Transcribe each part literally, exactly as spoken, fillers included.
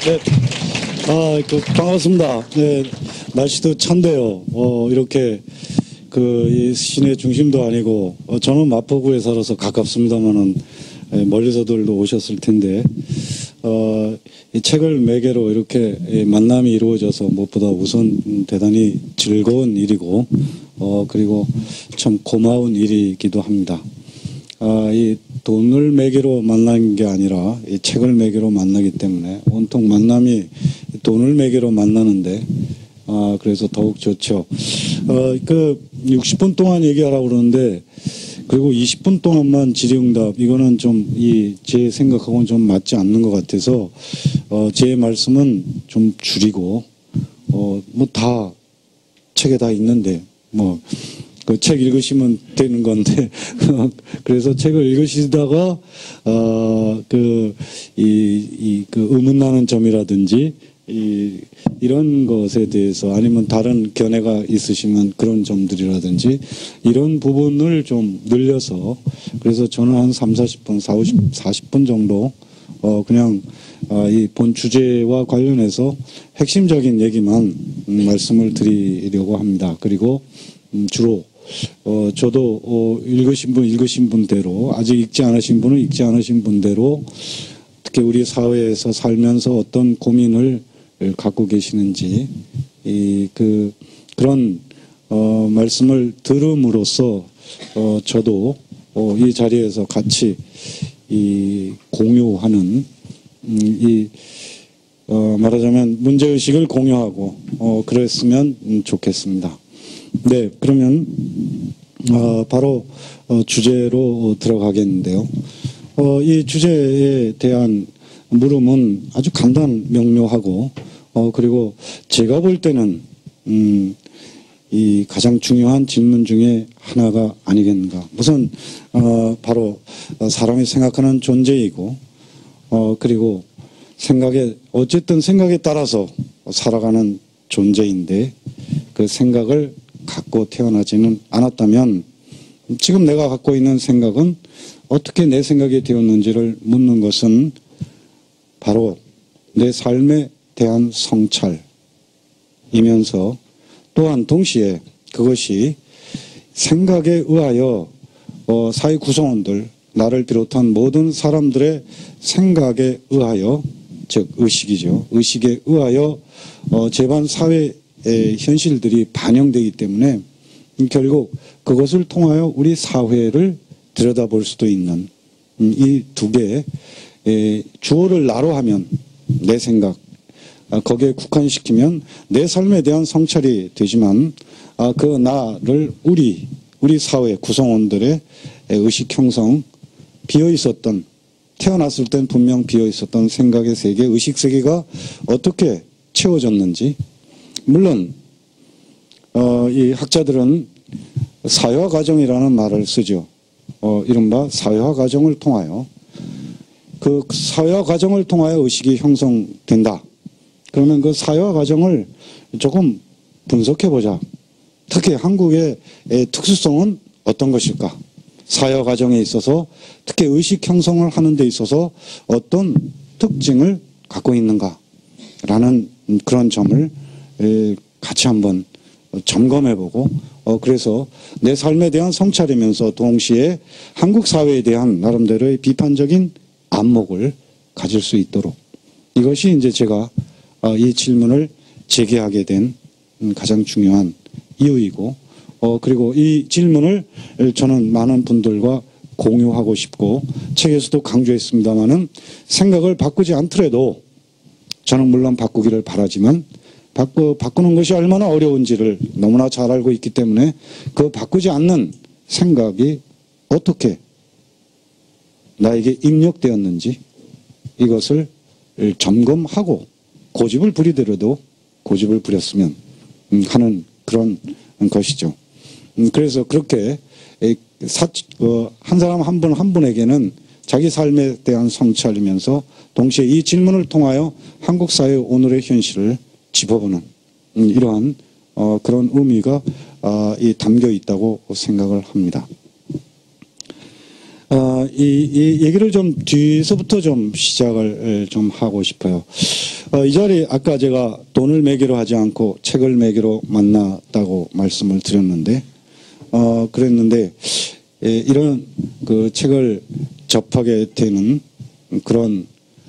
네. 아, 그, 반갑습니다. 네. 날씨도 찬데요. 어, 이렇게, 그, 이 시내 중심도 아니고, 어, 저는 마포구에 살아서 가깝습니다만은, 예, 멀리서들도 오셨을 텐데, 어, 이 책을 매개로 이렇게 만남이 이루어져서 무엇보다 우선 대단히 즐거운 일이고, 어, 그리고 참 고마운 일이기도 합니다. 아, 이 돈을 매개로 만난 게 아니라 이 책을 매개로 만나기 때문에 온통 만남이 돈을 매개로 만나는데, 아, 그래서 더욱 좋죠. 어, 그 육십 분 동안 얘기하라고 그러는데, 그리고 이십 분 동안만 질의응답, 이거는 좀 이 제 생각하고는 좀 맞지 않는 것 같아서, 어, 제 말씀은 좀 줄이고, 어, 뭐 다 책에 다 있는데, 뭐, 그 책 읽으시면 되는 건데, 그래서 책을 읽으시다가, 어, 그, 이, 이, 그 의문나는 점이라든지, 이, 이런 것에 대해서 아니면 다른 견해가 있으시면 그런 점들이라든지 이런 부분을 좀 늘려서 그래서 저는 한 삼, 사십 분, 사오십, 사십 분 정도 어, 그냥 아, 이 본 주제와 관련해서 핵심적인 얘기만 음, 말씀을 드리려고 합니다. 그리고 음, 주로 어, 저도 어, 읽으신 분 읽으신 분대로 아직 읽지 않으신 분은 읽지 않으신 분대로 특히 우리 사회에서 살면서 어떤 고민을 갖고 계시는지 이 그 그런 어, 말씀을 들음으로써 어, 저도 어, 이 자리에서 같이 이 공유하는 음, 이 어, 말하자면 문제의식을 공유하고 어, 그랬으면 음, 좋겠습니다. 네, 그러면 어, 바로 어, 주제로 들어가겠는데요. 어, 이 주제에 대한 물음은 아주 간단 명료하고 어, 그리고 제가 볼 때는 음, 이 가장 중요한 질문 중에 하나가 아니겠는가. 우선 어, 바로 사람이 생각하는 존재이고 어, 그리고 생각에 어쨌든 생각에 따라서 살아가는 존재인데 그 생각을 갖고 태어나지는 않았다면 지금 내가 갖고 있는 생각은 어떻게 내 생각이 되었는지를 묻는 것은 바로 내 삶에 대한 성찰이면서 또한 동시에 그것이 생각에 의하여 어, 사회 구성원들, 나를 비롯한 모든 사람들의 생각에 의하여, 즉 의식이죠. 의식에 의하여 어, 제반 사회의 현실들이 반영되기 때문에 결국 그것을 통하여 우리 사회를 들여다볼 수도 있는 음, 이 두 개의 주어를 나로 하면 내 생각, 거기에 국한시키면 내 삶에 대한 성찰이 되지만 그 나를 우리 우리 사회 구성원들의 의식 형성, 비어 있었던 태어났을 땐 분명 비어 있었던 생각의 세계, 의식 세계가 어떻게 채워졌는지. 물론 어, 이 학자들은 사회화 과정이라는 말을 쓰죠. 어, 이른바 사회화 과정을 통하여 그 사회화 과정을 통하여 의식이 형성된다. 그러면 그 사회화 과정을 조금 분석해보자. 특히 한국의 특수성은 어떤 것일까? 사회화 과정에 있어서 특히 의식 형성을 하는 데 있어서 어떤 특징을 갖고 있는가라는 그런 점을 같이 한번 점검해보고 어 그래서 내 삶에 대한 성찰이면서 동시에 한국 사회에 대한 나름대로의 비판적인 안목을 가질 수 있도록 이것이 이제 제가 이 질문을 제기하게 된 가장 중요한 이유이고 어 그리고 이 질문을 저는 많은 분들과 공유하고 싶고 책에서도 강조했습니다마는 생각을 바꾸지 않더라도 저는 물론 바꾸기를 바라지만 바꾸, 바꾸는 것이 얼마나 어려운지를 너무나 잘 알고 있기 때문에 그 바꾸지 않는 생각이 어떻게 나에게 입력되었는지 이것을 점검하고 고집을 부리더라도 고집을 부렸으면 하는 그런 것이죠. 그래서 그렇게 한 사람 한 분 한 분에게는 자기 삶에 대한 성찰이면서 동시에 이 질문을 통하여 한국 사회 오늘의 현실을 짚어보는 이러한 그런 의미가 담겨 있다고 생각을 합니다. 이, 이 얘기를 좀 뒤에서부터 좀 시작을 좀 하고 싶어요. 어, 이 자리에 아까 제가 돈을 매기로 하지 않고 책을 매기로 만났다고 말씀을 드렸는데, 어, 그랬는데, 예, 이런 그 책을 접하게 되는 그런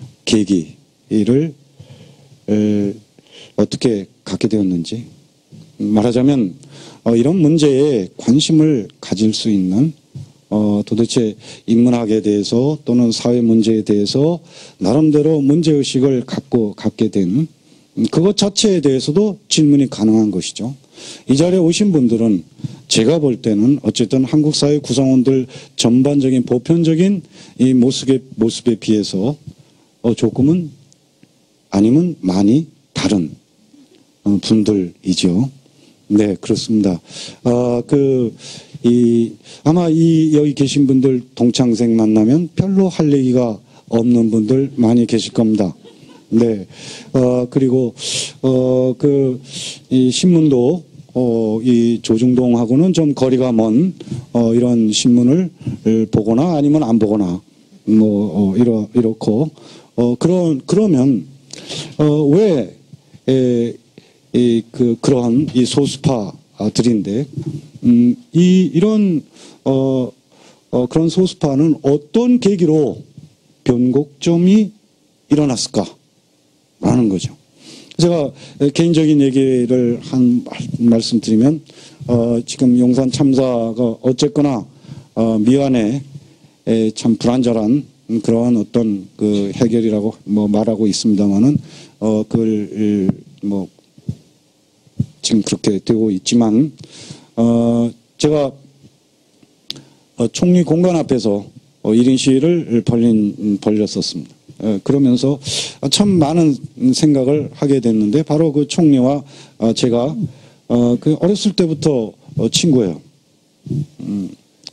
계기를 에, 어떻게 갖게 되었는지, 말하자면 어, 이런 문제에 관심을 가질 수 있는 어, 도대체 인문학에 대해서 또는 사회 문제에 대해서 나름대로 문제의식을 갖고 갖게 된 그것 자체에 대해서도 질문이 가능한 것이죠. 이 자리에 오신 분들은 제가 볼 때는 어쨌든 한국 사회 구성원들 전반적인 보편적인 이 모습에, 모습에 비해서 어, 조금은 아니면 많이 다른 어, 분들이죠. 네, 그렇습니다. 아, 그, 이, 아마 이, 여기 계신 분들 동창생 만나면 별로 할 얘기가 없는 분들 많이 계실 겁니다. 네, 어, 그리고, 어, 그, 이 신문도, 어, 이 조중동하고는 좀 거리가 먼, 어, 이런 신문을 보거나 아니면 안 보거나, 뭐, 어, 이러, 이렇고, 어, 그런, 그러면, 어, 왜, 에, 이, 그, 그러한 이 소수파들인데, 음, 이, 이런, 어, 어, 그런 소수파는 어떤 계기로 변곡점이 일어났을까? 라는 거죠. 제가 개인적인 얘기를 한 말씀 드리면, 어, 지금 용산 참사가 어쨌거나, 어, 미완에 참 불안전한 그런 어떤 그 해결이라고 뭐 말하고 있습니다만은, 어, 그걸, 뭐, 지금 그렇게 되고 있지만, 어, 제가 어, 총리 공간 앞에서 어, 일 인 시위를 벌린, 벌렸었습니다. 어, 그러면서 참 많은 생각을 하게 됐는데, 바로 그 총리와 어, 제가 어, 그 어렸을 때부터 어, 친구예요. 음,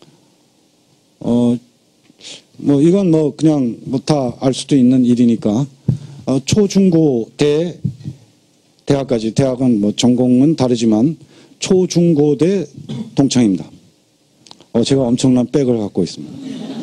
어, 뭐 이건 뭐 그냥 뭐 다 알 수도 있는 일이니까, 어, 초중고 대 대학까지, 대학은 뭐 전공은 다르지만 초중고대 동창입니다. 어, 제가 엄청난 백을 갖고 있습니다.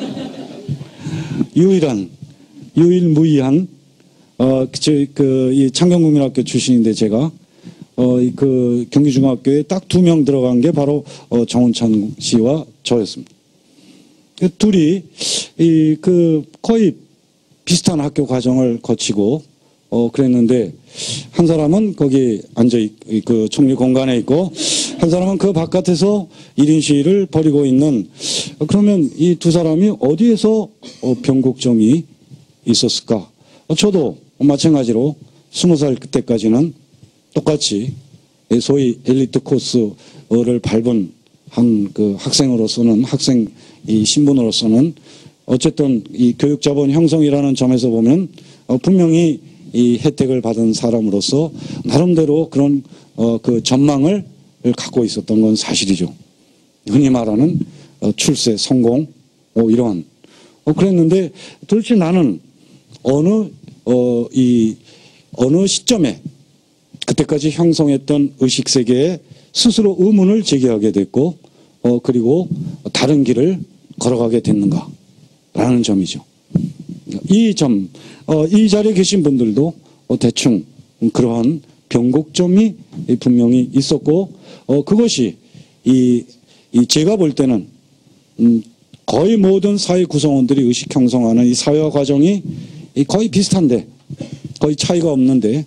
유일한, 유일무이한, 어, 그, 그, 이 창경국민학교 출신인데 제가, 어, 그 경기중학교에 딱 두 명 들어간 게 바로, 어, 정운찬 씨와 저였습니다. 그 둘이, 이, 그, 거의 비슷한 학교 과정을 거치고, 어, 그랬는데, 한 사람은 거기 앉아, 있, 그 총리 공간에 있고, 한 사람은 그 바깥에서 일 인 시위를 벌이고 있는, 어, 그러면 이 두 사람이 어디에서 어, 변곡점이 있었을까? 어, 저도 마찬가지로 스무 살 그때까지는 똑같이 소위 엘리트 코스를 밟은 한 그 학생으로서는, 학생 이 신분으로서는 어쨌든 이 교육 자본 형성이라는 점에서 보면 어, 분명히 이 혜택을 받은 사람으로서 나름대로 그런 어, 그 전망을 갖고 있었던 건 사실이죠. 흔히 말하는 어, 출세, 성공, 뭐 이런. 어, 그랬는데 도대체 나는 어느 어, 이 어느 시점에 그때까지 형성했던 의식 세계에 스스로 의문을 제기하게 됐고, 어, 그리고 다른 길을 걸어가게 됐는가라는 점이죠. 이 점, 어, 이 자리에 계신 분들도 어, 대충 그러한 변곡점이 분명히 있었고, 어, 그것이 이, 이 제가 볼 때는 음, 거의 모든 사회 구성원들이 의식 형성하는 이 사회화 과정이 거의 비슷한데, 거의 차이가 없는데,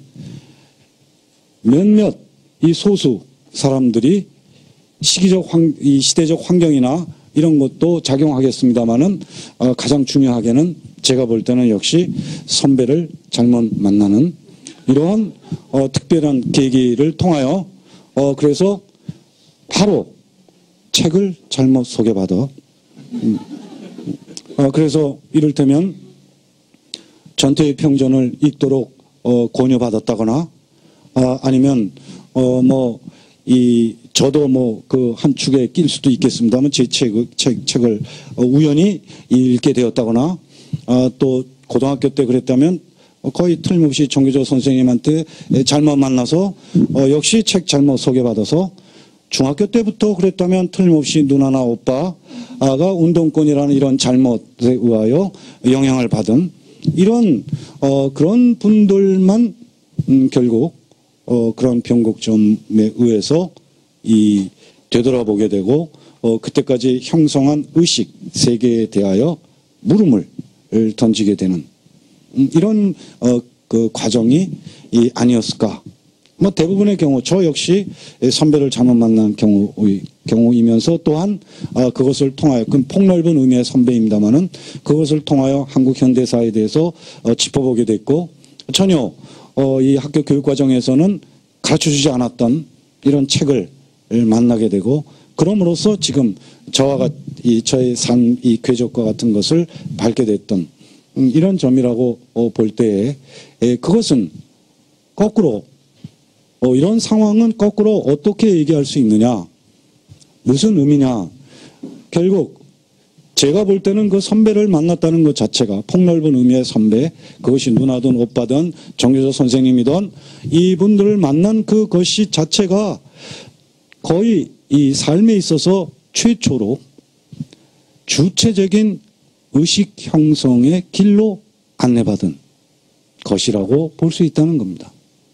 몇몇 이 소수 사람들이 시기적 환, 이 시대적 환경이나 이런 것도 작용하겠습니다만은, 어, 가장 중요하게는 제가 볼 때는 역시 선배를 잘못 만나는 이러한 어, 특별한 계기를 통하여, 어, 그래서 바로 책을 잘못 소개받아. 음, 어, 그래서 이를테면 전태의 평전을 읽도록 어, 권유받았다거나, 아, 아니면 어, 뭐 이 저도 뭐 그 한 축에 낄 수도 있겠습니다만 제 책, 책, 책을 어, 우연히 읽게 되었다거나, 아, 또 고등학교 때 그랬다면 거의 틀림없이 정교조 선생님한테 잘못 만나서 어, 역시 책 잘못 소개받아서 중학교 때부터 그랬다면 틀림없이 누나나 오빠가 운동권이라는 이런 잘못에 의하여 영향을 받은 이런 어 그런 분들만 음 결국 어 그런 변곡점에 의해서 이 되돌아보게 되고 어 그때까지 형성한 의식 세계에 대하여 물음을 던지게 되는 음 이런 어 그 과정이 이 아니었을까. 뭐 대부분의 경우 저 역시 선배를 잘못 만난 경우 경우이면서 또한 아 그것을 통하여 그 폭넓은 의미의 선배입니다마는 그것을 통하여 한국 현대사에 대해서 어 짚어보게 됐고 전혀 어 이 학교 교육 과정에서는 가르쳐주지 않았던 이런 책을 만나게 되고 그럼으로써 지금 저와 같 이 저의 삶 이 궤적과 같은 것을 밟게 됐던 음 이런 점이라고 어 볼 때에 에 그것은 거꾸로 어, 이런 상황은 거꾸로 어떻게 얘기할 수 있느냐? 무슨 의미냐? 결국 제가 볼 때는 그 선배를 만났다는 것 자체가 폭넓은 의미의 선배, 그것이 누나든 오빠든 정교조 선생님이든 이분들을 만난 그것이 자체가 거의 이 삶에 있어서 최초로 주체적인 의식 형성의 길로 안내받은 것이라고 볼 수 있다는 겁니다.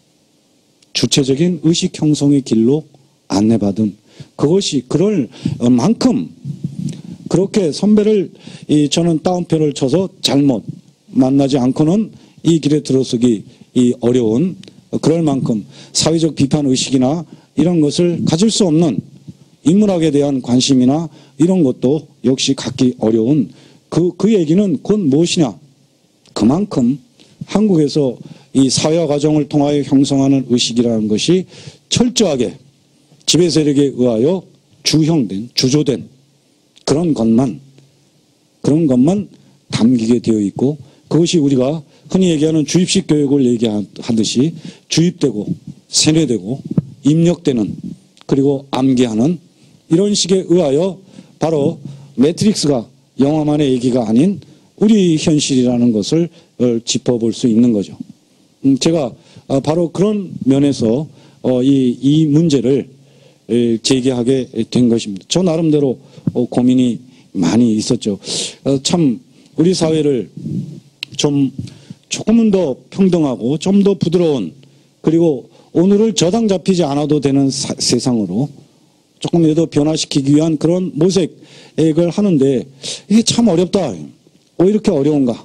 주체적인 의식 형성의 길로 안내받은 그것이 그럴 만큼 그렇게 선배를 이 저는 따옴표를 쳐서 잘못 만나지 않고는 이 길에 들어서기 이 어려운 그럴 만큼 사회적 비판 의식이나 이런 것을 가질 수 없는 인문학에 대한 관심이나 이런 것도 역시 갖기 어려운 그, 그 얘기는 곧 무엇이냐. 그만큼 한국에서 이 사회화 과정을 통하여 형성하는 의식이라는 것이 철저하게 지배 세력에 의하여 주형된, 주조된 그런 것만, 그런 것만 담기게 되어 있고 그것이 우리가 흔히 얘기하는 주입식 교육을 얘기하듯이 주입되고 세뇌되고 입력되는 그리고 암기하는 이런 식에 의하여 바로 매트릭스가 영화만의 얘기가 아닌 우리 현실이라는 것을 짚어볼 수 있는 거죠. 제가 바로 그런 면에서 이, 이 문제를 제기하게 된 것입니다. 저 나름대로 고민이 많이 있었죠. 참 우리 사회를 좀 조금은 더 평등하고 좀 더 부드러운 그리고 오늘을 저당 잡히지 않아도 되는 사, 세상으로 조금이라도 변화시키기 위한 그런 모색을 하는데 이게 참 어렵다. 왜 이렇게 어려운가?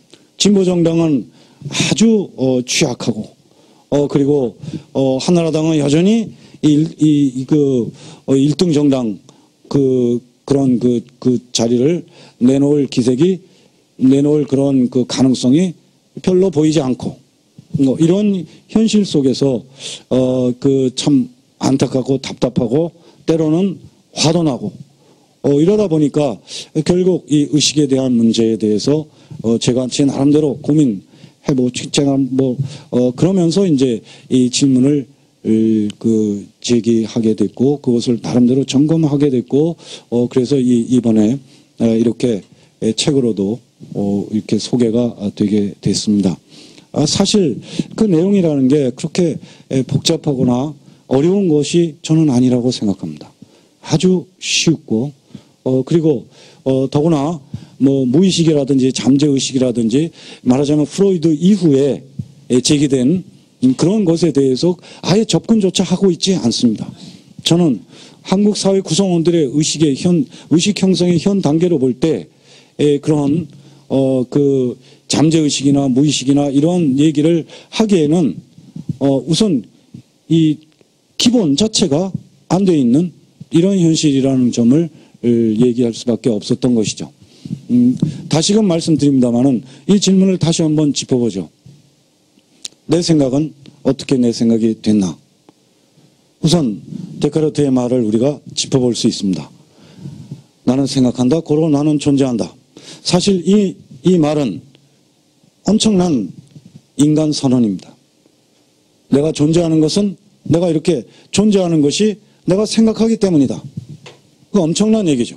진보정당은 아주 어, 취약하고 어, 그리고 어, 한나라당은 여전히 이, 이, 그 어, 일 등 정당 그 그런 그, 그 자리를 내놓을 기색이 내놓을 그런 그 가능성이 별로 보이지 않고 뭐 이런 현실 속에서 어, 그 참 안타깝고 답답하고 때로는 화도 나고 어, 이러다 보니까 결국 이 의식에 대한 문제에 대해서 어, 제가 제 나름대로 고민해보고 제가 뭐 어, 그러면서 이제 이 질문을 그 제기하게 됐고 그것을 나름대로 점검하게 됐고 어, 그래서 이 이번에 이렇게 책으로도 어, 이렇게 소개가 되게 됐습니다. 아, 사실 그 내용이라는 게 그렇게 복잡하거나 어려운 것이 저는 아니라고 생각합니다. 아주 쉽고 어 그리고 어 더구나 뭐 무의식이라든지 잠재의식이라든지 말하자면 프로이드 이후에 제기된 그런 것에 대해서 아예 접근조차 하고 있지 않습니다. 저는 한국 사회 구성원들의 의식의 현 의식 형성의 현 단계로 볼 때 그런 어 그 잠재의식이나 무의식이나 이런 얘기를 하기에는 어 우선 이 기본 자체가 안 돼 있는 이런 현실이라는 점을 얘기할 수밖에 없었던 것이죠. 음, 다시금 말씀드립니다만은 이 질문을 다시 한번 짚어보죠. 내 생각은 어떻게 내 생각이 됐나? 우선 데카르트의 말을 우리가 짚어볼 수 있습니다. 나는 생각한다. 고로 나는 존재한다. 사실 이, 이 말은 엄청난 인간 선언입니다. 내가 존재하는 것은 내가 이렇게 존재하는 것이 내가 생각하기 때문이다. 그 엄청난 얘기죠.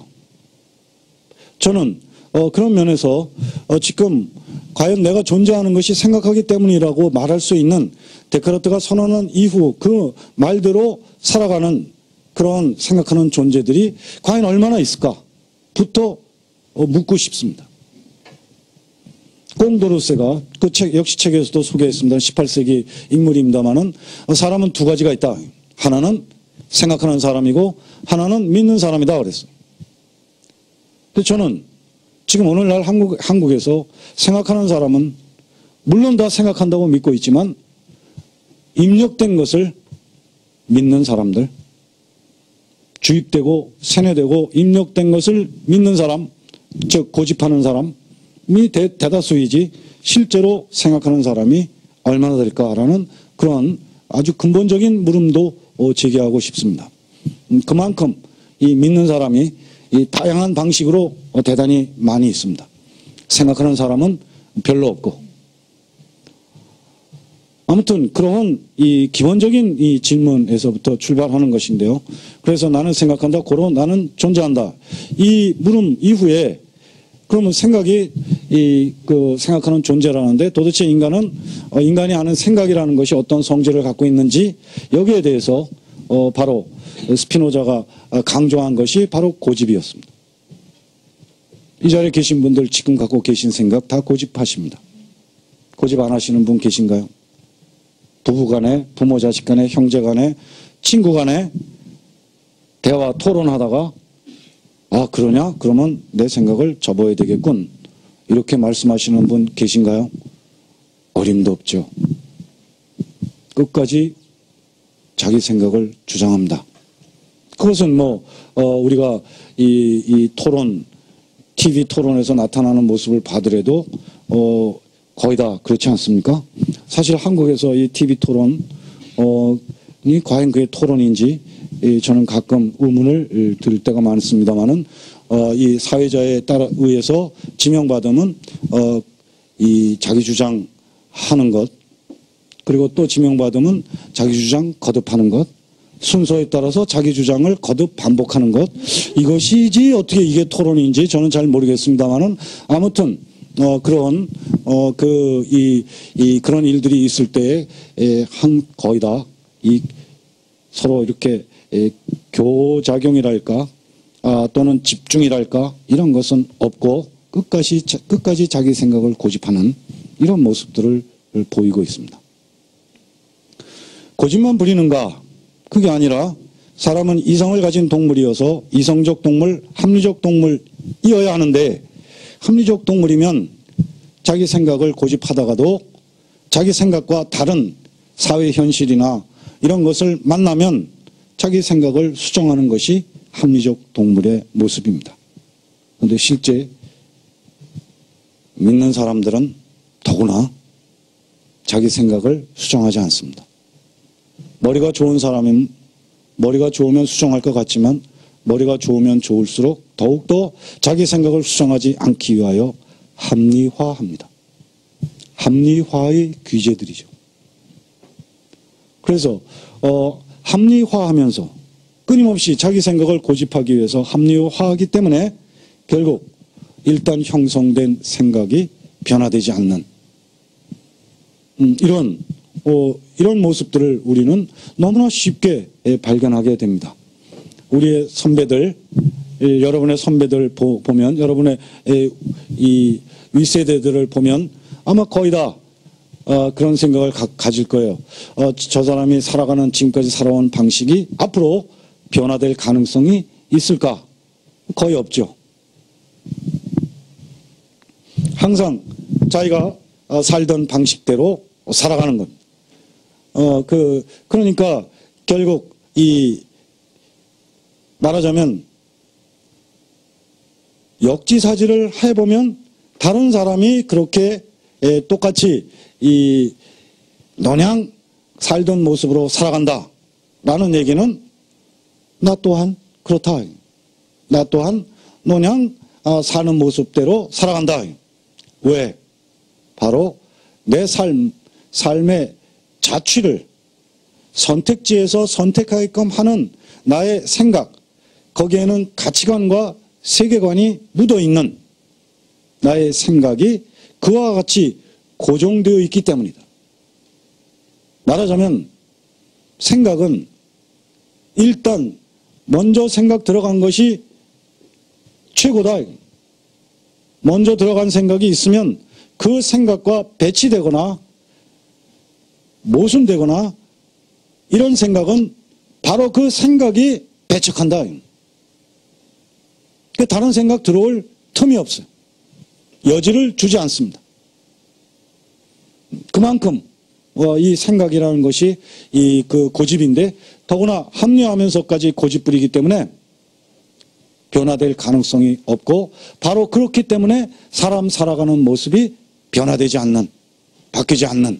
저는 어, 그런 면에서 어, 지금 과연 내가 존재하는 것이 생각하기 때문이라고 말할 수 있는 데카르트가 선언한 이후 그 말대로 살아가는 그런 생각하는 존재들이 과연 얼마나 있을까부터 묻고 싶습니다. 꽁도르세가 그 책, 역시 책에서도 소개했습니다. 십팔 세기 인물입니다만은 사람은 두 가지가 있다. 하나는 생각하는 사람이고 하나는 믿는 사람이다 그랬어요. 근데 저는 지금 오늘날 한국, 한국에서 생각하는 사람은 물론 다 생각한다고 믿고 있지만 입력된 것을 믿는 사람들, 주입되고 세뇌되고 입력된 것을 믿는 사람, 즉 고집하는 사람이 대, 대다수이지 실제로 생각하는 사람이 얼마나 될까라는 그런 아주 근본적인 물음도 제기하고 싶습니다. 그만큼 이 믿는 사람이 이 다양한 방식으로 대단히 많이 있습니다. 생각하는 사람은 별로 없고. 아무튼 그런 이 기본적인 이 질문에서부터 출발하는 것인데요. 그래서 나는 생각한다, 고로 나는 존재한다. 이 물음 이후에 그러면 생각이 이 그 생각하는 존재라는데 도대체 인간은 어 인간이 하는 생각이라는 것이 어떤 성질을 갖고 있는지 여기에 대해서 어 바로 스피노자가 강조한 것이 바로 고집이었습니다. 이 자리에 계신 분들 지금 갖고 계신 생각 다 고집하십니다. 고집 안 하시는 분 계신가요? 부부 간에, 부모 자식 간에, 형제 간에, 친구 간에 대화 토론하다가 아 그러냐? 그러면 내 생각을 접어야 되겠군. 이렇게 말씀하시는 분 계신가요? 어림도 없죠. 끝까지 자기 생각을 주장합니다. 그것은 뭐 어, 우리가 이, 이 토론, 티비 토론에서 나타나는 모습을 봐더라도 어, 거의 다 그렇지 않습니까? 사실 한국에서 이 티비 토론이 과연 그게 토론인지 저는 가끔 의문을 들 때가 많습니다만은 어, 이 사회자에 따라 의해서 지명받으면 어, 이 자기 주장하는 것 그리고 또 지명받으면 자기 주장 거듭하는 것 순서에 따라서 자기 주장을 거듭 반복하는 것 이것이지 어떻게 이게 토론인지 저는 잘 모르겠습니다만은 아무튼 어, 그런 어, 그 이 이 그런 일들이 있을 때에 한 거의 다 이 서로 이렇게 에, 교작용이랄까 아, 또는 집중이랄까 이런 것은 없고 끝까지 끝까지 자기 생각을 고집하는 이런 모습들을 보이고 있습니다. 고집만 부리는가? 그게 아니라 사람은 이성을 가진 동물이어서 이성적 동물, 합리적 동물이어야 하는데 합리적 동물이면 자기 생각을 고집하다가도 자기 생각과 다른 사회 현실이나 이런 것을 만나면 자기 생각을 수정하는 것이 합리적 동물의 모습입니다. 그런데 실제 믿는 사람들은 더구나 자기 생각을 수정하지 않습니다. 머리가 좋은 사람은 머리가 좋으면 수정할 것 같지만 머리가 좋으면 좋을수록 더욱더 자기 생각을 수정하지 않기 위하여 합리화합니다. 합리화의 귀재들이죠. 그래서 어, 합리화하면서 끊임없이 자기 생각을 고집하기 위해서 합리화하기 때문에 결국 일단 형성된 생각이 변화되지 않는 음, 이런 어, 이런 모습들을 우리는 너무나 쉽게 발견하게 됩니다. 우리의 선배들, 예, 여러분의 선배들 보, 보면 여러분의 예, 이 윗세대들을 보면 아마 거의 다 어, 그런 생각을 가, 가질 거예요. 어, 저 사람이 살아가는 지금까지 살아온 방식이 앞으로 변화될 가능성이 있을까? 거의 없죠. 항상 자기가 어, 살던 방식대로 살아가는 것. 어, 그, 그러니까 결국 이 말하자면 역지사지를 해보면 다른 사람이 그렇게 에, 똑같이 이 너냥 살던 모습으로 살아간다 라는 얘기는 나 또한 그렇다. 나 또한 너냥 아, 사는 모습대로 살아간다. 왜? 바로 내 삶, 삶의 자취를 선택지에서 선택하게끔 하는 나의 생각, 거기에는 가치관과 세계관이 묻어있는 나의 생각이 그와 같이 고정되어 있기 때문이다. 말하자면 생각은 일단 먼저 생각 들어간 것이 최고다. 먼저 들어간 생각이 있으면 그 생각과 배치되거나 모순되거나 이런 생각은 바로 그 생각이 배척한다. 다른 생각 들어올 틈이 없어요. 여지를 주지 않습니다. 그만큼 이 생각이라는 것이 이 그 고집인데, 더구나 합리화하면서까지 고집 부리기 때문에 변화될 가능성이 없고, 바로 그렇기 때문에 사람 살아가는 모습이 변화되지 않는, 바뀌지 않는,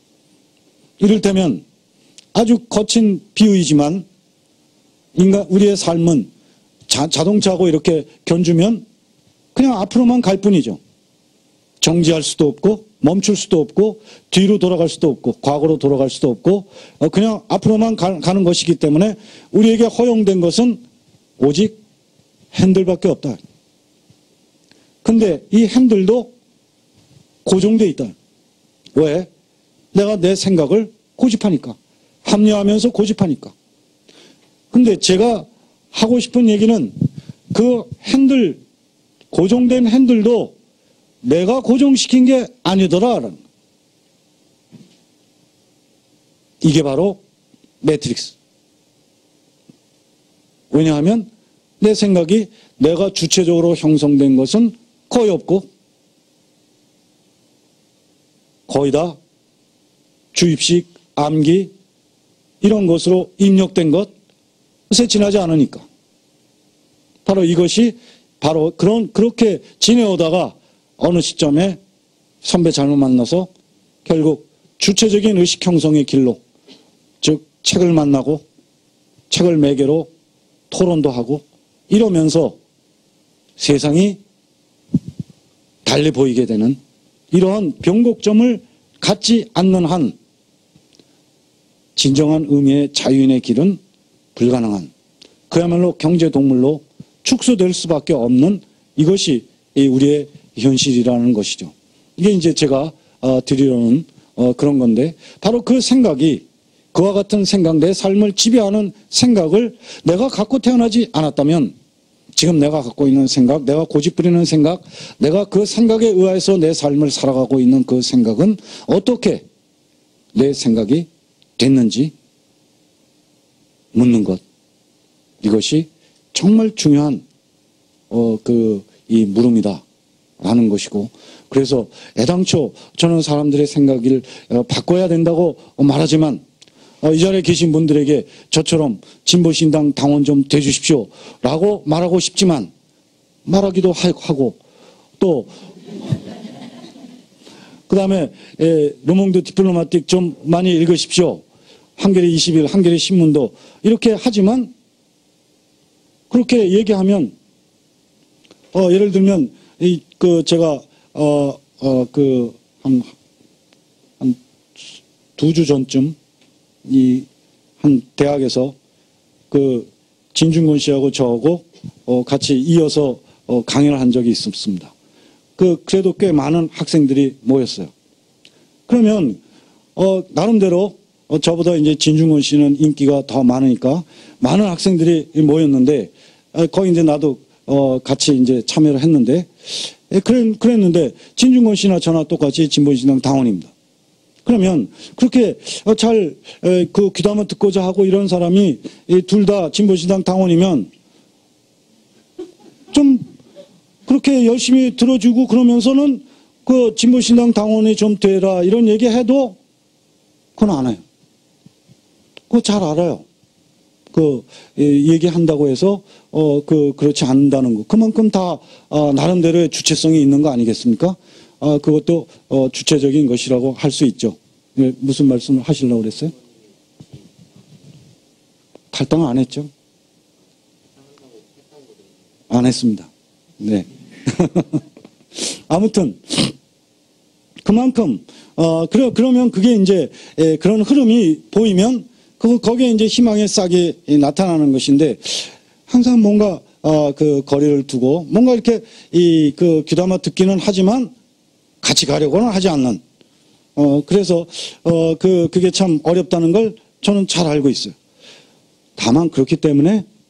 이를테면 아주 거친 비유이지만 인간 우리의 삶은 자, 자동차하고 이렇게 견주면 그냥 앞으로만 갈 뿐이죠. 정지할 수도 없고 멈출 수도 없고 뒤로 돌아갈 수도 없고 과거로 돌아갈 수도 없고 그냥 앞으로만 가, 가는 것이기 때문에 우리에게 허용된 것은 오직 핸들밖에 없다. 근데 이 핸들도 고정되어 있다. 왜? 내가 내 생각을 고집하니까. 합리화하면서 고집하니까. 근데 제가 하고 싶은 얘기는 그 핸들, 고정된 핸들도 내가 고정시킨 게 아니더라. 이게 바로 매트릭스. 왜냐하면 내 생각이 내가 주체적으로 형성된 것은 거의 없고 거의 다 주입식, 암기 이런 것으로 입력된 것에 지나지 않으니까. 바로 이것이 바로 그런 그렇게 지내오다가 어느 시점에 선배 잘못 만나서 결국 주체적인 의식 형성의 길로, 즉 책을 만나고 책을 매개로 토론도 하고 이러면서 세상이 달리 보이게 되는 이러한 변곡점을 갖지 않는 한 진정한 의미의 자유인의 길은 불가능한, 그야말로 경제동물로 축소될 수밖에 없는 이것이 우리의 현실이라는 것이죠. 이게 이제 제가 드리려는 그런 건데, 바로 그 생각이, 그와 같은 생각, 내 삶을 지배하는 생각을 내가 갖고 태어나지 않았다면, 지금 내가 갖고 있는 생각, 내가 고집부리는 생각, 내가 그 생각에 의해서 내 삶을 살아가고 있는 그 생각은 어떻게 내 생각이 됐는지 묻는 것. 이것이 정말 중요한 어, 그, 이 물음이다 라는 것이고, 그래서 애당초 저는 사람들의 생각을 어, 바꿔야 된다고 말하지만 어, 이 자리에 계신 분들에게 저처럼 진보신당 당원 좀 돼주십시오 라고 말하고 싶지만 말하기도 하고, 또 그 다음에 르몽드 디플로마틱 좀 많이 읽으십시오, 한겨레 이십 일, 한겨레 신문도 이렇게 하지만, 그렇게 얘기하면 어, 예를 들면 이 그 제가 어 어 그 한 한 두 주 전쯤 이 한 대학에서 그 진중권 씨하고 저하고 어 같이 이어서 어 강연을 한 적이 있었습니다. 그 그래도 꽤 많은 학생들이 모였어요. 그러면 어 나름대로 어 저보다 이제 진중권 씨는 인기가 더 많으니까 많은 학생들이 모였는데, 어, 거기 이제 나도 어 같이 이제 참여를 했는데, 예, 그랬, 그랬는데 진중권 씨나 저나 똑같이 진보신당 당원입니다. 그러면 그렇게 잘 그 귀담아 듣고자 하고 이런 사람이 둘 다 진보신당 당원이면 좀 그렇게 열심히 들어주고 그러면서는 그 진보신당 당원이 좀 되라 이런 얘기 해도 그건 안 해요. 그거 잘 알아요. 그 얘기한다고 해서 어 그 그렇지 않는다는 거, 그만큼 다 어, 나름대로의 주체성이 있는 거 아니겠습니까? 아 그것도 어, 주체적인 것이라고 할 수 있죠. 예, 무슨 말씀을 하시려고 그랬어요? 탈당 안 했죠? 안 했습니다. 네. 아무튼 그만큼 어 그러 그러면 그게 이제 예, 그런 흐름이 보이면 그 거기에 이제 희망의 싹이 나타나는 것인데, 항상 뭔가 어 그 거리를 두고 뭔가 이렇게 이 그 귀담아 듣기는 하지만 같이 가려고는 하지 않는, 어 그래서 어 그 그게 참 어렵다는 걸 저는 잘 알고 있어요. 다만 그렇기 때문에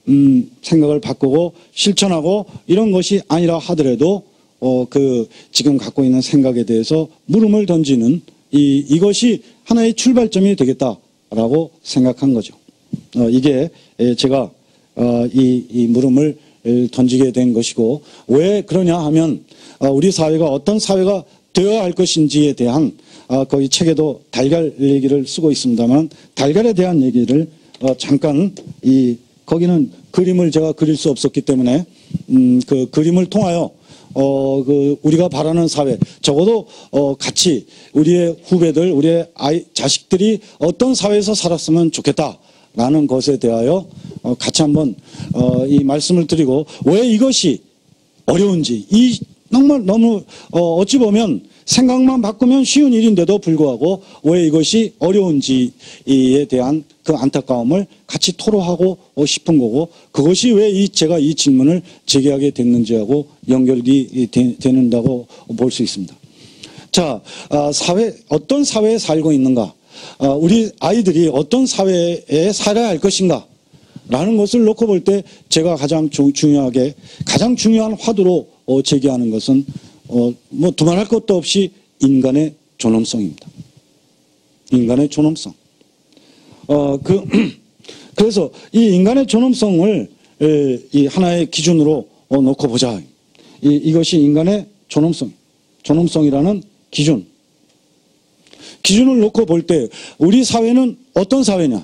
음, 생각을 바꾸고 실천하고 이런 것이 아니라 하더라도 어, 그 지금 갖고 있는 생각에 대해서 물음을 던지는 이, 이것이 하나의 출발점이 되겠다라고 생각한 거죠. 어, 이게 제가 어, 이, 이 물음을 던지게 된 것이고, 왜 그러냐 하면 어, 우리 사회가 어떤 사회가 되어야 할 것인지에 대한 어, 거기 책에도 달걀 얘기를 쓰고 있습니다만, 달걀에 대한 얘기를 어, 잠깐 이 거기는 그림을 제가 그릴 수 없었기 때문에 음, 그 그림을 통하여 어, 그, 우리가 바라는 사회, 적어도, 어, 같이, 우리의 후배들, 우리의 아이, 자식들이 어떤 사회에서 살았으면 좋겠다라는 것에 대하여, 어, 같이 한번, 어, 이 말씀을 드리고, 왜 이것이 어려운지, 이, 정말 너무, 어, 어찌 보면 생각만 바꾸면 쉬운 일인데도 불구하고, 왜 이것이 어려운지에 대한 그 안타까움을 같이 토로하고 싶은 거고, 그것이 왜 이 제가 이 질문을 제기하게 됐는지하고 연결이 되, 되는다고 볼 수 있습니다. 자, 사회, 어떤 사회에 살고 있는가, 우리 아이들이 어떤 사회에 살아야 할 것인가 라는 것을 놓고 볼 때 제가 가장 주, 중요하게 가장 중요한 화두로 제기하는 것은 어, 뭐 두말할 것도 없이 인간의 존엄성입니다. 인간의 존엄성. 어, 그, 그래서 이 인간의 존엄성을 에, 이 하나의 기준으로 어, 놓고 보자. 이, 이것이 인간의 존엄성, 존엄성이라는 기준. 기준을 놓고 볼 때 우리 사회는 어떤 사회냐?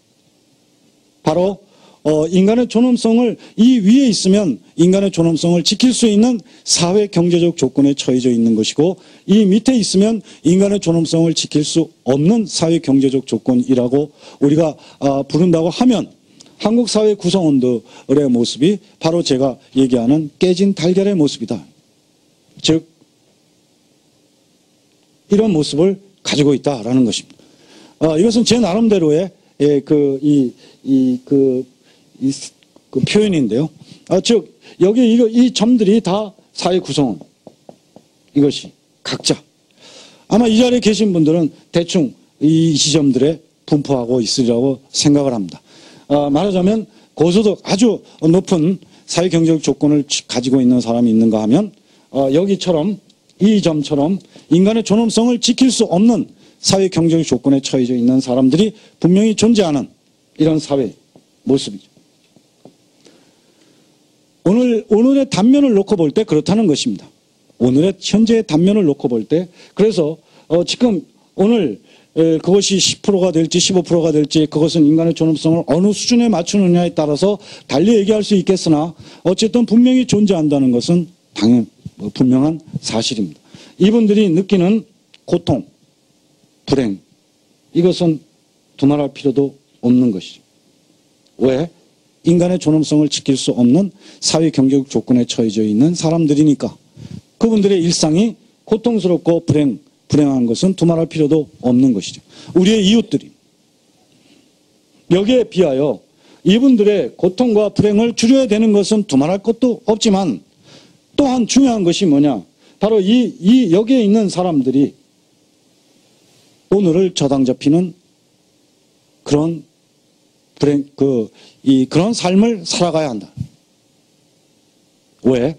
바로 어, 인간의 존엄성을 이 위에 있으면 인간의 존엄성을 지킬 수 있는 사회 경제적 조건에 처해져 있는 것이고, 이 밑에 있으면 인간의 존엄성을 지킬 수 없는 사회 경제적 조건이라고 우리가 어, 부른다고 하면, 한국 사회 구성원들의 모습이 바로 제가 얘기하는 깨진 달걀의 모습이다. 즉 이런 모습을 가지고 있다라는 것입니다. 어, 이것은 제 나름대로의 예, 그, 이, 이, 그, 이, 그 표현인데요. 아, 즉, 여기 이거, 이 점들이 다 사회 구성원. 이것이 각자. 아마 이 자리에 계신 분들은 대충 이 지점들에 분포하고 있으리라고 생각을 합니다. 아, 말하자면 고소득 아주 높은 사회 경제적 조건을 가지고 있는 사람이 있는가 하면, 어, 여기처럼 이 점처럼 인간의 존엄성을 지킬 수 없는 사회 경제적 조건에 처해져 있는 사람들이 분명히 존재하는 이런 사회 모습이죠. 오늘, 오늘의 단면을 놓고 볼 때 그렇다는 것입니다. 오늘의 현재의 단면을 놓고 볼 때, 그래서 어, 지금 오늘 에, 그것이 십 퍼센트가 될지 십오 퍼센트가 될지 그것은 인간의 존엄성을 어느 수준에 맞추느냐에 따라서 달리 얘기할 수 있겠으나, 어쨌든 분명히 존재한다는 것은 당연 뭐 분명한 사실입니다. 이분들이 느끼는 고통, 불행, 이것은 두말할 필요도 없는 것이죠. 왜? 인간의 존엄성을 지킬 수 없는 사회 경제적 조건에 처해져 있는 사람들이니까. 그분들의 일상이 고통스럽고 불행, 불행한 것은 두말할 필요도 없는 것이죠. 우리의 이웃들이. 여기에 비하여 이분들의 고통과 불행을 줄여야 되는 것은 두말할 것도 없지만, 또한 중요한 것이 뭐냐? 바로 이, 이 여기에 있는 사람들이 오늘을 저당 잡히는 그런 불행, 그, 이, 그런 삶을 살아가야 한다. 왜?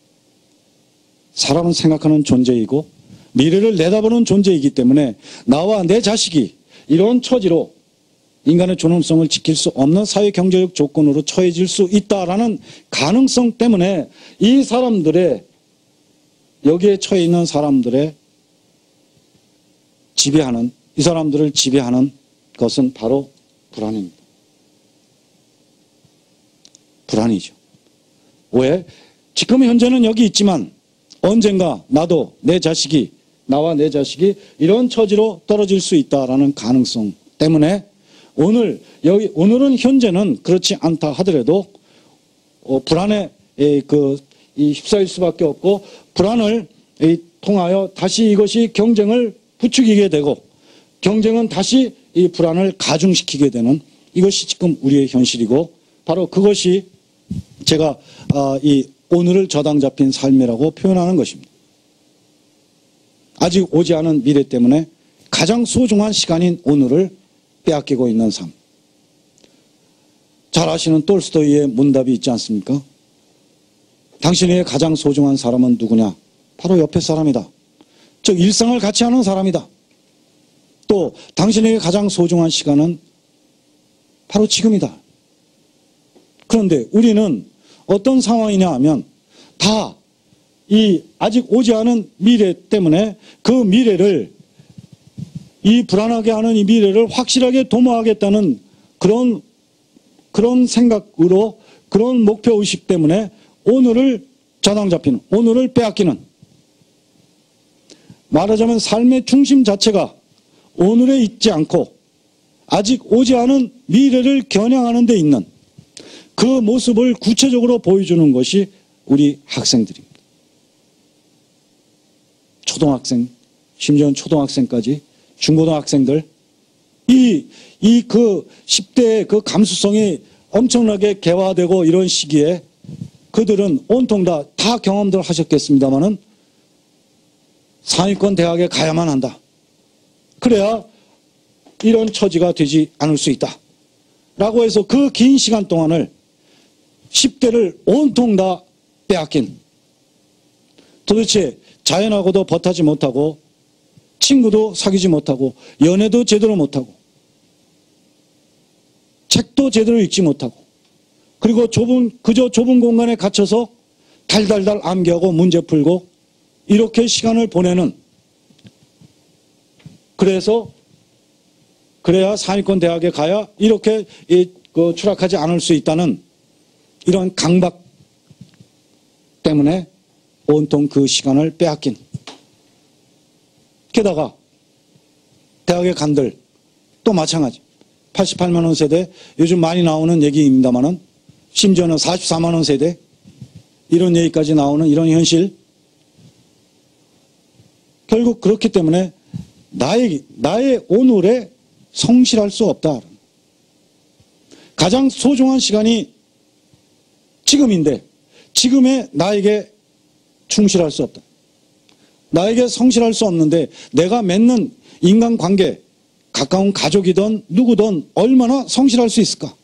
사람은 생각하는 존재이고 미래를 내다보는 존재이기 때문에 나와 내 자식이 이런 처지로 인간의 존엄성을 지킬 수 없는 사회 경제적 조건으로 처해질 수 있다라는 가능성 때문에 이 사람들의, 여기에 처해 있는 사람들의 지배하는, 이 사람들을 지배하는 것은 바로 불안입니다. 불안이죠. 왜? 지금 현재는 여기 있지만 언젠가 나도, 내 자식이, 나와 내 자식이 이런 처지로 떨어질 수 있다라는 가능성 때문에 오늘, 여기, 오늘은 현재는 그렇지 않다 하더라도 어, 불안에 그, 이 휩싸일 수밖에 없고, 불안을 이, 통하여 다시 이것이 경쟁을 부추기게 되고, 경쟁은 다시 이 불안을 가중시키게 되는, 이것이 지금 우리의 현실이고, 바로 그것이 제가 아, 이 오늘을 저당 잡힌 삶이라고 표현하는 것입니다. 아직 오지 않은 미래 때문에 가장 소중한 시간인 오늘을 빼앗기고 있는 삶. 잘 아시는 톨스토이의 문답이 있지 않습니까? 당신에게 가장 소중한 사람은 누구냐? 바로 옆에 사람이다. 즉 일상을 같이 하는 사람이다. 또 당신에게 가장 소중한 시간은 바로 지금이다. 그런데 우리는 어떤 상황이냐 하면 다 이 아직 오지 않은 미래 때문에 그 미래를 이 불안하게 하는 이 미래를 확실하게 도모하겠다는 그런 그런 생각으로 그런 목표의식 때문에 오늘을 저당 잡히는, 오늘을 빼앗기는, 말하자면 삶의 중심 자체가 오늘에 있지 않고 아직 오지 않은 미래를 겨냥하는 데 있는 그 모습을 구체적으로 보여주는 것이 우리 학생들입니다. 초등학생, 심지어는 초등학생까지, 중고등학생들, 이, 이 그 십 대의 그 감수성이 엄청나게 개화되고 이런 시기에 그들은 온통 다, 다 경험들 하셨겠습니다마는 상위권 대학에 가야만 한다. 그래야 이런 처지가 되지 않을 수 있다. 라고 해서 그 긴 시간 동안을 십 대를 온통 다 빼앗긴, 도대체 자연하고도 버타지 못하고 친구도 사귀지 못하고 연애도 제대로 못하고 책도 제대로 읽지 못하고 그리고 좁은 그저 좁은 공간에 갇혀서 달달달 암기하고 문제 풀고 이렇게 시간을 보내는, 그래서 그래야 상위권 대학에 가야 이렇게 이, 그 추락하지 않을 수 있다는 이런 강박 때문에 온통 그 시간을 빼앗긴, 게다가 대학에 간들 또 마찬가지. 팔십팔만 원 세대, 요즘 많이 나오는 얘기입니다만은 심지어는 사십사만 원 세대, 이런 얘기까지 나오는 이런 현실. 결국 그렇기 때문에 나의, 나의 오늘에 성실할 수 없다. 가장 소중한 시간이 지금인데 지금의 나에게 충실할 수 없다. 나에게 성실할 수 없는데 내가 맺는 인간관계, 가까운 가족이든 누구든 얼마나 성실할 수 있을까?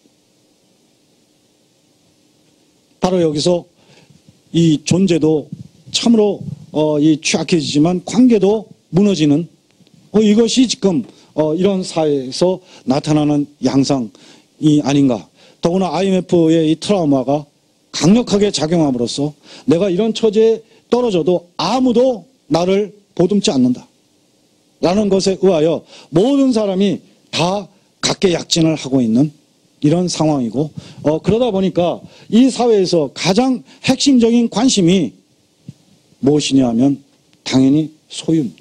바로 여기서 이 존재도 참으로 어, 이 취약해지지만 관계도 무너지는 어, 이것이 지금 어, 이런 사회에서 나타나는 양상이 아닌가. 더구나 아이엠에프의 이 트라우마가 강력하게 작용함으로써 내가 이런 처지에 떨어져도 아무도 나를 보듬지 않는다 라는 것에 의하여 모든 사람이 다 각계약진을 하고 있는 이런 상황이고, 어, 그러다 보니까 이 사회에서 가장 핵심적인 관심이 무엇이냐 하면 당연히 소유입니다.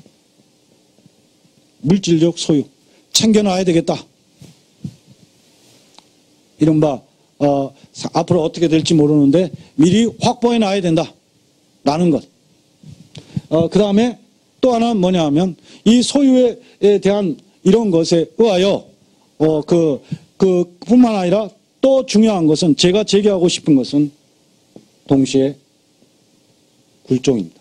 물질적 소유, 챙겨놔야 되겠다. 이른바 어, 앞으로 어떻게 될지 모르는데 미리 확보해 놔야 된다 라는 것. 어, 그 다음에 또 하나는 뭐냐 하면 이 소유에 대한 이런 것에 의하여 어, 그, 그 뿐만 아니라 또 중요한 것은, 제가 제기하고 싶은 것은 동시에 굴종입니다.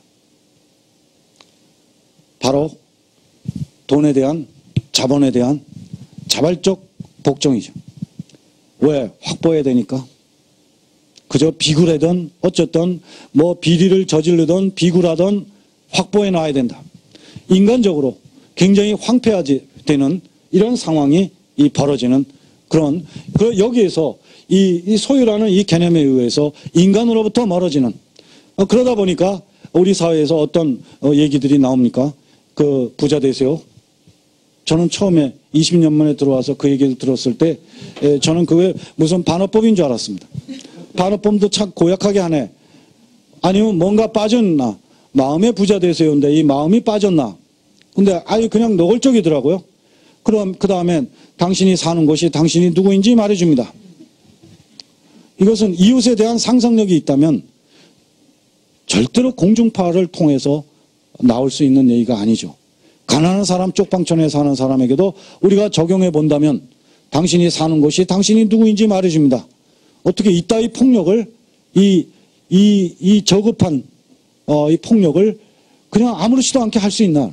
바로 돈에 대한, 자본에 대한 자발적 복종이죠. 왜? 확보해야 되니까. 그저 비굴하든 어쨌든 뭐 비리를 저지르든 비굴하든 확보해 놔야 된다. 인간적으로 굉장히 황폐하지 되는 이런 상황이 이 벌어지는 그런, 그 여기에서 이, 이 소유라는 이 개념에 의해서 인간으로부터 멀어지는, 어, 그러다 보니까 우리 사회에서 어떤 어, 얘기들이 나옵니까? 그 부자 되세요. 저는 처음에 이십 년 만에 들어와서 그 얘기를 들었을 때 에, 저는 그게 무슨 반어법인 줄 알았습니다. 반어법도 참 고약하게 하네. 아니면 뭔가 빠졌나. 마음의 부자 되세요인데 이 마음이 빠졌나. 근데 아예 그냥 노골적이더라고요. 그럼 그 다음엔 당신이 사는 곳이 당신이 누구인지 말해줍니다. 이것은 이웃에 대한 상상력이 있다면 절대로 공중파를 통해서 나올 수 있는 얘기가 아니죠. 가난한 사람, 쪽방촌에 사는 사람에게도 우리가 적용해 본다면 당신이 사는 곳이 당신이 누구인지 말해줍니다. 어떻게 이따위 폭력을, 이, 이, 이 저급한 어, 이 폭력을 그냥 아무렇지도 않게 할 수 있나.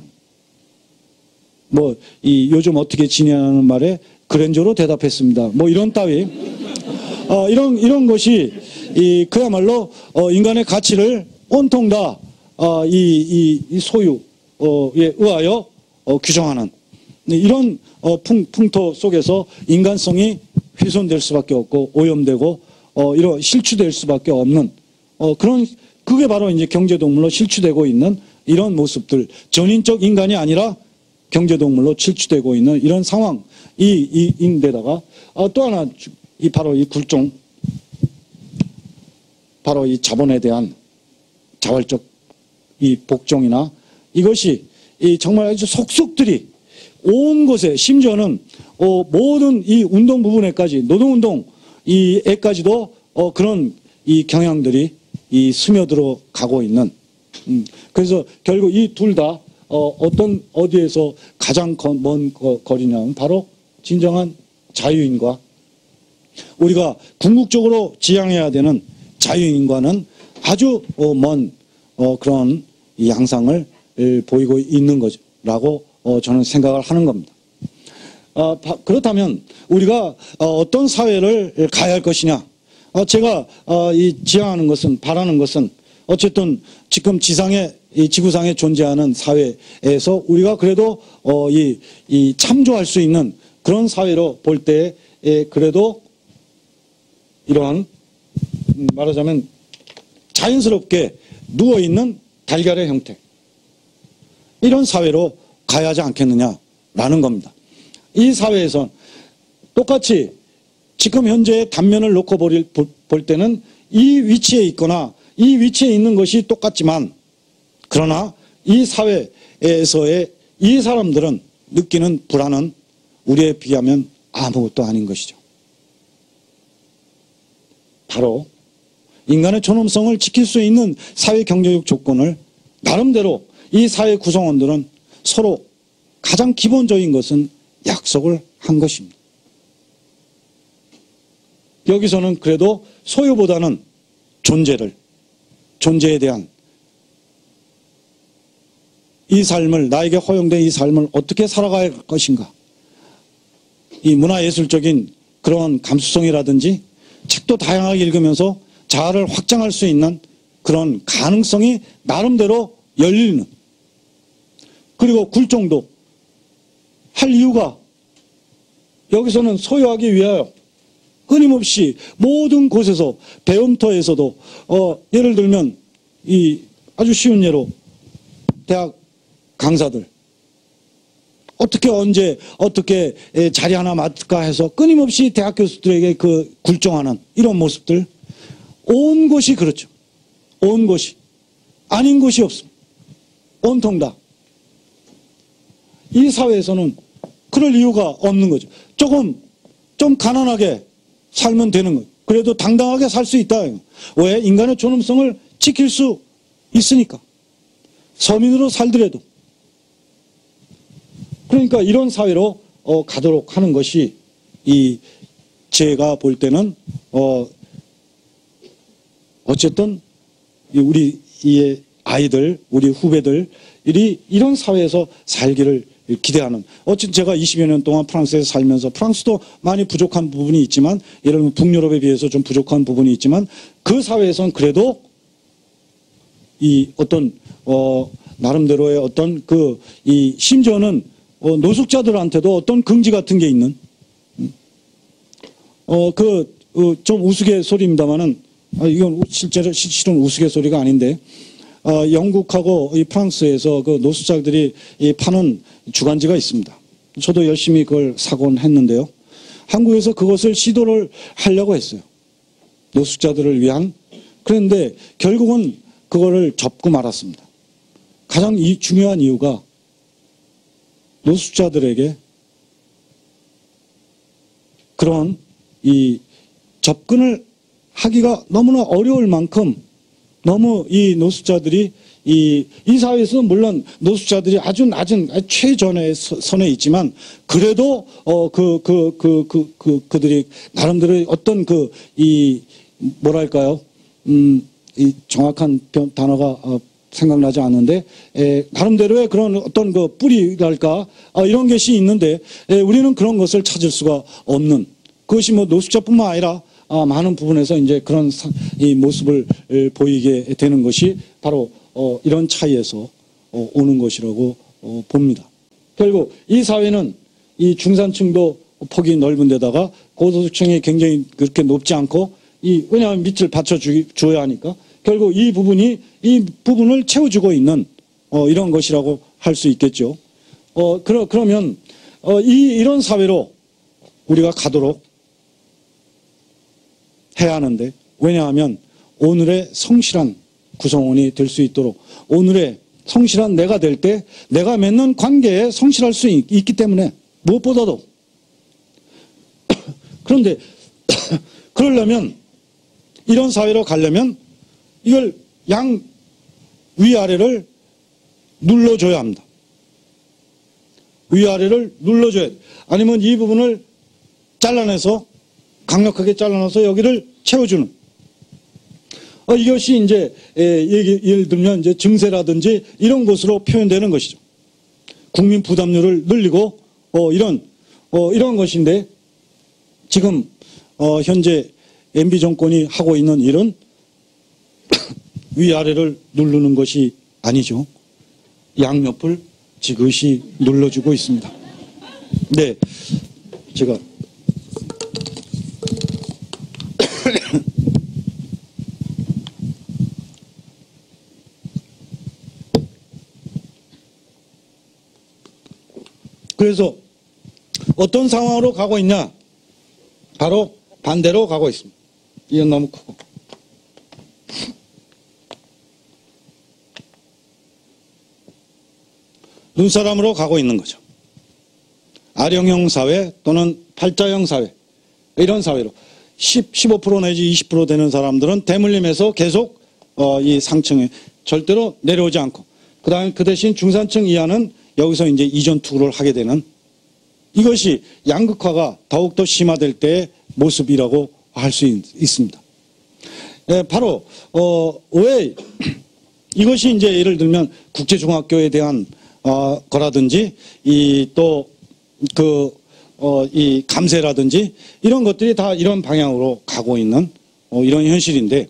뭐, 이 요즘 어떻게 지내냐는 말에 그랜저로 대답했습니다. 뭐 이런 따위 어, 이런 이런 것이 이 그야말로 어, 인간의 가치를 온통 다 어, 이, 이, 이 소유에 의하여 어, 규정하는 이런 어, 풍, 풍토 속에서 인간성이 훼손될 수밖에 없고 오염되고 어, 이런 실추될 수밖에 없는 어, 그런 그게 바로 이제 경제동물로 실추되고 있는 이런 모습들, 전인적 인간이 아니라 경제동물로 실추되고 있는 이런 상황이 이, 인데다가 어, 또 하나 이 바로 이 굴종, 바로 이 자본에 대한 자발적 이 복종이나 이것이 이 정말 아주 속속들이 온 곳에 심지어는 어, 모든 이 운동 부분에까지 노동운동 이 애까지도 어, 그런 이 경향들이 이 스며들어 가고 있는 음, 그래서 결국 이 둘 다 어, 어떤 어디에서 가장 거, 먼 거, 거리냐면 바로 진정한 자유인과 우리가 궁극적으로 지향해야 되는 자유인과는 아주 어, 먼 어, 그런 이 양상을 보이고 있는 거라고 어, 저는 생각을 하는 겁니다. 어, 그렇다면 우리가 어, 어떤 사회를 가야 할 것이냐? 어, 제가 어, 이 지향하는 것은 바라는 것은 어쨌든 지금 지상에 이 지구상에 존재하는 사회에서 우리가 그래도 어, 이, 이 참조할 수 있는 그런 사회로 볼 때 그래도 이러한 음, 말하자면 자연스럽게 누워있는 달걀의 형태 이런 사회로 가야 하지 않겠느냐라는 겁니다. 이 사회에서 똑같이 지금 현재의 단면을 놓고 볼 때는 이 위치에 있거나 이 위치에 있는 것이 똑같지만 그러나 이 사회에서의 이 사람들은 느끼는 불안은 우리에 비하면 아무것도 아닌 것이죠. 바로 인간의 존엄성을 지킬 수 있는 사회 경제적 조건을 나름대로 이 사회 구성원들은 서로 가장 기본적인 것은 약속을 한 것입니다. 여기서는 그래도 소유보다는 존재를, 존재에 대한 이 삶을, 나에게 허용된 이 삶을 어떻게 살아갈 것인가. 이 문화예술적인 그런 감수성이라든지 책도 다양하게 읽으면서 자아를 확장할 수 있는 그런 가능성이 나름대로 열리는, 그리고 굴종도 할 이유가 여기서는 소유하기 위하여 끊임없이 모든 곳에서 배움터에서도 어, 예를 들면 이 아주 쉬운 예로 대학 강사들 어떻게 언제 어떻게 자리 하나 맡을까 해서 끊임없이 대학 교수들에게 그 굴종하는 이런 모습들, 온 곳이 그렇죠. 온 곳이 아닌 곳이 없습니다. 온통 다. 이 사회에서는 그럴 이유가 없는 거죠. 조금 좀 가난하게 살면 되는 거예요. 그래도 당당하게 살 수 있다. 왜? 인간의 존엄성을 지킬 수 있으니까. 서민으로 살더라도. 그러니까 이런 사회로 어, 가도록 하는 것이 이 제가 볼 때는 어, 어쨌든 우리 이 아이들, 우리 후배들이 이런 사회에서 살기를 기대하는, 어쨌든 제가 이십여 년 동안 프랑스에서 살면서 프랑스도 많이 부족한 부분이 있지만, 예를 들면 북유럽에 비해서 좀 부족한 부분이 있지만 그 사회에선 그래도 이 어떤 어 나름대로의 어떤 그 이 심지어는 어 노숙자들한테도 어떤 긍지 같은 게 있는 어 그 좀 우스갯소리입니다만은 아, 이건 실제로 실은 우스갯소리가 아닌데 어, 영국하고 이 프랑스에서 그 노숙자들이 이 파는 주간지가 있습니다. 저도 열심히 그걸 사곤 했는데요. 한국에서 그것을 시도를 하려고 했어요. 노숙자들을 위한. 그런데 결국은 그거를 접고 말았습니다. 가장 이 중요한 이유가 노숙자들에게 그런 이 접근을 하기가 너무나 어려울 만큼 너무 이 노숙자들이 이, 이 사회에서는 물론 노숙자들이 아주 낮은 최전의 선에 있지만 그래도 어, 그, 그, 그, 그, 그, 그들이 나름대로 어떤 그, 이, 뭐랄까요, 음, 이 정확한 단어가 어, 생각나지 않는데, 에, 나름대로의 그런 어떤 그 뿌리랄까, 어, 이런 것이 있는데, 에, 우리는 그런 것을 찾을 수가 없는, 그것이 뭐 노숙자뿐만 아니라 아, 많은 부분에서 이제 그런 사, 이 모습을 보이게 되는 것이 바로 어, 이런 차이에서 어, 오는 것이라고 어, 봅니다. 결국 이 사회는 이 중산층도 폭이 넓은 데다가 고소득층이 굉장히 그렇게 높지 않고 이 왜냐하면 밑을 받쳐줘야 하니까 결국 이 부분이 이 부분을 채워주고 있는 어, 이런 것이라고 할 수 있겠죠. 어, 그러, 그러면 어, 이 이런 사회로 우리가 가도록 해야 하는데 왜냐하면 오늘의 성실한 구성원이 될 수 있도록 오늘의 성실한 내가 될 때 내가 맺는 관계에 성실할 수 있, 있기 때문에 무엇보다도 그런데 그러려면 이런 사회로 가려면 이걸 양 위아래를 눌러줘야 합니다. 위아래를 눌러줘야 돼. 아니면 이 부분을 잘라내서 강력하게 잘라내서 여기를 채워주는 어, 이것이 이제 예, 예를 들면 이제 증세라든지 이런 것으로 표현되는 것이죠. 국민 부담률을 늘리고 어, 이런 어, 이런 것인데 지금 어, 현재 엠비 정권이 하고 있는 일은 위아래를 누르는 것이 아니죠. 양옆을 지그시 눌러주고 있습니다. 네, 제가 그래서 어떤 상황으로 가고 있냐? 바로 반대로 가고 있습니다. 이건 너무 크고. 눈사람으로 가고 있는 거죠. 아령형 사회 또는 팔자형 사회 이런 사회로 십, 십오 퍼센트 내지 이십 퍼센트 되는 사람들은 대물림에서 계속 어, 이 상층에 절대로 내려오지 않고 그 다음에 그 대신 중산층 이하는 여기서 이제 이전 투구를 하게 되는 이것이 양극화가 더욱더 심화될 때의 모습이라고 할 수 있습니다. 예, 바로 어, 왜 이것이 이제 예를 들면 국제중학교에 대한 어, 거라든지 이 또 그 어, 이 감세라든지 이런 것들이 다 이런 방향으로 가고 있는 어, 이런 현실인데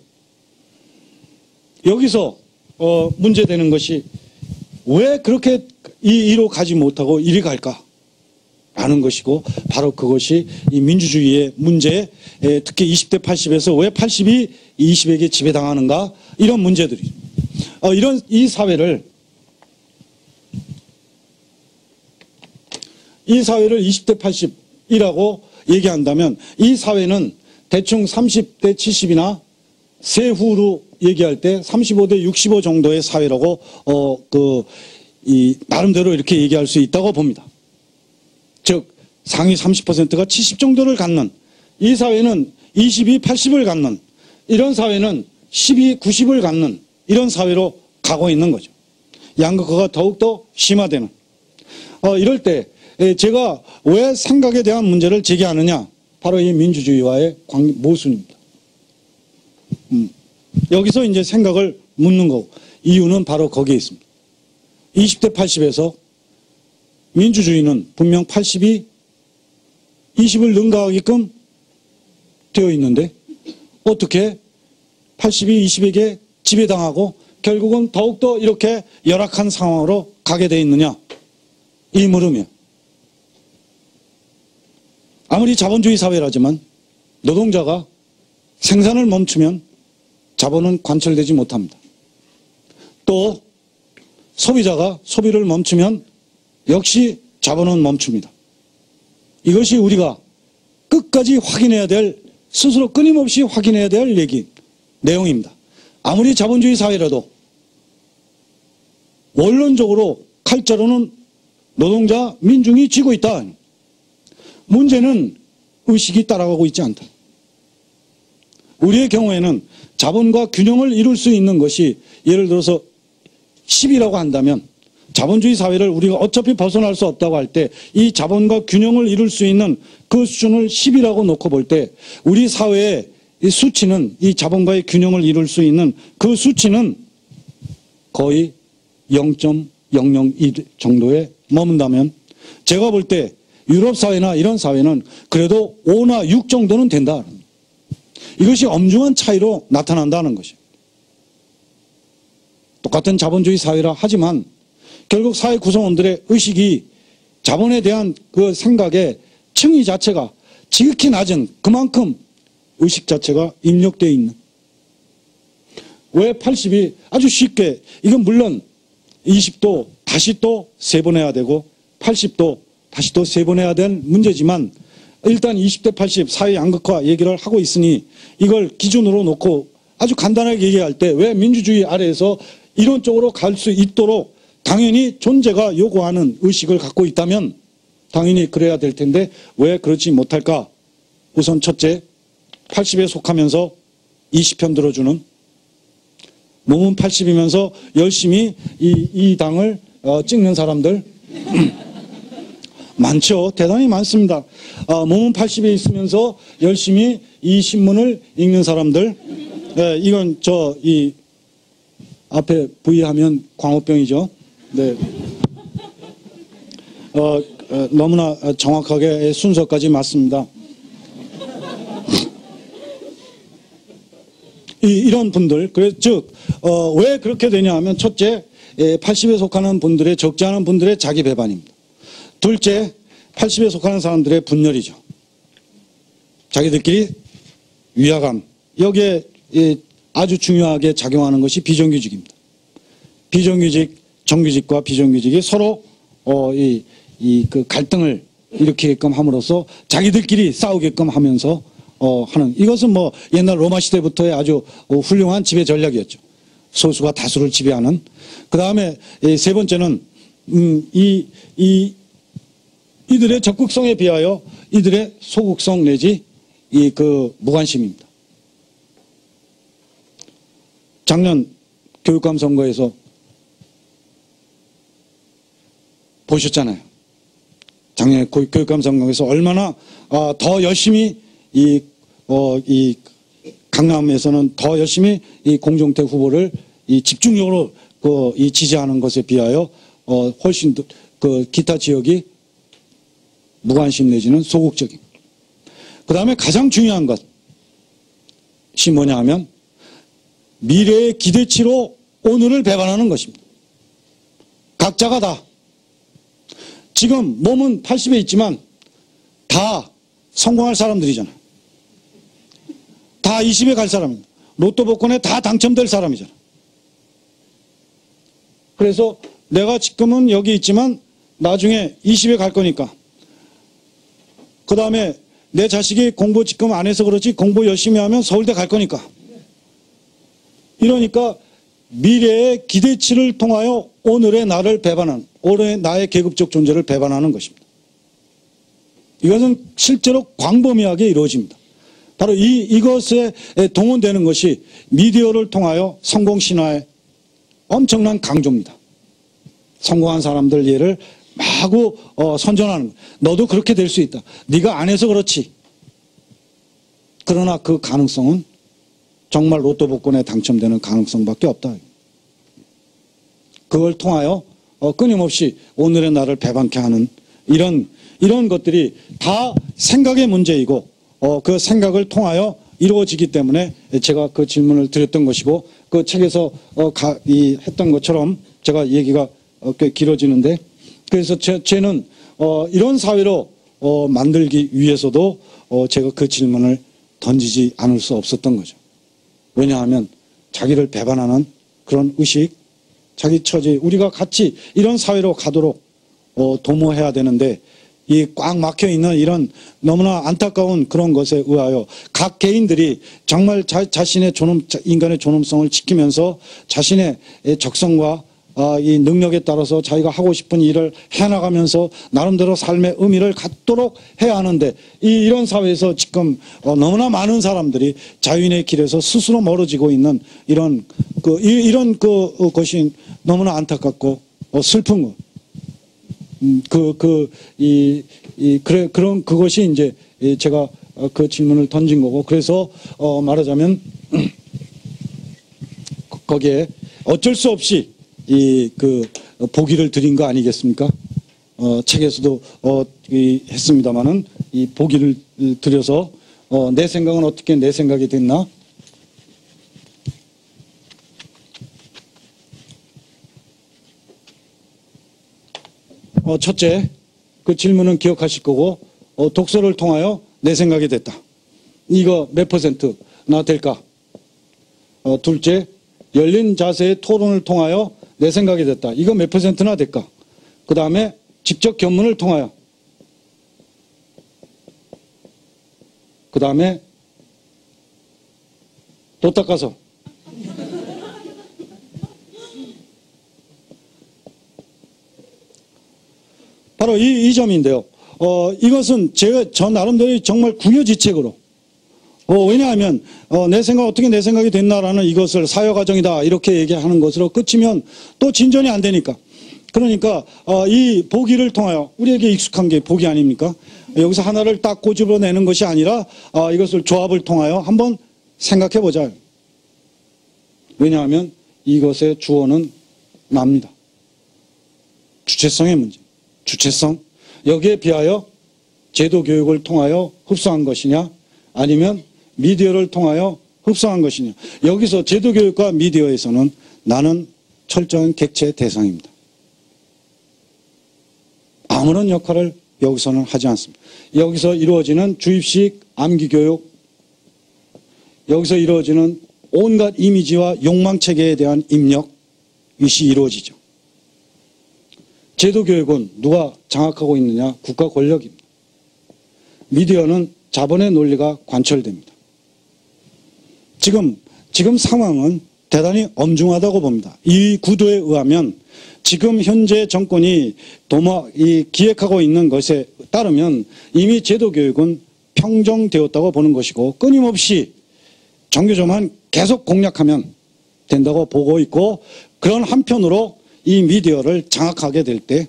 여기서 어, 문제되는 것이 왜 그렇게 이 이로 가지 못하고 이리 갈까? 라는 것이고 바로 그것이 이 민주주의의 문제 특히 이십 대 팔십에서 왜 팔십이 이십에게 지배당하는가 이런 문제들이 어, 이런 이 사회를 이 사회를 이십 대 팔십이라고 얘기한다면 이 사회는 대충 삼십 대 칠십이나 세후로 얘기할 때 삼십오 대 육십오 정도의 사회라고 어, 그, 이, 나름대로 이렇게 얘기할 수 있다고 봅니다. 즉 상위 삼십 퍼센트가 칠십 정도를 갖는 이 사회는 이십이 팔십을 갖는 이런 사회는 십이 구십을 갖는 이런 사회로 가고 있는 거죠. 양극화가 더욱더 심화되는 어, 이럴 때 제가 왜 생각에 대한 문제를 제기하느냐 바로 이 민주주의와의 관계 모순입니다. 음, 여기서 이제 생각을 묻는 거고 이유는 바로 거기에 있습니다. 이십 대 팔십에서 민주주의는 분명 팔십이 이십을 능가하게끔 되어 있는데 어떻게 팔십이 이십에게 지배당하고 결국은 더욱더 이렇게 열악한 상황으로 가게 되어 있느냐 이 물음이에요. 아무리 자본주의 사회라지만 노동자가 생산을 멈추면 자본은 관철되지 못합니다. 또 소비자가 소비를 멈추면 역시 자본은 멈춥니다. 이것이 우리가 끝까지 확인해야 될 스스로 끊임없이 확인해야 될 얘기 내용입니다. 아무리 자본주의 사회라도 원론적으로 칼자루는 노동자 민중이 쥐고 있다. 문제는 의식이 따라가고 있지 않다. 우리의 경우에는 자본과 균형을 이룰 수 있는 것이 예를 들어서 십이라고 한다면 자본주의 사회를 우리가 어차피 벗어날 수 없다고 할 때 이 자본과 균형을 이룰 수 있는 그 수준을 십이라고 놓고 볼 때 우리 사회의 이 수치는 이 자본과의 균형을 이룰 수 있는 그 수치는 거의 영 점 영영이 정도에 머문다면 제가 볼 때 유럽 사회나 이런 사회는 그래도 오나 육 정도는 된다. 이것이 엄중한 차이로 나타난다는 것이에요. 똑같은 자본주의 사회라 하지만 결국 사회 구성원들의 의식이 자본에 대한 그 생각의 층위 자체가 지극히 낮은 그만큼 의식 자체가 입력되어 있는. 왜 팔십이 아주 쉽게, 이건 물론 이십도 다시 또 세분해야 되고 팔십도 다시 또 세분해야 될 문제지만 일단 이십 대 팔십 사회 양극화 얘기를 하고 있으니 이걸 기준으로 놓고 아주 간단하게 얘기할 때 왜 민주주의 아래에서 이런 쪽으로 갈 수 있도록 당연히 존재가 요구하는 의식을 갖고 있다면 당연히 그래야 될 텐데 왜 그렇지 못할까? 우선 첫째, 팔십에 속하면서 이십 편 들어주는, 몸은 팔십이면서 열심히 이, 이 당을 어, 찍는 사람들 많죠. 대단히 많습니다. 어, 몸은 팔십에 있으면서 열심히 이 신문을 읽는 사람들. 네, 이건 저 이 앞에 V하면 광우병이죠. 네. 어, 어, 너무나 정확하게 순서까지 맞습니다. 이, 이런 분들, 그래서 즉, 어, 왜 그렇게 되냐 하면 첫째, 팔십에 속하는 분들의, 적지 않은 분들의 자기 배반입니다. 둘째, 팔십에 속하는 사람들의 분열이죠. 자기들끼리 위화감. 여기에 아주 중요하게 작용하는 것이 비정규직입니다. 비정규직, 정규직과 비정규직이 서로 어, 이, 이 그 갈등을 일으키게끔 함으로써 자기들끼리 싸우게끔 하면서 어, 하는, 이것은 뭐 옛날 로마 시대부터의 아주 훌륭한 지배 전략이었죠. 소수가 다수를 지배하는. 그 다음에 세 번째는 음, 이, 이 이들의 적극성에 비하여 이들의 소극성 내지 이 그 무관심입니다. 작년 교육감 선거에서 보셨잖아요. 작년에 교육감 선거에서 얼마나 어, 더 열심히 이, 어, 이 강남에서는 더 열심히 이 공정태 후보를 이 집중적으로 그 이 지지하는 것에 비하여 어, 훨씬 더 그 기타 지역이 무관심 내지는 소극적인. 그 다음에 가장 중요한 것이 뭐냐 하면 미래의 기대치로 오늘을 배반하는 것입니다. 각자가 다. 지금 몸은 팔십에 있지만 다 성공할 사람들이잖아요. 다 이십에 갈 사람입니다. 로또 복권에 다 당첨될 사람이잖아. 그래서 내가 지금은 여기 있지만 나중에 이십에 갈 거니까. 그 다음에 내 자식이 공부 지금 안 해서 그렇지 공부 열심히 하면 서울대 갈 거니까. 이러니까 미래의 기대치를 통하여 오늘의 나를 배반하는, 오늘의 나의 계급적 존재를 배반하는 것입니다. 이것은 실제로 광범위하게 이루어집니다. 바로 이, 이것에 동원되는 것이 미디어를 통하여 성공신화의 엄청난 강조입니다. 성공한 사람들 예를 마구 어, 선전하는 거예요. 너도 그렇게 될 수 있다. 네가 안 해서 그렇지. 그러나 그 가능성은 정말 로또 복권에 당첨되는 가능성밖에 없다. 그걸 통하여 어, 끊임없이 오늘의 나를 배반케 하는 이런 이런 것들이 다 생각의 문제이고 어, 그 생각을 통하여 이루어지기 때문에 제가 그 질문을 드렸던 것이고 그 책에서 어, 가, 이, 했던 것처럼 제가 얘기가 어, 꽤 길어지는데 그래서 제, 쟤는 어, 이런 사회로 어, 만들기 위해서도 어, 제가 그 질문을 던지지 않을 수 없었던 거죠. 왜냐하면 자기를 배반하는 그런 의식, 자기 처지, 우리가 같이 이런 사회로 가도록 어, 도모해야 되는데 이 꽉 막혀 있는 이런 너무나 안타까운 그런 것에 의하여 각 개인들이 정말 자, 자신의 존엄, 인간의 존엄성을 지키면서 자신의 적성과 아, 이 능력에 따라서 자기가 하고 싶은 일을 해나가면서 나름대로 삶의 의미를 갖도록 해야 하는데 이, 이런 사회에서 지금 어, 너무나 많은 사람들이 자유인의 길에서 스스로 멀어지고 있는 이런 그 이, 이런 그 어, 것이 너무나 안타깝고 어, 슬픈 거. 음, 그 그 이 이 그래 그런 그것이 이제 제가 어, 그 질문을 던진 거고 그래서 어, 말하자면 거기에 어쩔 수 없이 이 그 보기를 드린 거 아니겠습니까? 어, 책에서도 어, 이, 했습니다만은 이 보기를 드려서 어, 내 생각은 어떻게 내 생각이 됐나? 어, 첫째, 그 질문은 기억하실 거고, 어, 독서를 통하여 내 생각이 됐다. 이거 몇 퍼센트나 될까? 어, 둘째, 열린 자세의 토론을 통하여 내 생각이 됐다. 이거 몇 퍼센트나 될까? 그 다음에 직접 견문을 통하여, 그 다음에 도 닦아서, 바로 이, 이 점인데요. 어, 이것은 제가 저 나름대로 정말 궁여지책으로, 어, 왜냐하면 어, 내 생각 어떻게 내 생각이 됐나라는 이것을 사회과정이다 이렇게 얘기하는 것으로 끝이면 또 진전이 안 되니까. 그러니까 어, 이 보기를 통하여, 우리에게 익숙한 게 보기 아닙니까? 여기서 하나를 딱 꼬집어내는 것이 아니라 어, 이것을 조합을 통하여 한번 생각해보자. 왜냐하면 이것의 주어는 납니다. 주체성의 문제. 주체성. 여기에 비하여 제도 교육을 통하여 흡수한 것이냐, 아니면 미디어를 통하여 흡수한 것이냐. 여기서 제도 교육과 미디어에서는 나는 철저한 객체 대상입니다. 아무런 역할을 여기서는 하지 않습니다. 여기서 이루어지는 주입식 암기교육, 여기서 이루어지는 온갖 이미지와 욕망체계에 대한 입력, 이것이 이루어지죠. 제도교육은 누가 장악하고 있느냐? 국가 권력입니다. 미디어는 자본의 논리가 관철됩니다. 지금, 지금 상황은 대단히 엄중하다고 봅니다. 이 구도에 의하면 지금 현재 정권이 도마, 이 기획하고 있는 것에 따르면 이미 제도교육은 평정되었다고 보는 것이고, 끊임없이 정교조만 계속 공략하면 된다고 보고 있고, 그런 한편으로 이 미디어를 장악하게 될 때,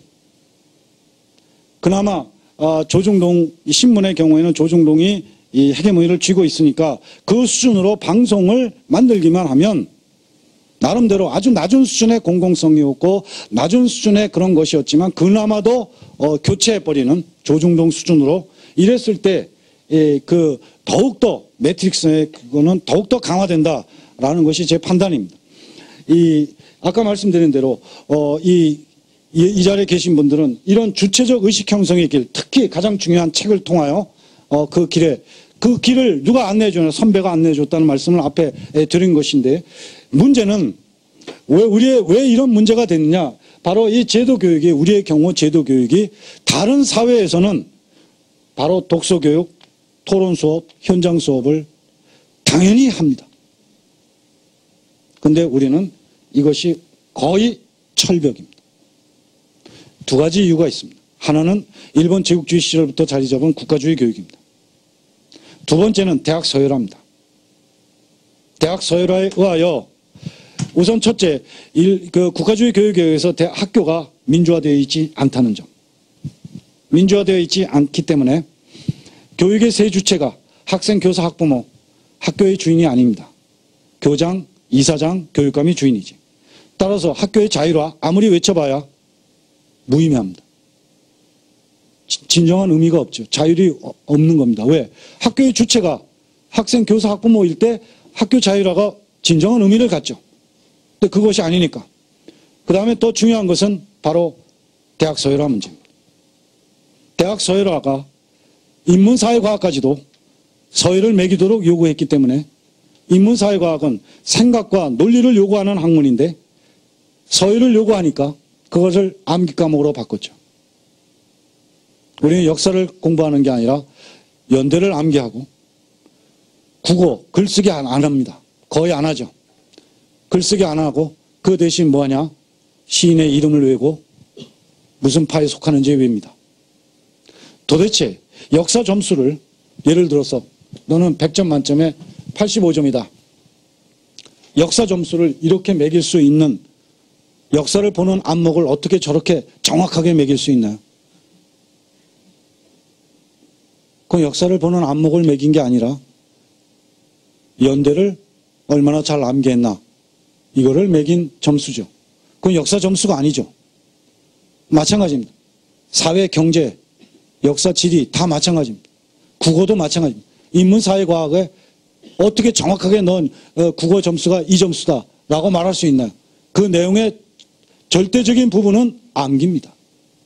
그나마 조중동 신문의 경우에는 조중동이 이 헤게모니를 쥐고 있으니까 그 수준으로 방송을 만들기만 하면 나름대로 아주 낮은 수준의 공공성이었고 낮은 수준의 그런 것이었지만 그나마도 어, 교체해버리는 조중동 수준으로 이랬을 때 그 더욱더 매트릭스의 그거는 더욱더 강화된다라는 것이 제 판단입니다. 이 아까 말씀드린 대로 어, 이, 이, 이 자리에 계신 분들은 이런 주체적 의식 형성의 길, 특히 가장 중요한 책을 통하여 어, 그 길에 그 길을 누가 안내해 주냐, 선배가 안내해 줬다는 말씀을 앞에 드린 것인데, 문제는 왜 우리의 왜 이런 문제가 됐느냐? 바로 이 제도 교육이, 우리의 경우 제도 교육이 다른 사회에서는 바로 독서 교육, 토론 수업, 현장 수업을 당연히 합니다. 근데 우리는 이것이 거의 철벽입니다. 두 가지 이유가 있습니다. 하나는 일본 제국주의 시절부터 자리 잡은 국가주의 교육입니다. 두 번째는 대학 서열화입니다. 대학 서열화에 의하여 우선 첫째, 일, 그 국가주의 교육에 의해서 대, 학교가 민주화되어 있지 않다는 점. 민주화되어 있지 않기 때문에 교육의 세 주체가 학생, 교사, 학부모, 학교의 주인이 아닙니다. 교장, 이사장, 교육감이 주인이지. 따라서 학교의 자율화 아무리 외쳐봐야 무의미합니다. 진정한 의미가 없죠. 자율이 없는 겁니다. 왜? 학교의 주체가 학생, 교사, 학부모일 때 학교 자율화가 진정한 의미를 갖죠. 근데 그것이 아니니까. 그 다음에 또 중요한 것은 바로 대학 서열화 문제입니다. 대학 서열화가 인문사회과학까지도 서열을 매기도록 요구했기 때문에 인문사회과학은 생각과 논리를 요구하는 학문인데 서열을 요구하니까 그것을 암기 과목으로 바꿨죠. 우리는 역사를 공부하는 게 아니라 연대를 암기하고 국어, 글쓰기 안, 안 합니다. 거의 안 하죠. 글쓰기 안 하고 그 대신 뭐하냐? 시인의 이름을 외고 무슨 파에 속하는지 외웁니다. 도대체 역사 점수를 예를 들어서 너는 백 점 만점에 팔십오 점이다. 역사 점수를 이렇게 매길 수 있는, 역사를 보는 안목을 어떻게 저렇게 정확하게 매길 수 있나요? 그 역사를 보는 안목을 매긴 게 아니라 연대를 얼마나 잘 암기했나, 이거를 매긴 점수죠. 그건 역사 점수가 아니죠. 마찬가지입니다. 사회, 경제, 역사, 지리 다 마찬가지입니다. 국어도 마찬가지입니다. 인문사회과학에 어떻게 정확하게 넌 국어 점수가 이 점수다 라고 말할 수 있나요? 그 내용의 절대적인 부분은 암기입니다.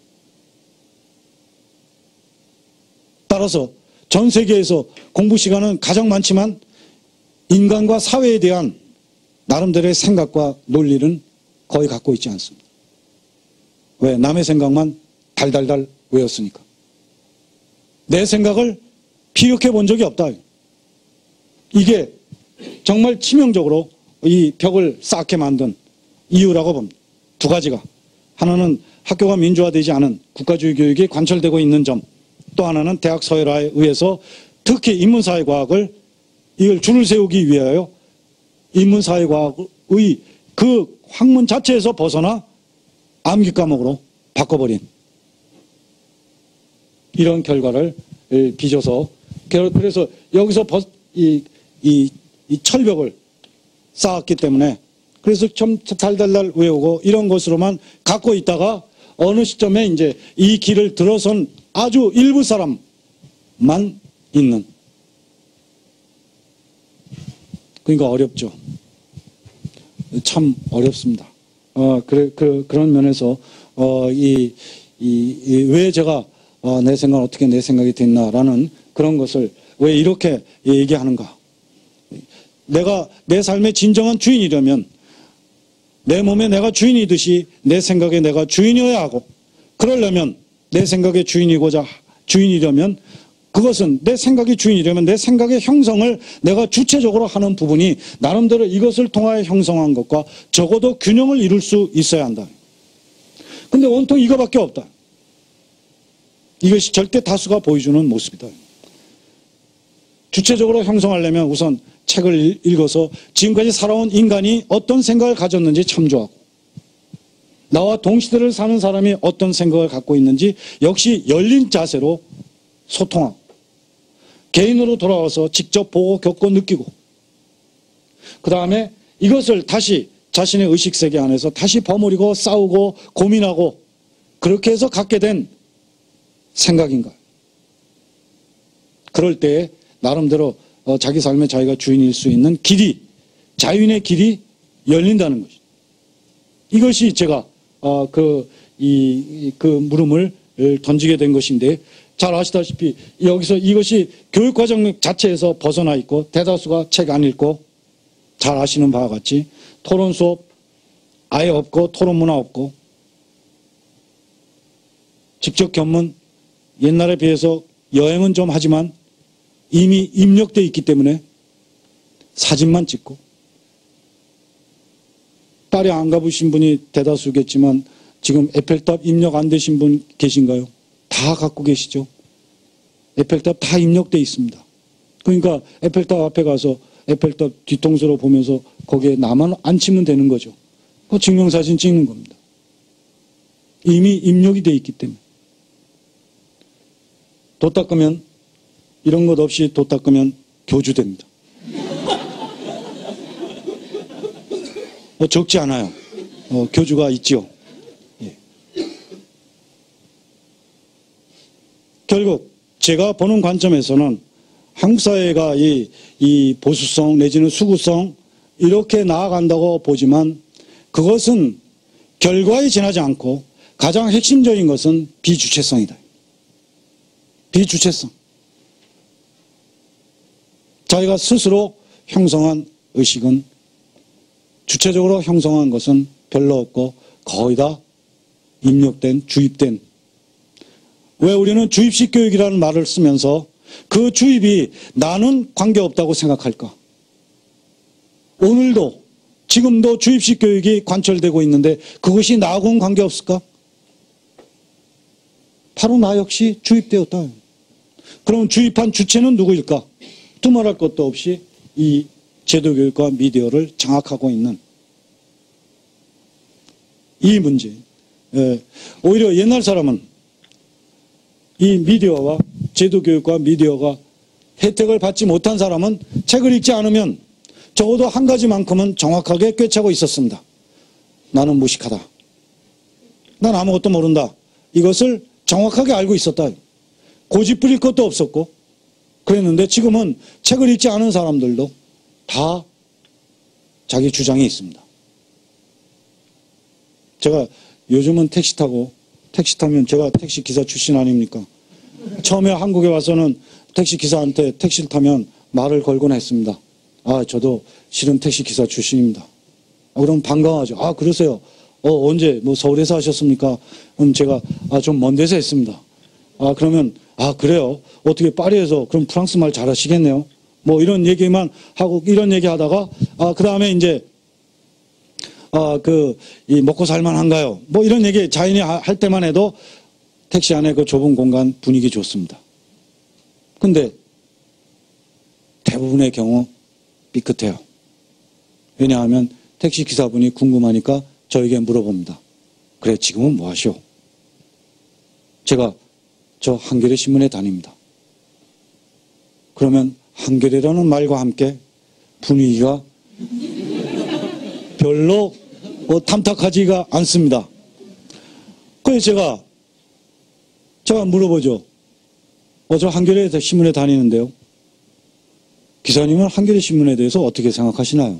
따라서 전 세계에서 공부 시간은 가장 많지만 인간과 사회에 대한 나름대로의 생각과 논리는 거의 갖고 있지 않습니다. 왜? 남의 생각만 달달달 외웠으니까. 내 생각을 피력해 본 적이 없다. 이게 정말 치명적으로 이 벽을 쌓게 만든 이유라고 봅니다. 두 가지가. 하나는 학교가 민주화되지 않은 국가주의 교육이 관철되고 있는 점, 또 하나는 대학 서열화에 의해서 특히 인문사회과학을 이걸 줄을 세우기 위하여 인문사회과학의 그 학문 자체에서 벗어나 암기 과목으로 바꿔버린 이런 결과를 빚어서, 그래서 여기서 이, 이, 이 철벽을 쌓았기 때문에 그래서 좀 달달달 외우고 이런 것으로만 갖고 있다가 어느 시점에 이제 이 길을 들어선 아주 일부 사람만 있는. 그러니까 어렵죠. 참 어렵습니다. 어, 그래, 그, 그런 면에서, 어, 이, 이, 이 왜 제가, 어, 내 생각은 어떻게 내 생각이 됐나라는 그런 것을 왜 이렇게 얘기하는가. 내가 내 삶의 진정한 주인이려면 내 몸에 내가 주인이듯이 내 생각에 내가 주인이어야 하고, 그러려면 내 생각의 주인이고자 주인이려면 그것은 내 생각이 주인이려면 내 생각의 형성을 내가 주체적으로 하는 부분이 나름대로 이것을 통하여 형성한 것과 적어도 균형을 이룰 수 있어야 한다. 근데 온통 이거밖에 없다. 이것이 절대 다수가 보여주는 모습이다. 주체적으로 형성하려면 우선 책을 읽어서 지금까지 살아온 인간이 어떤 생각을 가졌는지 참조하고, 나와 동시대를 사는 사람이 어떤 생각을 갖고 있는지 역시 열린 자세로 소통하고, 개인으로 돌아와서 직접 보고 겪고 느끼고, 그 다음에 이것을 다시 자신의 의식세계 안에서 다시 버무리고 싸우고 고민하고, 그렇게 해서 갖게 된 생각인가. 그럴 때 나름대로 자기 삶의 자기가 주인일 수 있는 길이, 자유인의 길이 열린다는 것이죠. 이것이 제가 어, 그, 이, 그 물음을 던지게 된 것인데, 잘 아시다시피 여기서 이것이 교육과정 자체에서 벗어나 있고 대다수가 책 안 읽고, 잘 아시는 바와 같이 토론 수업 아예 없고 토론 문화 없고, 직접 견문 옛날에 비해서 여행은 좀 하지만 이미 입력되어 있기 때문에 사진만 찍고, 파리 안 가보신 분이 대다수겠지만 지금 에펠탑 입력 안 되신 분 계신가요? 다 갖고 계시죠? 에펠탑 다 입력되어 있습니다. 그러니까 에펠탑 앞에 가서 에펠탑 뒤통수로 보면서 거기에 나만 안 치면 되는 거죠. 그 증명사진 찍는 겁니다. 이미 입력이 되어 있기 때문에. 도 닦으면, 이런 것 없이 도 닦으면 교주됩니다. 어, 적지 않아요. 어, 교주가 있지요. 예. 결국 제가 보는 관점에서는 한국 사회가 이, 이 보수성 내지는 수구성 이렇게 나아간다고 보지만, 그것은 결과에 지나지 않고 가장 핵심적인 것은 비주체성이다. 비주체성. 자기가 스스로 형성한 의식은, 주체적으로 형성한 것은 별로 없고 거의 다 입력된, 주입된. 왜 우리는 주입식 교육이라는 말을 쓰면서 그 주입이 나는 관계없다고 생각할까? 오늘도 지금도 주입식 교육이 관철되고 있는데 그것이 나하고는 관계없을까? 바로 나 역시 주입되었다. 그럼 주입한 주체는 누구일까? 두말할 것도 없이 이 제도교육과 미디어를 장악하고 있는 이 문제. 예, 오히려 옛날 사람은 이 미디어와 제도교육과 미디어가 혜택을 받지 못한 사람은 책을 읽지 않으면 적어도 한 가지만큼은 정확하게 꿰차고 있었습니다. 나는 무식하다. 난 아무것도 모른다. 이것을 정확하게 알고 있었다. 고집 부릴 것도 없었고 그랬는데 지금은 책을 읽지 않은 사람들도 다 자기 주장이 있습니다. 제가 요즘은 택시 타고 택시 타면 제가 택시 기사 출신 아닙니까? 처음에 한국에 와서는 택시 기사한테 택시를 타면 말을 걸곤 했습니다. 아, 저도 실은 택시 기사 출신입니다. 아, 그럼 반가워하죠. 아, 그러세요? 어, 언제 뭐 서울에서 하셨습니까? 그럼 제가 아, 좀 먼 데서 했습니다. 아, 그러면 아, 그래요? 어떻게 파리에서 그럼 프랑스 말 잘하시겠네요? 뭐 이런 얘기만 하고 이런 얘기 하다가 아, 그다음에 이제 아, 그, 이 먹고 살만한가요? 뭐 이런 얘기 자연히 할 때만 해도 택시 안에 그 좁은 공간 분위기 좋습니다. 근데 대부분의 경우 삐끗해요. 왜냐하면 택시 기사분이 궁금하니까 저에게 물어봅니다. 그래, 지금은 뭐 하시오? 제가 저 한겨레 신문에 다닙니다. 그러면 한겨레라는 말과 함께 분위기가 별로 뭐 탐탁하지가 않습니다. 그래서 제가 제가 물어보죠. 어, 저 한겨레 신문에 다니는데요. 기사님은 한겨레 신문에 대해서 어떻게 생각하시나요?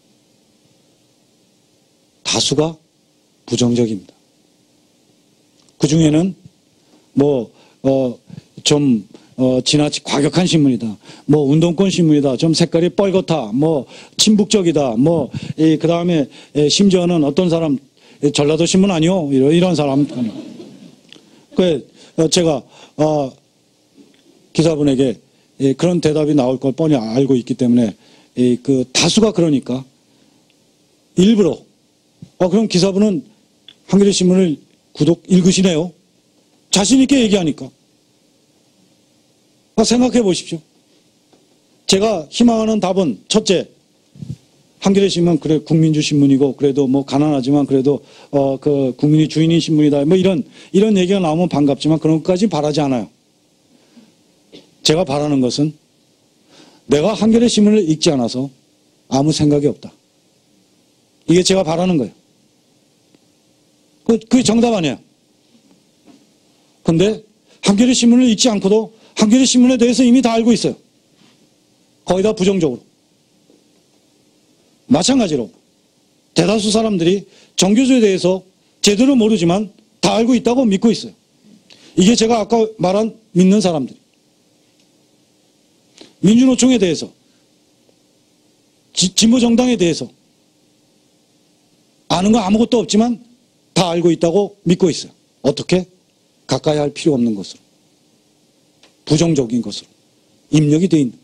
다수가 부정적입니다. 그 중에는 뭐 어, 좀 어, 지나치 과격한 신문이다. 뭐 운동권 신문이다. 좀 색깔이 뻘겋다. 뭐 친북적이다. 뭐 그 다음에 심지어는 어떤 사람 전라도 신문 아니요? 이런, 이런 사람. 그 제가 어, 기사분에게 그런 대답이 나올 걸 뻔히 알고 있기 때문에 그 다수가 그러니까 일부러 어, 그럼 기사분은 한겨레 신문을 구독 읽으시네요. 자신 있게 얘기하니까. 생각해 보십시오. 제가 희망하는 답은 첫째, 한겨레 신문 그래 국민주 신문이고 그래도 뭐 가난하지만 그래도 어 그 국민이 주인인 신문이다. 뭐 이런 이런 얘기가 나오면 반갑지만 그런 것까지 바라지 않아요. 제가 바라는 것은 내가 한겨레 신문을 읽지 않아서 아무 생각이 없다. 이게 제가 바라는 거예요. 그 그게 정답 아니에요. 근데 한겨레 신문을 읽지 않고도 한겨레 신문에 대해서 이미 다 알고 있어요. 거의 다 부정적으로. 마찬가지로 대다수 사람들이 정교조에 대해서 제대로 모르지만 다 알고 있다고 믿고 있어요. 이게 제가 아까 말한 믿는 사람들. 민주노총에 대해서, 지, 진보정당에 대해서 아는 거 아무것도 없지만 다 알고 있다고 믿고 있어요. 어떻게? 가까이 할 필요 없는 것으로. 부정적인 것으로. 입력이 돼 있는.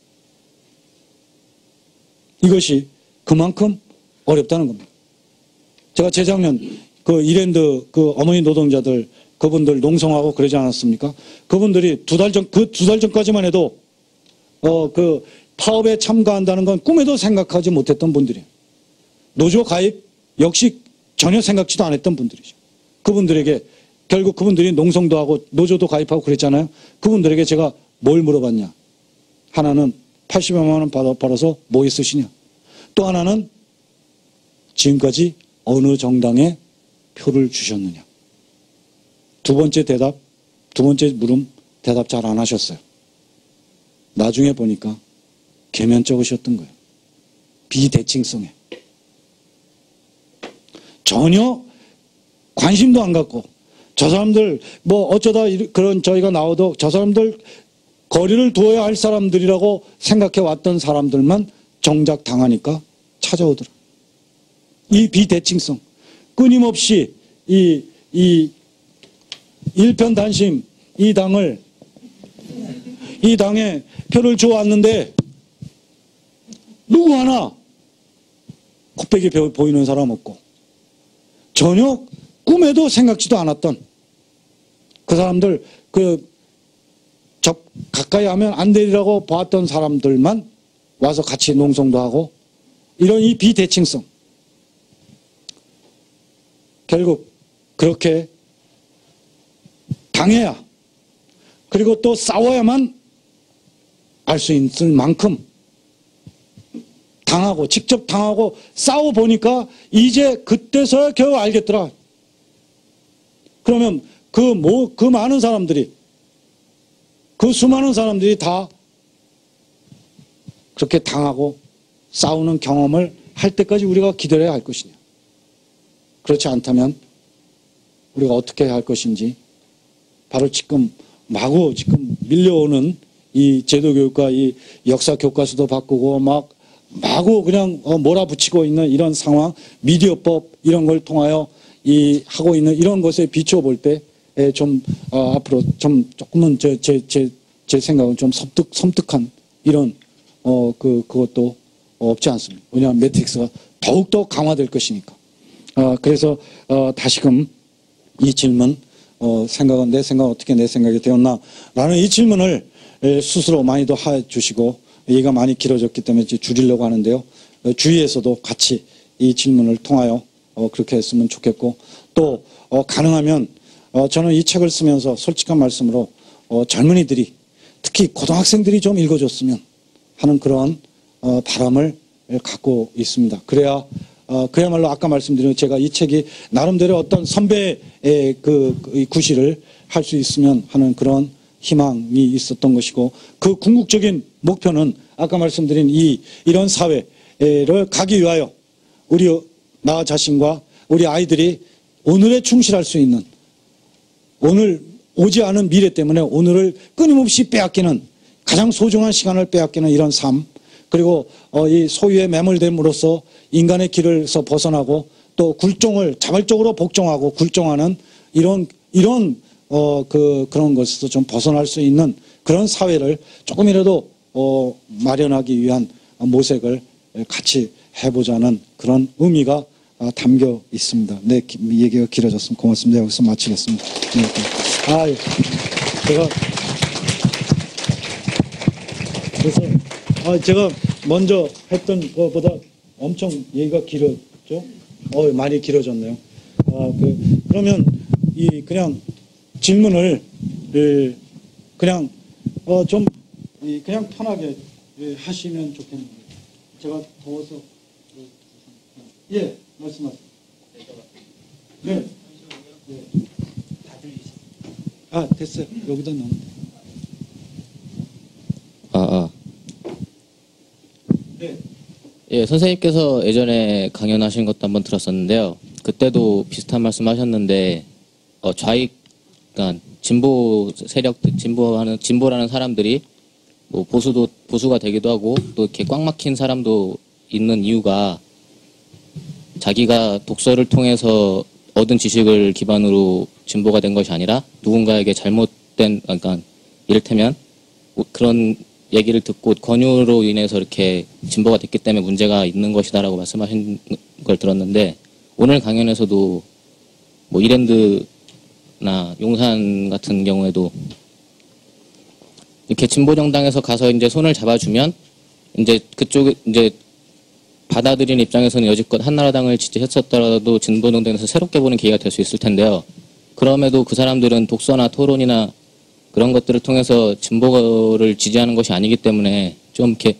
이것이 그만큼 어렵다는 겁니다. 제가 재작년 그 이랜드 그 어머니 노동자들 그분들 농성하고 그러지 않았습니까? 그분들이 두 달 전, 그 두 달 전까지만 해도 어, 그 파업에 참가한다는 건 꿈에도 생각하지 못했던 분들이에요. 노조 가입 역시 전혀 생각지도 않았던 분들이죠. 그분들에게 결국 그분들이 농성도 하고 노조도 가입하고 그랬잖아요. 그분들에게 제가 뭘 물어봤냐. 하나는 팔십여만 원 받아, 벌어서 뭐에 쓰시냐. 또 하나는 지금까지 어느 정당에 표를 주셨느냐. 두 번째 대답, 두 번째 물음 대답 잘 안 하셨어요. 나중에 보니까 개면적으셨던 거예요. 비대칭성에. 전혀 관심도 안 갖고 저 사람들 뭐 어쩌다 그런 저희가 나와도 저 사람들 거리를 두어야 할 사람들이라고 생각해 왔던 사람들만 정작 당하니까 찾아오더라. 이 비대칭성. 끊임없이 이, 이 일편단심 이 당을 이 당에 표를 주어왔는데 누구 하나 코빼기 보이는 사람 없고 전혀 꿈에도 생각지도 않았던 그 사람들 그 적 가까이 하면 안 되리라고 봤던 사람들만 와서 같이 농성도 하고 이런 이 비대칭성. 결국 그렇게 당해야 그리고 또 싸워야만 알 수 있을 만큼 당하고 직접 당하고 싸워보니까 이제 그때서야 겨우 알겠더라. 그러면 그 뭐, 그 많은 사람들이 그 수많은 사람들이 다 그렇게 당하고 싸우는 경험을 할 때까지 우리가 기다려야 할 것이냐. 그렇지 않다면 우리가 어떻게 할 것인지 바로 지금 마구 지금 밀려오는 이 제도교육과 이 역사 교과서도 바꾸고 막 마구 그냥 몰아붙이고 있는 이런 상황, 미디어법 이런 걸 통하여 이 하고 있는 이런 것에 비춰볼 때 좀 어, 앞으로 좀 조금은 제 제 제 제 생각은 좀 섬뜩 섬뜩한 이런 어 그 그것도 없지 않습니다. 왜냐하면 매트릭스가 더욱 더 강화될 것이니까. 어 그래서 어 다시금 이 질문 어 생각은 내 생각 어떻게 내 생각이 되었나라는 이 질문을 에, 스스로 많이도 해 주시고 얘기가 많이 길어졌기 때문에 이제 줄이려고 하는데요. 어, 주위에서도 같이 이 질문을 통하여 어, 그렇게 했으면 좋겠고 또 어, 가능하면 어, 저는 이 책을 쓰면서 솔직한 말씀으로 어, 젊은이들이 특히 고등학생들이 좀 읽어줬으면 하는 그런 어, 바람을 갖고 있습니다. 그래야 어, 그야말로 아까 말씀드린 제가 이 책이 나름대로 어떤 선배의 그, 그 구실을 할 수 있으면 하는 그런 희망이 있었던 것이고 그 궁극적인 목표는 아까 말씀드린 이 이런 사회를 가기 위하여 우리 나 자신과 우리 아이들이 오늘에 충실할 수 있는 오늘 오지 않은 미래 때문에 오늘을 끊임없이 빼앗기는 가장 소중한 시간을 빼앗기는 이런 삶 그리고 어, 이 소유에 매몰됨으로써 인간의 길에서 벗어나고 또 굴종을 자발적으로 복종하고 굴종하는 이런 이런 어, 그 그런 것에서 좀 벗어날 수 있는 그런 사회를 조금이라도 어, 마련하기 위한 모색을 같이 해보자는 그런 의미가 담겨 있습니다. 네, 얘기가 길어졌으면 고맙습니다. 여기서 마치겠습니다. 네. 아, 제가 그래서 아, 제가 먼저 했던 것보다 엄청 얘기가 길었죠. 어, 많이 길어졌네요. 아, 그 그러면 이 그냥 질문을 예, 그냥 어, 좀 이, 그냥 편하게 예, 하시면 좋겠는데 제가 더워서 예. 말씀하세요. 네. 네. 아, 됐어요. 여기다 넣으면 돼. 아, 아. 네. 예, 선생님께서 예전에 강연하신 것도 한번 들었었는데요. 그때도 비슷한 말씀 하셨는데, 어, 좌익, 그러니까 진보 세력, 진보하는, 진보라는 사람들이 뭐 보수도, 보수가 되기도 하고 또 이렇게 꽉 막힌 사람도 있는 이유가 자기가 독서를 통해서 얻은 지식을 기반으로 진보가 된 것이 아니라 누군가에게 잘못된, 그러니까 이를테면 그런 얘기를 듣고 권유로 인해서 이렇게 진보가 됐기 때문에 문제가 있는 것이다라고 말씀하신 걸 들었는데 오늘 강연에서도 뭐 이랜드나 용산 같은 경우에도 이렇게 진보 정당에서 가서 이제 손을 잡아주면 이제 그쪽에 이제 받아들이는 입장에서는 여지껏 한나라당을 지지했었더라도 진보정당에서 새롭게 보는 기회가 될 수 있을 텐데요. 그럼에도 그 사람들은 독서나 토론이나 그런 것들을 통해서 진보를 지지하는 것이 아니기 때문에 좀 이렇게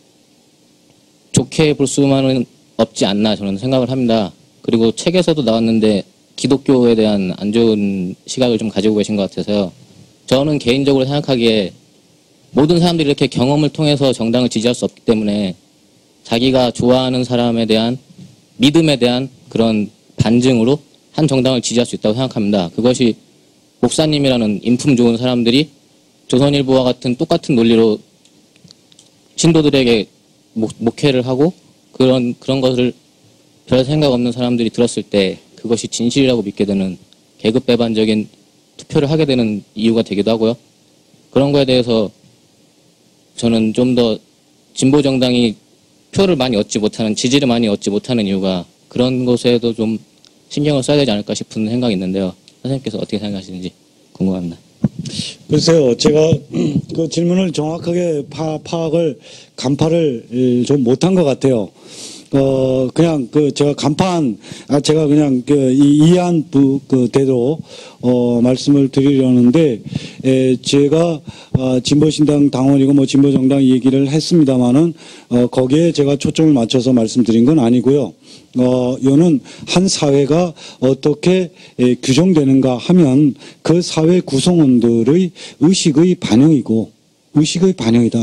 좋게 볼 수만은 없지 않나 저는 생각을 합니다. 그리고 책에서도 나왔는데 기독교에 대한 안 좋은 시각을 좀 가지고 계신 것 같아서요. 저는 개인적으로 생각하기에 모든 사람들이 이렇게 경험을 통해서 정당을 지지할 수 없기 때문에 자기가 좋아하는 사람에 대한 믿음에 대한 그런 반증으로 한 정당을 지지할 수 있다고 생각합니다. 그것이 목사님이라는 인품 좋은 사람들이 조선일보와 같은 똑같은 논리로 신도들에게 목, 목회를 하고 그런 그런 것을 별 생각 없는 사람들이 들었을 때 그것이 진실이라고 믿게 되는 계급배반적인 투표를 하게 되는 이유가 되기도 하고요. 그런 거에 대해서 저는 좀 더 진보 정당이 표를 많이 얻지 못하는, 지지를 많이 얻지 못하는 이유가 그런 것에도 좀 신경을 써야 되지 않을까 싶은 생각이 있는데요. 선생님께서 어떻게 생각하시는지 궁금합니다. 글쎄요, 제가 그 질문을 정확하게 파, 파악을, 간파를 좀 못한 것 같아요. 어, 그냥 그 제가 간판, 아, 제가 그냥 그 이해한 부, 그 대로, 어, 말씀을 드리려는데, 에, 제가, 어, 진보신당 당원이고 뭐 진보정당 얘기를 했습니다만은, 어, 거기에 제가 초점을 맞춰서 말씀드린 건 아니고요. 어, 이거는 한 사회가 어떻게 에, 규정되는가 하면 그 사회 구성원들의 의식의 반영이고, 의식의 반영이다.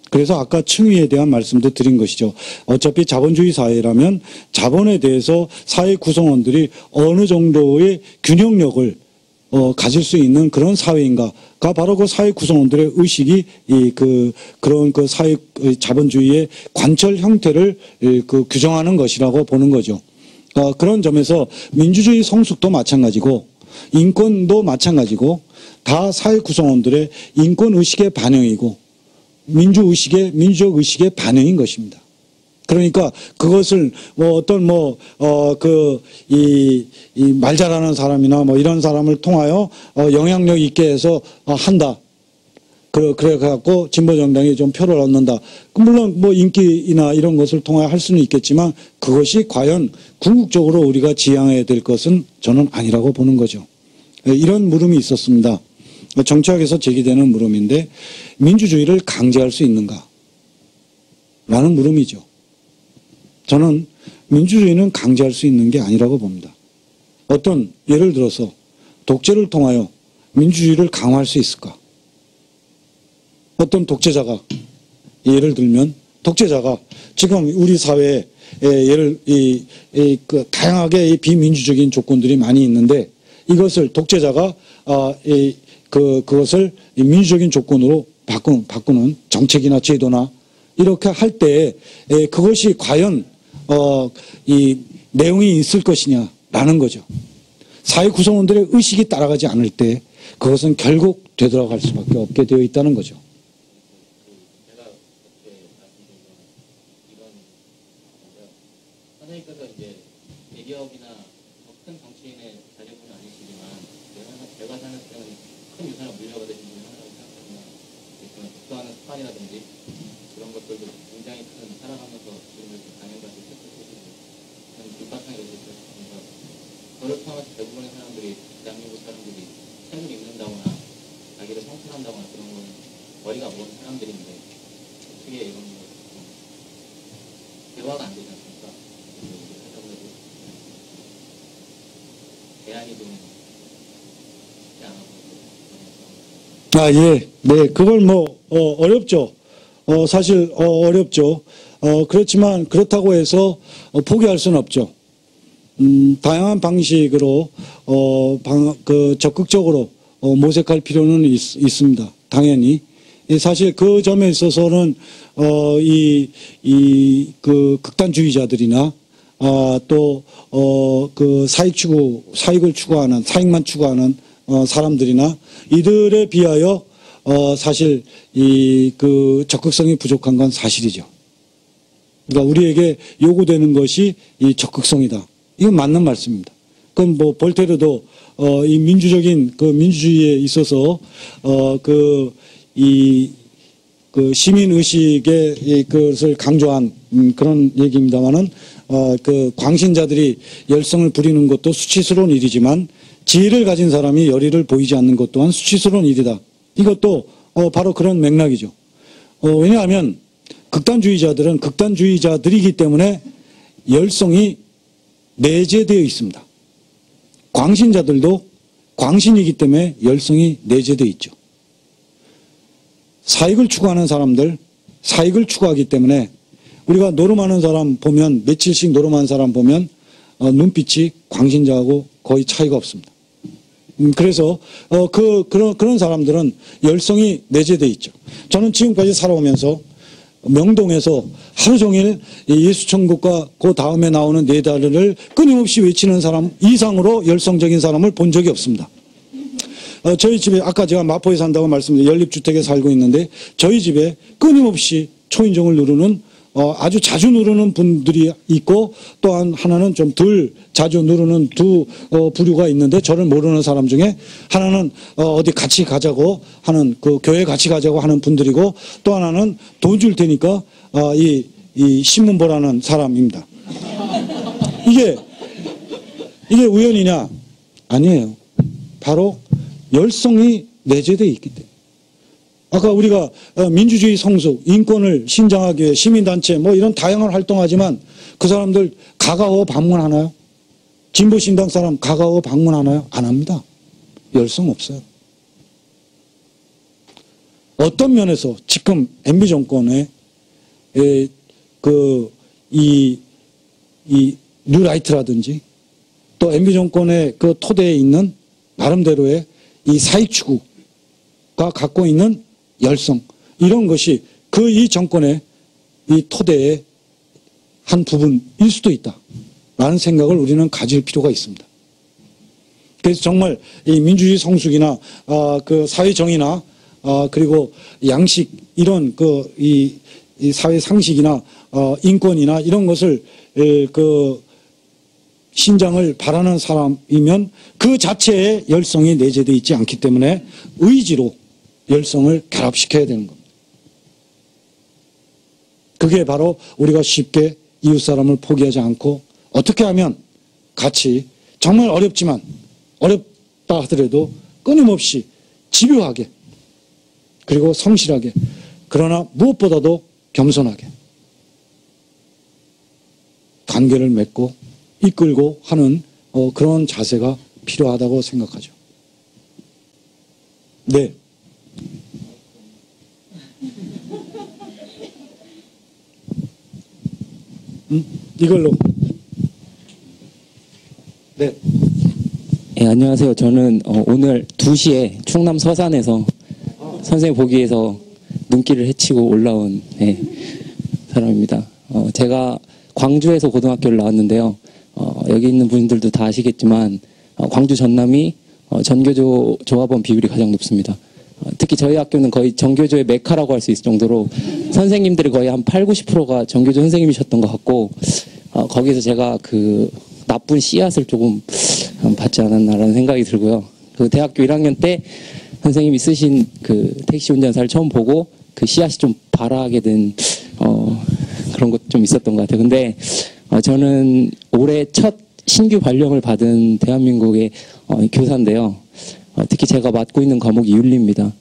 그래서 아까 층위에 대한 말씀도 드린 것이죠. 어차피 자본주의 사회라면 자본에 대해서 사회 구성원들이 어느 정도의 균형력을 어, 가질 수 있는 그런 사회인가가 바로 그 사회 구성원들의 의식이 이 그 그런 그 사회 자본주의의 관철 형태를 그 규정하는 것이라고 보는 거죠. 어, 그런 점에서 민주주의 성숙도 마찬가지고 인권도 마찬가지고 다 사회 구성원들의 인권 의식의 반영이고 민주 의식의 민주적 의식의 반영인 것입니다. 그러니까 그것을 뭐 어떤 뭐 어 그 이 이 말 잘하는 사람이나 뭐 이런 사람을 통하여 어 영향력 있게 해서 어 한다. 그래 그래 갖고 진보 정당이 좀 표를 얻는다. 물론 뭐 인기나 이런 것을 통하여 할 수는 있겠지만 그것이 과연 궁극적으로 우리가 지향해야 될 것은 저는 아니라고 보는 거죠. 이런 물음이 있었습니다. 정치학에서 제기되는 물음인데 민주주의를 강제할 수 있는가? 라는 물음이죠. 저는 민주주의는 강제할 수 있는 게 아니라고 봅니다. 어떤 예를 들어서 독재를 통하여 민주주의를 강화할 수 있을까? 어떤 독재자가 예를 들면 독재자가 지금 우리 사회에 예를 이, 이, 그 다양하게 이 비민주적인 조건들이 많이 있는데 이것을 독재자가 아, 이, 그 그것을 민주적인 조건으로 바꾸는, 바꾸는 정책이나 제도나 이렇게 할 때 그것이 과연 어, 이 내용이 있을 것이냐라는 거죠. 사회 구성원들의 의식이 따라가지 않을 때 그것은 결국 되돌아갈 수밖에 없게 되어 있다는 거죠. 선생님께서 이제 대기업이나 큰 정치인의 자녀분은 아니시지만 제가 사는 때는 큰 유산을 물려받으신 분이 하나라고 생각합니다. 독서하는 습관이라든지 그런 것들도 굉장히 큰 살아가면서 지금 이렇게 강연까지 했었거든요. 저는 뒷바탕이 되실 것입니다. 저를 포함해서 대부분의 사람들이 대한민국 사람들이 책을 읽는다거나 자기를 성찰한다거나 그런 거는 머리가 먼 사람들인데 어떻게 이런 거 대화가 안 되지 않습니까? 대안이 좀 쉽지 않아 보여요. 아, 예. 네. 그걸 뭐, 어, 어렵죠. 어, 사실, 어, 어렵죠. 어, 그렇지만 그렇다고 해서 어, 포기할 수는 없죠. 음, 다양한 방식으로, 어, 방, 그, 적극적으로, 어, 모색할 필요는 있, 있습니다. 당연히. 사실 그 점에 있어서는, 어, 이, 이, 그, 극단주의자들이나, 아, 또, 어, 그, 사익 추구, 사익을 추구하는, 사익만 추구하는, 어, 사람들이나, 이들에 비하여, 어, 사실, 이, 그, 적극성이 부족한 건 사실이죠. 그러니까 우리에게 요구되는 것이 이 적극성이다. 이건 맞는 말씀입니다. 그럼 뭐, 볼테르도, 어, 이 민주적인, 그 민주주의에 있어서, 어, 그, 이, 그 시민의식의 그것을 강조한 음, 그런 얘기입니다만은, 어, 그 광신자들이 열성을 부리는 것도 수치스러운 일이지만 지혜를 가진 사람이 열의를 보이지 않는 것 또한 수치스러운 일이다. 이것도 어, 바로 그런 맥락이죠. 어, 왜냐하면 극단주의자들은 극단주의자들이기 때문에 열성이 내재되어 있습니다. 광신자들도 광신이기 때문에 열성이 내재되어 있죠. 사익을 추구하는 사람들, 사익을 추구하기 때문에 우리가 노름하는 사람 보면, 며칠씩 노름하는 사람 보면 어, 눈빛이 광신자하고 거의 차이가 없습니다. 음, 그래서 어, 그 그런 그런 사람들은 열성이 내재되어 있죠. 저는 지금까지 살아오면서 명동에서 하루 종일 예수천국과 그 다음에 나오는 네 달을 끊임없이 외치는 사람 이상으로 열성적인 사람을 본 적이 없습니다. 어, 저희 집에 아까 제가 마포에 산다고 말씀드린 연립주택에 살고 있는데 저희 집에 끊임없이 초인종을 누르는 어, 아주 자주 누르는 분들이 있고 또한 하나는 좀 덜 자주 누르는 두 어, 부류가 있는데 저를 모르는 사람 중에 하나는 어, 어디 같이 가자고 하는 그 교회 같이 가자고 하는 분들이고 또 하나는 돈 줄 테니까 어, 이, 이 신문 보라는 사람입니다. 이게 이게 우연이냐? 아니에요. 바로 열성이 내재되어 있기 때문에. 아까 우리가 민주주의 성숙, 인권을 신장하기 위해 시민단체 뭐 이런 다양한 활동하지만 그 사람들 가가오 방문하나요? 진보신당 사람 가가오 방문하나요? 안 합니다. 열성 없어요. 어떤 면에서 집 지금 엠비 정권의 그 이 이 뉴라이트라든지 또 엠비 정권의 그 토대에 있는 나름대로의 이 사익 추구가 갖고 있는 열성, 이런 것이 그 이 정권의 이 토대의 한 부분일 수도 있다라는 생각을 우리는 가질 필요가 있습니다. 그래서 정말 이 민주주의 성숙이나 아, 그 사회 정의나 아, 그리고 양식, 이런 그 이 이 사회 상식이나 어, 인권이나 이런 것을 에, 그 신장을 바라는 사람이면 그 자체에 열성이 내재되어 있지 않기 때문에 의지로 열성을 결합시켜야 되는 겁니다. 그게 바로 우리가 쉽게 이웃 사람을 포기하지 않고 어떻게 하면 같이 정말 어렵지만 어렵다 하더라도 끊임없이 집요하게 그리고 성실하게, 그러나 무엇보다도 겸손하게 관계를 맺고 이끌고 하는 어, 그런 자세가 필요하다고 생각하죠. 네. 음? 이걸로. 네. 네, 안녕하세요. 저는 어, 오늘 두 시에 충남 서산에서 선생님 보기 위해서 눈길을 헤치고 올라온 네, 사람입니다. 어, 제가 광주에서 고등학교를 나왔는데요. 어, 여기 있는 분들도 다 아시겠지만 어, 광주 전남이 어, 전교조 조합원 비율이 가장 높습니다. 어, 특히 저희 학교는 거의 전교조의 메카라고 할 수 있을 정도로 선생님들이 거의 한 팔, 구십 퍼센트가 전교조 선생님이셨던 것 같고, 어, 거기서 제가 그 나쁜 씨앗을 조금 받지 않았나라는 생각이 들고요. 그 대학교 일 학년 때 선생님이 쓰신 그 택시 운전사를 처음 보고 그 씨앗이 좀 발아하게 된 어, 그런 것 좀 있었던 것 같아요. 근데 어, 저는 올해 첫 신규 발령을 받은 대한민국의 어, 교사인데요. 어, 특히 제가 맡고 있는 과목이 윤리입니다.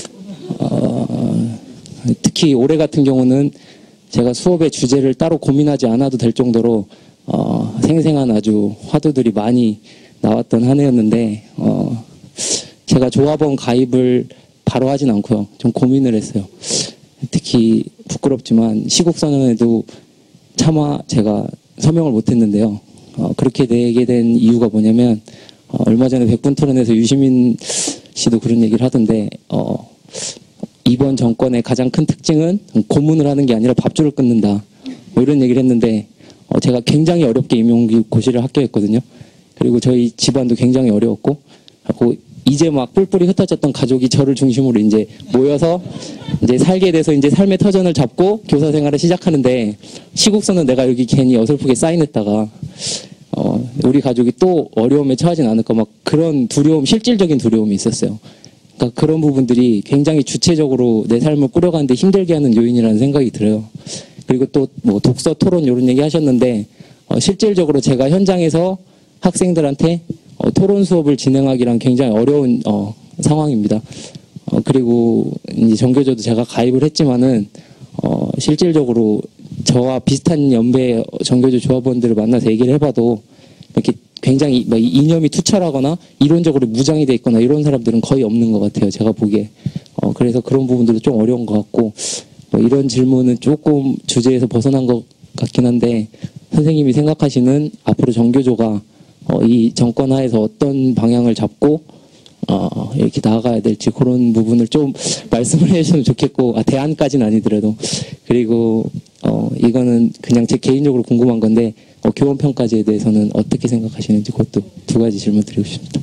어, 특히 올해 같은 경우는 제가 수업의 주제를 따로 고민하지 않아도 될 정도로 어, 생생한 아주 화두들이 많이 나왔던 한 해였는데, 어, 제가 조합원 가입을 바로 하진 않고요. 좀 고민을 했어요. 특히 부끄럽지만 시국선언에도 차마 제가 서명을 못했는데요. 어, 그렇게 되게 된 이유가 뭐냐면 어, 얼마 전에 백분 토론에서 유시민 씨도 그런 얘기를 하던데 어, 이번 정권의 가장 큰 특징은 고문을 하는 게 아니라 밥줄을 끊는다, 뭐 이런 얘기를 했는데 어, 제가 굉장히 어렵게 임용고시를 합격했거든요. 그리고 저희 집안도 굉장히 어려웠고, 하고 이제 막 뿔뿔이 흩어졌던 가족이 저를 중심으로 이제 모여서 이제 살게 돼서 이제 삶의 터전을 잡고 교사 생활을 시작하는데, 시국선은 내가 여기 괜히 어설프게 사인했다가 어, 우리 가족이 또 어려움에 처하진 않을까, 막 그런 두려움, 실질적인 두려움이 있었어요. 그러니까 그런 부분들이 굉장히 주체적으로 내 삶을 꾸려가는데 힘들게 하는 요인이라는 생각이 들어요. 그리고 또 뭐 독서, 토론 이런 얘기 하셨는데 어, 실질적으로 제가 현장에서 학생들한테 어, 토론 수업을 진행하기란 굉장히 어려운 어, 상황입니다. 어, 그리고 이제 전교조도 제가 가입을 했지만은 어, 실질적으로 저와 비슷한 연배 전교조 조합원들을 만나서 얘기를 해봐도 이렇게 굉장히 막 이념이 투철하거나 이론적으로 무장이 돼 있거나 이런 사람들은 거의 없는 것 같아요. 제가 보기에. 어, 그래서 그런 부분들도 좀 어려운 것 같고, 뭐 이런 질문은 조금 주제에서 벗어난 것 같긴 한데, 선생님이 생각하시는 앞으로 전교조가 어, 이 정권 하에서 어떤 방향을 잡고 어, 이렇게 나아가야 될지 그런 부분을 좀 말씀을 해주시면 좋겠고, 아, 대안까지는 아니더라도. 그리고 어, 이거는 그냥 제 개인적으로 궁금한 건데 어, 교원평가제에 대해서는 어떻게 생각하시는지 그것도 두 가지 질문 드리고 싶습니다.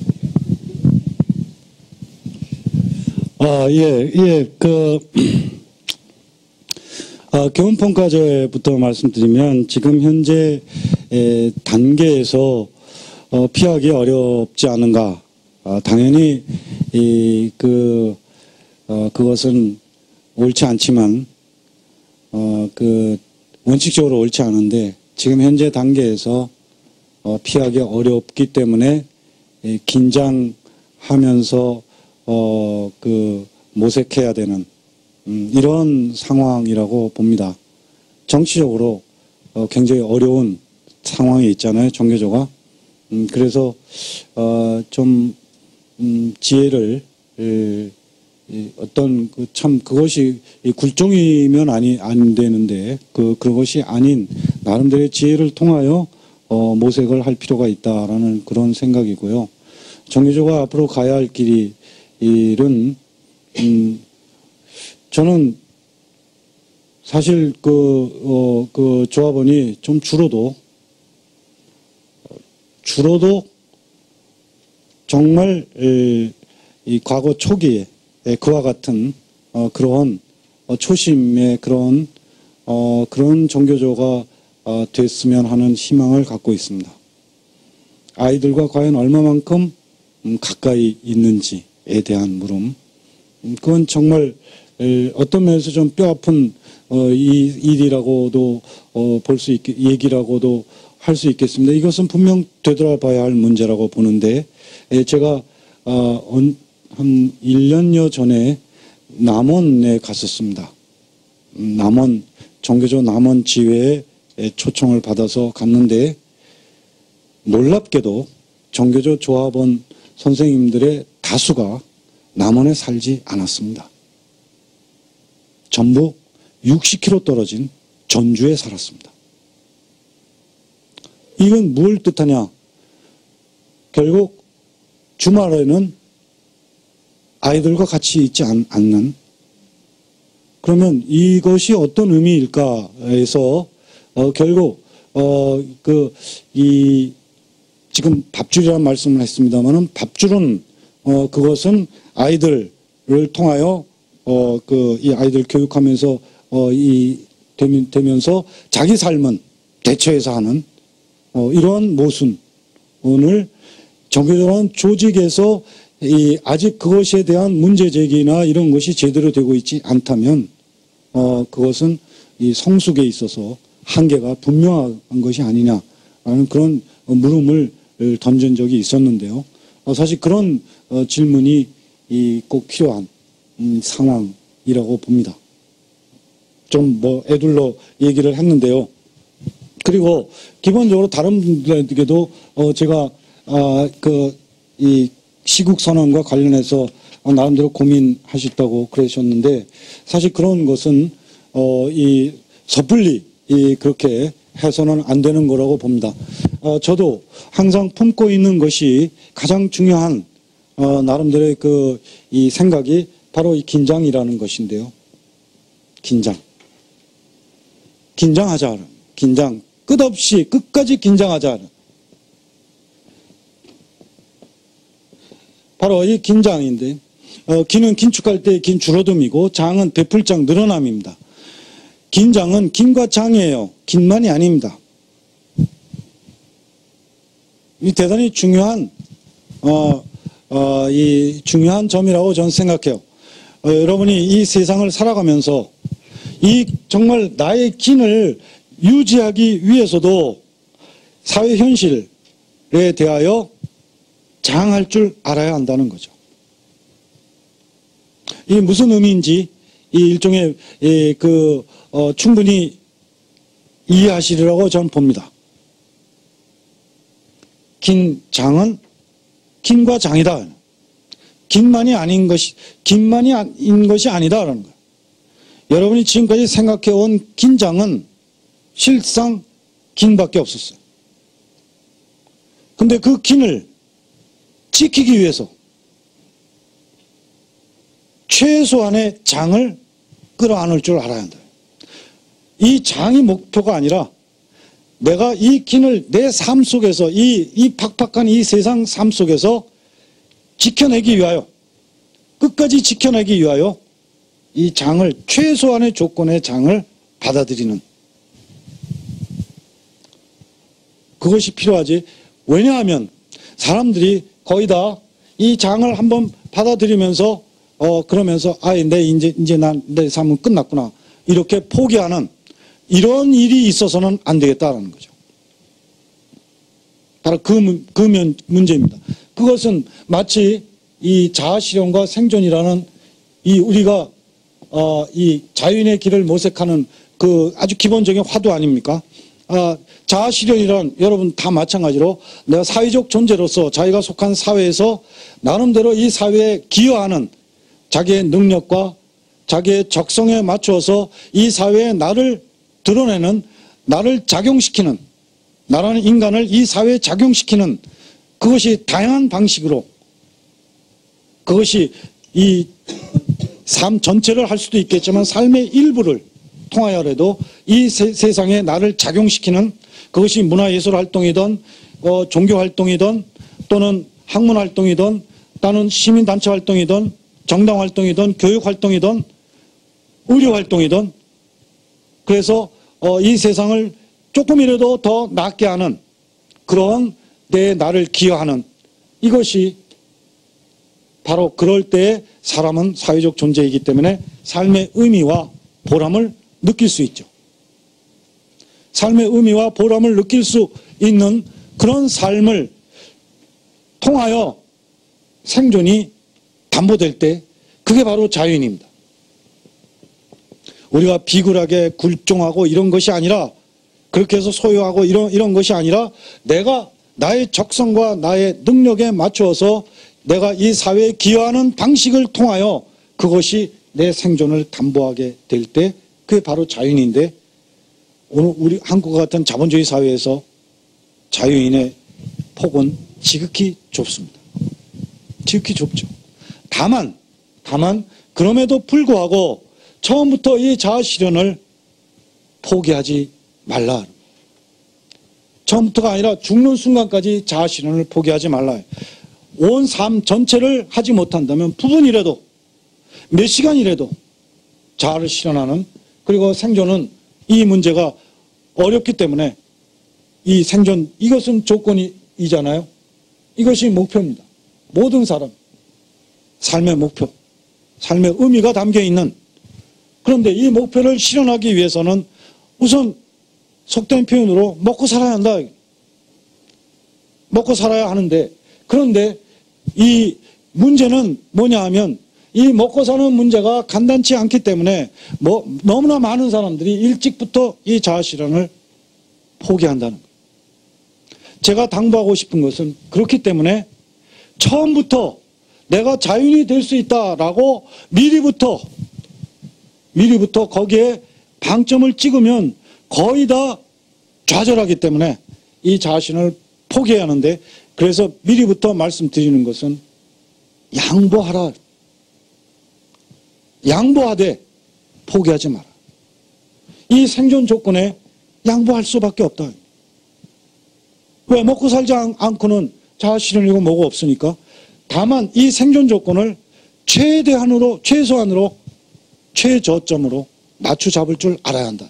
아, 예, 예, 그, 아, 교원평가제부터 말씀드리면 지금 현재 에, 단계에서 어, 피하기 어렵지 않은가. 아, 당연히 이, 그, 어, 그것은 옳지 않지만 어, 그 원칙적으로 옳지 않은데 지금 현재 단계에서 어, 피하기 어렵기 때문에 에, 긴장하면서 어, 그 모색해야 되는 음, 이런 상황이라고 봅니다. 정치적으로 어, 굉장히 어려운 상황에 있잖아요, 전교조가. 음, 그래서 어, 좀 음, 지혜를 에, 이 어떤 그 참 그것이 이 굴종이면 아니 안 되는데 그 그것이 아닌 나름대로의 지혜를 통하여 어, 모색을 할 필요가 있다라는 그런 생각이고요. 정교조가 앞으로 가야 할 길이 일은 음, 저는 사실 그, 어, 그 조합원이 좀 줄어도 줄어도 정말 에, 이 과거 초기에 그와 같은 어, 그런 어, 초심의 그런 어, 그런 정교조가 어, 됐으면 하는 희망을 갖고 있습니다. 아이들과 과연 얼마만큼 음, 가까이 있는지에 대한 물음, 음, 그건 정말 에, 어떤 면에서 좀 뼈아픈 어, 이 일이라고도 어, 볼 수 있게 얘기라고도 할 수 있겠습니다. 이것은 분명 되돌아봐야 할 문제라고 보는데 에, 제가 어, 한 일 년여 전에 남원에 갔었습니다. 음, 남원 정교조 남원 지회에 초청을 받아서 갔는데 놀랍게도 정교조 조합원 선생님들의 다수가 남원에 살지 않았습니다. 전부 육십 킬로미터 떨어진 전주에 살았습니다. 이건 뭘 뜻하냐? 결국 주말에는 아이들과 같이 있지 않, 않는, 그러면 이것이 어떤 의미일까 해서 어, 결국 어, 그 이 지금 밥줄이라는 말씀을 했습니다만은 밥줄은 어, 그것은 아이들을 통하여 어, 그 이 아이들 교육하면서 어, 이 되면, 되면서 자기 삶은 대처해서 하는 어, 이러한 모순을 정교조라는 조직에서 이 아직 그것에 대한 문제 제기나 이런 것이 제대로 되고 있지 않다면 어, 그것은 이 성숙에 있어서 한계가 분명한 것이 아니냐라는 그런 물음을 던진 적이 있었는데요. 어, 사실 그런 어, 질문이 이 꼭 필요한 음, 상황이라고 봅니다. 좀 뭐 애둘러 얘기를 했는데요. 그리고 기본적으로 다른 분들에게도 어, 제가 아, 그 이 시국 선언과 관련해서 어, 나름대로 고민하셨다고 그러셨는데 사실 그런 것은 어, 이 섣불리 이 그렇게 해서는 안 되는 거라고 봅니다. 어, 저도 항상 품고 있는 것이 가장 중요한 어, 나름대로의 그 이 생각이 바로 이 긴장이라는 것인데요. 긴장. 긴장하자. 긴장. 끝없이 끝까지 긴장하자. 바로 이 긴장인데 어, 기는 긴축할 때 긴 줄어듦이고 장은 베풀장 늘어남입니다. 긴장은 긴과 장이에요. 긴만이 아닙니다. 이 대단히 중요한 어, 어, 이 중요한 점이라고 저는 생각해요. 어, 여러분이 이 세상을 살아가면서 이 정말 나의 긴을 유지하기 위해서도 사회 현실에 대하여 장할 줄 알아야 한다는 거죠. 이게 무슨 의미인지 이 일종의 이 그 어, 충분히 이해하시리라고 저는 봅니다. 긴 장은 긴과 장이다. 긴만이 아닌 것이 긴만이 아닌 것이 아니다라는 거예요. 여러분이 지금까지 생각해온 긴장은 실상 긴밖에 없었어요. 근데 그 긴을 지키기 위해서 최소한의 장을 끌어안을 줄 알아야 한다. 이 장이 목표가 아니라 내가 이 긴을 내 삶 속에서 이, 이 팍팍한 이 세상 삶 속에서 지켜내기 위하여 끝까지 지켜내기 위하여 이 장을 최소한의 조건의 장을 받아들이는 그것이 필요하지. 왜냐하면 사람들이 거의 다 이 장을 한번 받아들이면서 어 그러면서 아, 내 이제 이제 난 내 삶은 끝났구나 이렇게 포기하는 이런 일이 있어서는 안 되겠다라는 거죠. 바로 그, 그 면, 문제입니다. 그것은 마치 이 자아실현과 생존이라는 이 우리가 어, 이 자유인의 길을 모색하는 그 아주 기본적인 화두 아닙니까? 아, 자아실현이란 여러분 다 마찬가지로 내가 사회적 존재로서 자기가 속한 사회에서 나름대로 이 사회에 기여하는 자기의 능력과 자기의 적성에 맞추어서 이 사회에 나를 드러내는, 나를 작용시키는, 나라는 인간을 이 사회에 작용시키는, 그것이 다양한 방식으로, 그것이 이 삶 전체를 할 수도 있겠지만 삶의 일부를 통하여라도 이 세, 세상에 나를 작용시키는, 그것이 문화예술 활동이든 어, 종교 활동이든 또는 학문 활동이든 또는 시민단체 활동이든 정당 활동이든 교육 활동이든 의료 활동이든, 그래서 어, 이 세상을 조금이라도 더 낫게 하는 그런 내 나를 기여하는, 이것이 바로 그럴 때에 사람은 사회적 존재이기 때문에 삶의 의미와 보람을 느낄 수 있죠. 삶의 의미와 보람을 느낄 수 있는 그런 삶을 통하여 생존이 담보될 때, 그게 바로 자유인입니다. 우리가 비굴하게 굴종하고 이런 것이 아니라, 그렇게 해서 소유하고 이런, 이런 것이 아니라, 내가 나의 적성과 나의 능력에 맞추어서 내가 이 사회에 기여하는 방식을 통하여 그것이 내 생존을 담보하게 될 때, 그게 바로 자유인인데, 오늘 우리 한국 같은 자본주의 사회에서 자유인의 폭은 지극히 좁습니다. 지극히 좁죠. 다만, 다만, 그럼에도 불구하고 처음부터 이 자아실현을 포기하지 말라. 처음부터가 아니라 죽는 순간까지 자아실현을 포기하지 말라. 온 삶 전체를 하지 못한다면 부분이라도, 몇 시간이라도 자아를 실현하는, 그리고 생존은 이 문제가 어렵기 때문에 이 생존, 이것은 조건이잖아요. 이것이 목표입니다. 모든 사람, 삶의 목표, 삶의 의미가 담겨있는. 그런데 이 목표를 실현하기 위해서는 우선 속된 표현으로 먹고 살아야 한다. 먹고 살아야 하는데, 그런데 이 문제는 뭐냐 하면, 이 먹고 사는 문제가 간단치 않기 때문에 뭐 너무나 많은 사람들이 일찍부터 이 자아실현을 포기한다는 거예요. 제가 당부하고 싶은 것은, 그렇기 때문에 처음부터 내가 자유인이 될 수 있다라고 미리부터 미리부터 거기에 방점을 찍으면 거의 다 좌절하기 때문에 이 자신을 포기해야 하는데, 그래서 미리부터 말씀드리는 것은 양보하라. 양보하되 포기하지 마라. 이 생존 조건에 양보할 수밖에 없다. 왜? 먹고 살지 않고는 자아실현이고 뭐가 없으니까. 다만 이 생존 조건을 최대한으로, 최소한으로, 최저점으로 낮추 잡을 줄 알아야 한다.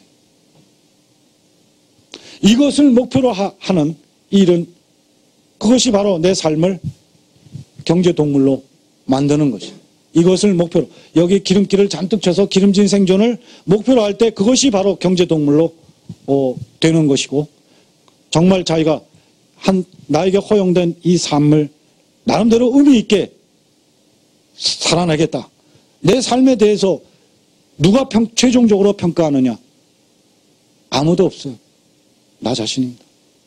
이것을 목표로 하, 하는 일은, 그것이 바로 내 삶을 경제동물로 만드는 것이에요. 이것을 목표로, 여기 기름기를 잔뜩 쳐서 기름진 생존을 목표로 할 때 그것이 바로 경제동물로 어, 되는 것이고, 정말 자기가 한 나에게 허용된 이 삶을 나름대로 의미 있게 살아내겠다. 내 삶에 대해서 누가 평, 최종적으로 평가하느냐? 아무도 없어요. 나 자신입니다.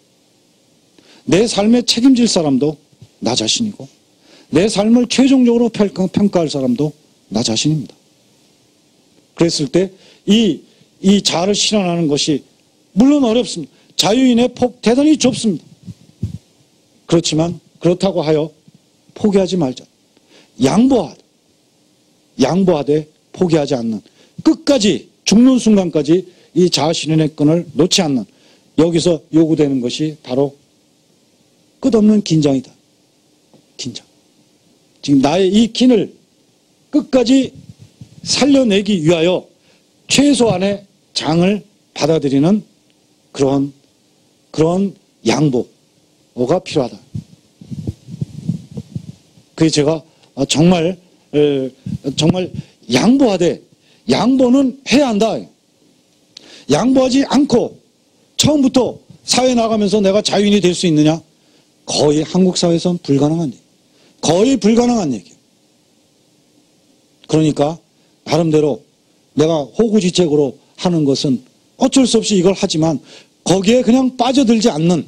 내 삶에 책임질 사람도 나 자신이고, 내 삶을 최종적으로 평가할 사람도 나 자신입니다. 그랬을 때 이, 이 자아를 실현하는 것이 물론 어렵습니다. 자유인의 폭 대단히 좁습니다. 그렇지만 그렇다고 하여 포기하지 말자. 양보하되, 양보하되 포기하지 않는, 끝까지 죽는 순간까지 이 자아 실현의 끈을 놓지 않는, 여기서 요구되는 것이 바로 끝없는 긴장이다. 긴장. 지금 나의 이 긴을 끝까지 살려내기 위하여 최소한의 장을 받아들이는 그런 그런 양보가 필요하다. 그게 제가 정말 정말 양보하되, 양보는 해야 한다. 양보하지 않고 처음부터 사회 나가면서 내가 자유인이 될 수 있느냐? 거의 한국 사회에서는 불가능한 얘기. 거의 불가능한 얘기예요. 그러니까 나름대로 내가 호구지책으로 하는 것은 어쩔 수 없이 이걸 하지만, 거기에 그냥 빠져들지 않는,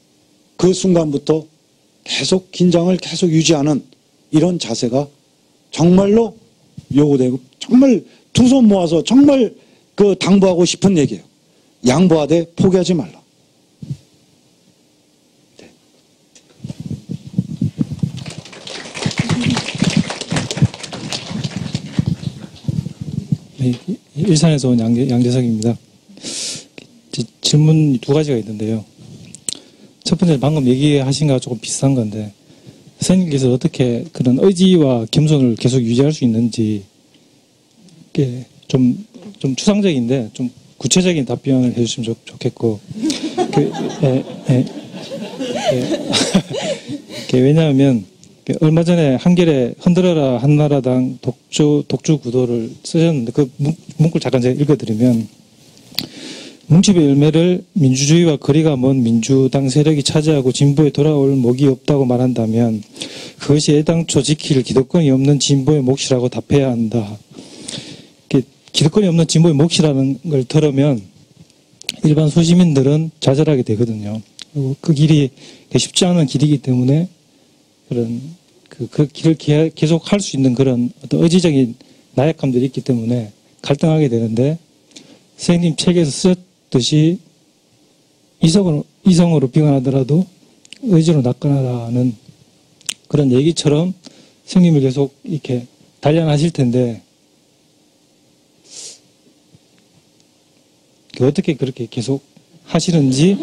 그 순간부터 계속 긴장을 계속 유지하는 이런 자세가 정말로 요구되고 정말 두 손 모아서 정말 그 당부하고 싶은 얘기예요. 양보하되 포기하지 말라. 네, 일산에서 온 양재, 양재석입니다. 질문 두 가지가 있는데요. 첫 번째 방금 얘기하신 거와 조금 비슷한 건데 선생님께서 어떻게 그런 의지와 겸손을 계속 유지할 수 있는지 좀, 좀 추상적인데 좀 구체적인 답변을 해주시면 좋, 좋겠고 그, 에, 에, 에, 왜냐하면 얼마 전에 한겨레 흔들어라 한나라당 독주, 독주 구도를 쓰셨는데 그 문, 문구를 잠깐 제가 읽어드리면 뭉칩의 열매를 민주주의와 거리가 먼 민주당 세력이 차지하고 진보에 돌아올 목이 없다고 말한다면 그것이 애당초 지킬 기득권이 없는 진보의 몫이라고 답해야 한다. 기득권이 없는 진보의 몫이라는 걸 들으면 일반 소시민들은 좌절하게 되거든요. 그리고 그 길이 쉽지 않은 길이기 때문에 그런 그, 그 길을 계속 할 수 있는 그런 어떤 의지적인 나약함들이 있기 때문에 갈등하게 되는데 선생님 책에서 쓰셨듯이 이성으로, 이성으로 비관하더라도 의지로 낚아라는 그런 얘기처럼 선생님을 계속 이렇게 단련하실 텐데 어떻게 그렇게 계속 하시는지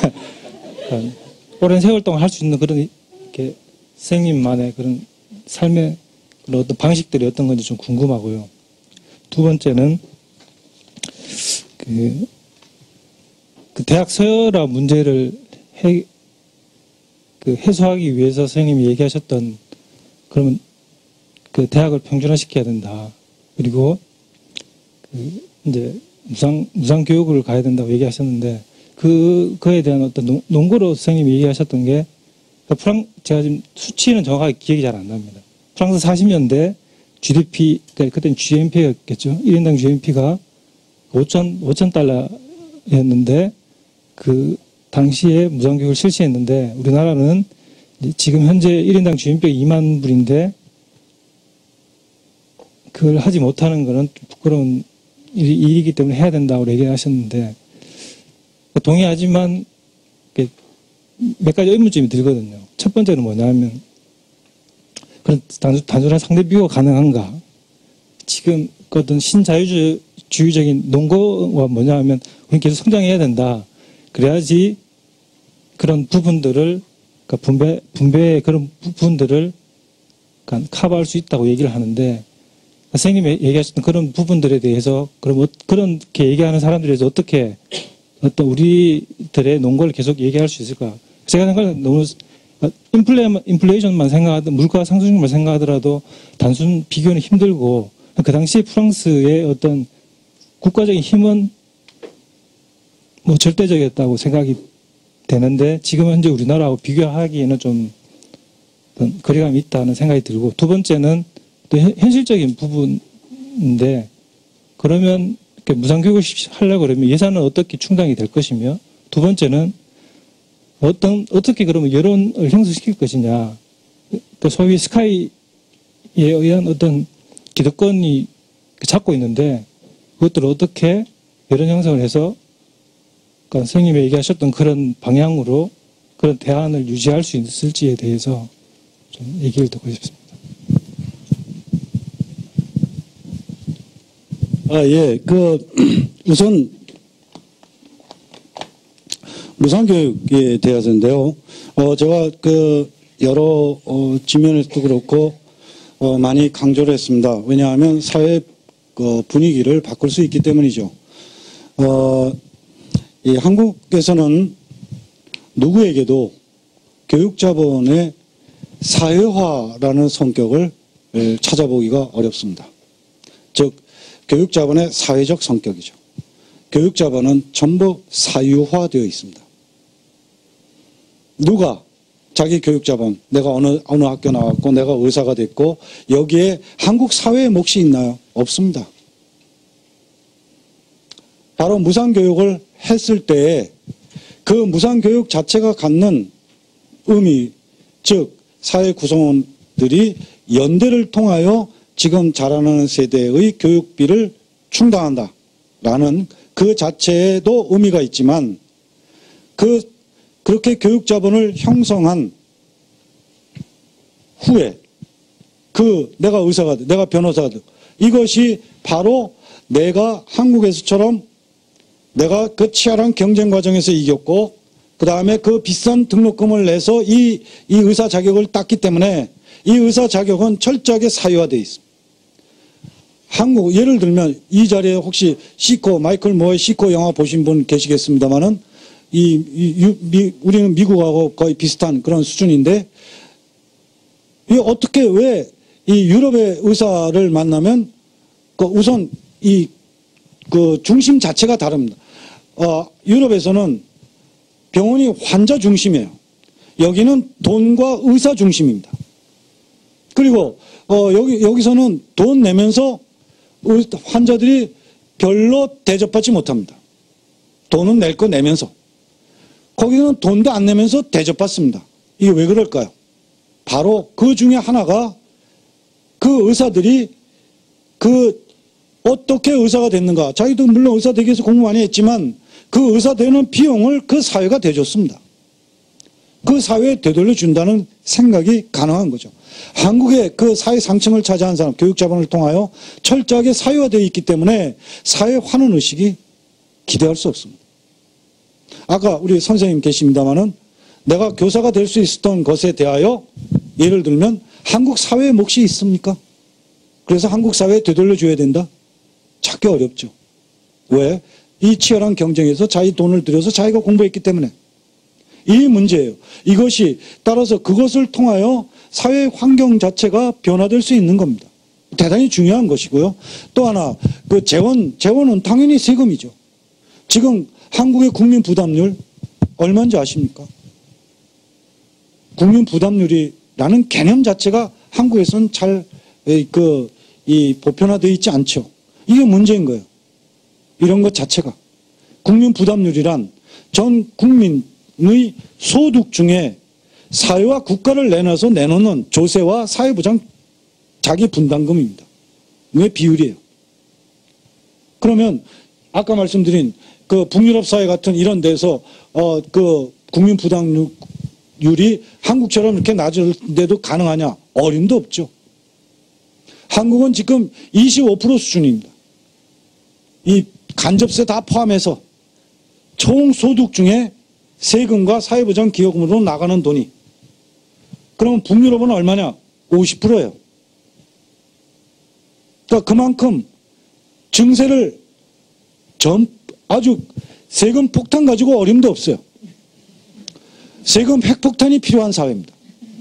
오랜 세월 동안 할 수 있는 그런 이렇게 선생님만의 그런 삶의 그런 어떤 방식들이 어떤 건지 좀 궁금하고요. 두 번째는 그, 그 대학 서열화 문제를 해, 그 해소하기 위해서 선생님이 얘기하셨던 그러면 그 대학을 평준화시켜야 된다. 그리고 그 이제 무상, 무상 교육을 가야 된다고 얘기하셨는데, 그, 그에 대한 어떤 농, 농구로 선생님이 얘기하셨던 게, 프랑, 제가 지금 수치는 정확하게 기억이 잘 안 납니다. 프랑스 사십 년대 지디피, 그러니까 그때는 지엠피였겠죠. 일 인당 지엠피가 오천, 오천 달러였는데, 그, 당시에 무상 교육을 실시했는데, 우리나라는 지금 현재 일 인당 지엠피가 이만 불인데, 그걸 하지 못하는 거는 부끄러운 일이기 때문에 해야 된다고 얘기하셨는데 동의하지만 몇 가지 의문점이 들거든요. 첫 번째는 뭐냐면 그런 단순, 단순한 상대 비교가 가능한가? 지금 그 어떤 신자유주의적인 논거가 뭐냐면 우리는 계속 성장해야 된다. 그래야지 그런 부분들을 그러니까 분배 분배의 그런 부분들을 그러니까 커버할 수 있다고 얘기를 하는데. 선생님이 얘기하셨던 그런 부분들에 대해서 그럼 그렇게 얘기하는 사람들에 대해서 어떻게 어떤 우리들의 논거를 계속 얘기할 수 있을까? 제가 생각하는 너무 인플레, 인플레이션만 생각하든 물가 상승률만 생각하더라도 단순 비교는 힘들고 그 당시에 프랑스의 어떤 국가적인 힘은 뭐 절대적이었다고 생각이 되는데 지금 현재 우리나라하고 비교하기에는 좀 어떤 거리감이 있다는 생각이 들고 두 번째는 또 현실적인 부분인데 그러면 무상교육을 하려고 그러면 예산은 어떻게 충당이 될 것이며 두 번째는 어떤 어떻게 그러면 여론을 형성시킬 것이냐 또 소위 스카이에 의한 어떤 기득권이 잡고 있는데 그것들을 어떻게 여론 형성을 해서 그러니까 선생님이 얘기하셨던 그런 방향으로 그런 대안을 유지할 수 있을지에 대해서 좀 얘기를 듣고 싶습니다. 아, 예. 그, 우선, 무상교육에 대해서인데요. 어, 제가 그, 여러, 어, 지면에서도 그렇고, 어, 많이 강조를 했습니다. 왜냐하면 사회 그 분위기를 바꿀 수 있기 때문이죠. 어, 이 한국에서는 누구에게도 교육자본의 사회화라는 성격을 찾아보기가 어렵습니다. 즉, 교육자본의 사회적 성격이죠. 교육자본은 전부 사유화되어 있습니다. 누가 자기 교육자본, 내가 어느, 어느 학교 나왔고 내가 의사가 됐고 여기에 한국 사회의 몫이 있나요? 없습니다. 바로 무상교육을 했을 때에 그 무상교육 자체가 갖는 의미, 즉 사회 구성원들이 연대를 통하여 지금 자라나는 세대의 교육비를 충당한다라는 그 자체에도 의미가 있지만 그 그렇게 교육 자본을 형성한 후에 그 내가 의사가 돼, 내가 변호사가 돼. 이것이 바로 내가 한국에서처럼 내가 그 치열한 경쟁 과정에서 이겼고 그 다음에 그 비싼 등록금을 내서 이, 이 의사 자격을 땄기 때문에 이 의사 자격은 철저하게 사유화되어 있습니다. 한국 예를 들면 이 자리에 혹시 시코 마이클 모어의 시코 영화 보신 분 계시겠습니다만은 이, 이 유, 미, 우리는 미국하고 거의 비슷한 그런 수준인데 이 어떻게 왜 이 유럽의 의사를 만나면 그 우선 이 그 중심 자체가 다릅니다. 어, 유럽에서는 병원이 환자 중심이에요. 여기는 돈과 의사 중심입니다. 그리고 어, 여기 여기서는 돈 내면서 환자들이 별로 대접받지 못합니다. 돈은 낼 거 내면서. 거기는 돈도 안 내면서 대접받습니다. 이게 왜 그럴까요? 바로 그 중에 하나가 그 의사들이 그 어떻게 의사가 됐는가. 자기도 물론 의사 되기 위해서 공부 많이 했지만 그 의사 되는 비용을 그 사회가 대줬습니다. 그 사회에 되돌려 준다는 생각이 가능한 거죠. 한국의 그 사회 상층을 차지한 사람, 교육 자본을 통하여 철저하게 사회화되어 있기 때문에 사회 환원 의식이 기대할 수 없습니다. 아까 우리 선생님 계십니다마는 내가 교사가 될 수 있었던 것에 대하여 예를 들면 한국 사회의 몫이 있습니까? 그래서 한국 사회에 되돌려 줘야 된다? 찾기 어렵죠. 왜? 이 치열한 경쟁에서 자기 돈을 들여서 자기가 공부했기 때문에. 이 문제예요. 이것이 따라서 그것을 통하여 사회 환경 자체가 변화될 수 있는 겁니다. 대단히 중요한 것이고요. 또 하나 그 재원, 재원은 당연히 세금이죠. 지금 한국의 국민 부담률 얼마인지 아십니까? 국민 부담률이라는 개념 자체가 한국에서는 잘 그 이 보편화되어 있지 않죠. 이게 문제인 거예요. 이런 것 자체가. 국민 부담률이란 전 국민의 소득 중에 사회와 국가를 내놔서 내놓는 조세와 사회보장 자기 분담금입니다. 왜 비율이에요. 그러면 아까 말씀드린 그 북유럽 사회 같은 이런 데서 어 그 국민 부담률이 한국처럼 이렇게 낮은데도 가능하냐? 어림도 없죠. 한국은 지금 이십오 퍼센트 수준입니다. 이 간접세 다 포함해서 총 소득 중에 세금과 사회보장 기여금으로 나가는 돈이. 그러면 북유럽은 얼마냐? 오십 퍼센트예요. 그러니까 그만큼 증세를 전 아주 세금 폭탄 가지고 어림도 없어요. 세금 핵폭탄이 필요한 사회입니다.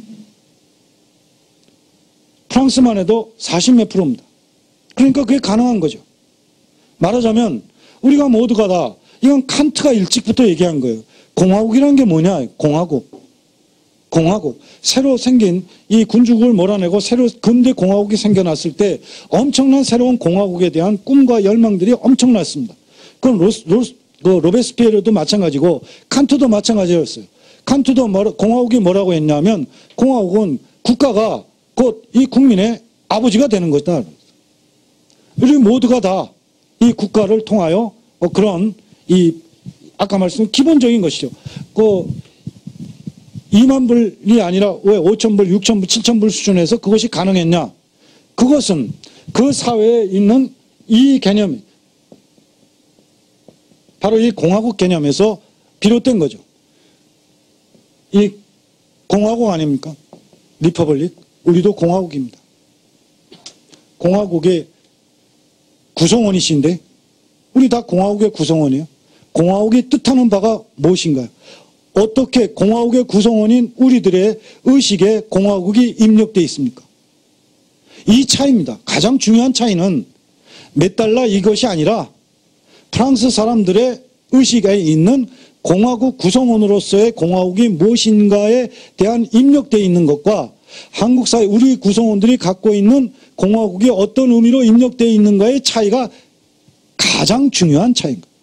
프랑스만 해도 사십 몇 프로입니다. 그러니까 그게 가능한 거죠. 말하자면 우리가 모두가 다 이건 칸트가 일찍부터 얘기한 거예요. 공화국이라는 게 뭐냐? 공화국. 공화국. 새로 생긴 이 군주국을 몰아내고 새로 근대 공화국이 생겨났을 때 엄청난 새로운 공화국에 대한 꿈과 열망들이 엄청났습니다. 그건 로스, 로스, 그 로베스피에르도 마찬가지고 칸트도 마찬가지였어요. 칸트도 뭐라, 공화국이 뭐라고 했냐면 공화국은 국가가 곧 이 국민의 아버지가 되는 것이다. 우리 모두가 다 이 국가를 통하여 뭐 그런 이 아까 말씀드린 기본적인 것이죠. 그 이만 불이 아니라 왜 오천 불, 육천 불, 칠천 불 수준에서 그것이 가능했냐? 그것은 그 사회에 있는 이 개념이 바로 이 공화국 개념에서 비롯된 거죠. 이 공화국 아닙니까? 리퍼블릭. 우리도 공화국입니다. 공화국의 구성원이신데 우리 다 공화국의 구성원이에요. 공화국이 뜻하는 바가 무엇인가요? 어떻게 공화국의 구성원인 우리들의 의식에 공화국이 입력되어 있습니까? 이 차이입니다. 가장 중요한 차이는 몇 달러 이것이 아니라 프랑스 사람들의 의식에 있는 공화국 구성원으로서의 공화국이 무엇인가에 대한 입력되어 있는 것과 한국 사회 우리 구성원들이 갖고 있는 공화국이 어떤 의미로 입력되어 있는가의 차이가 가장 중요한 차이인 거예요.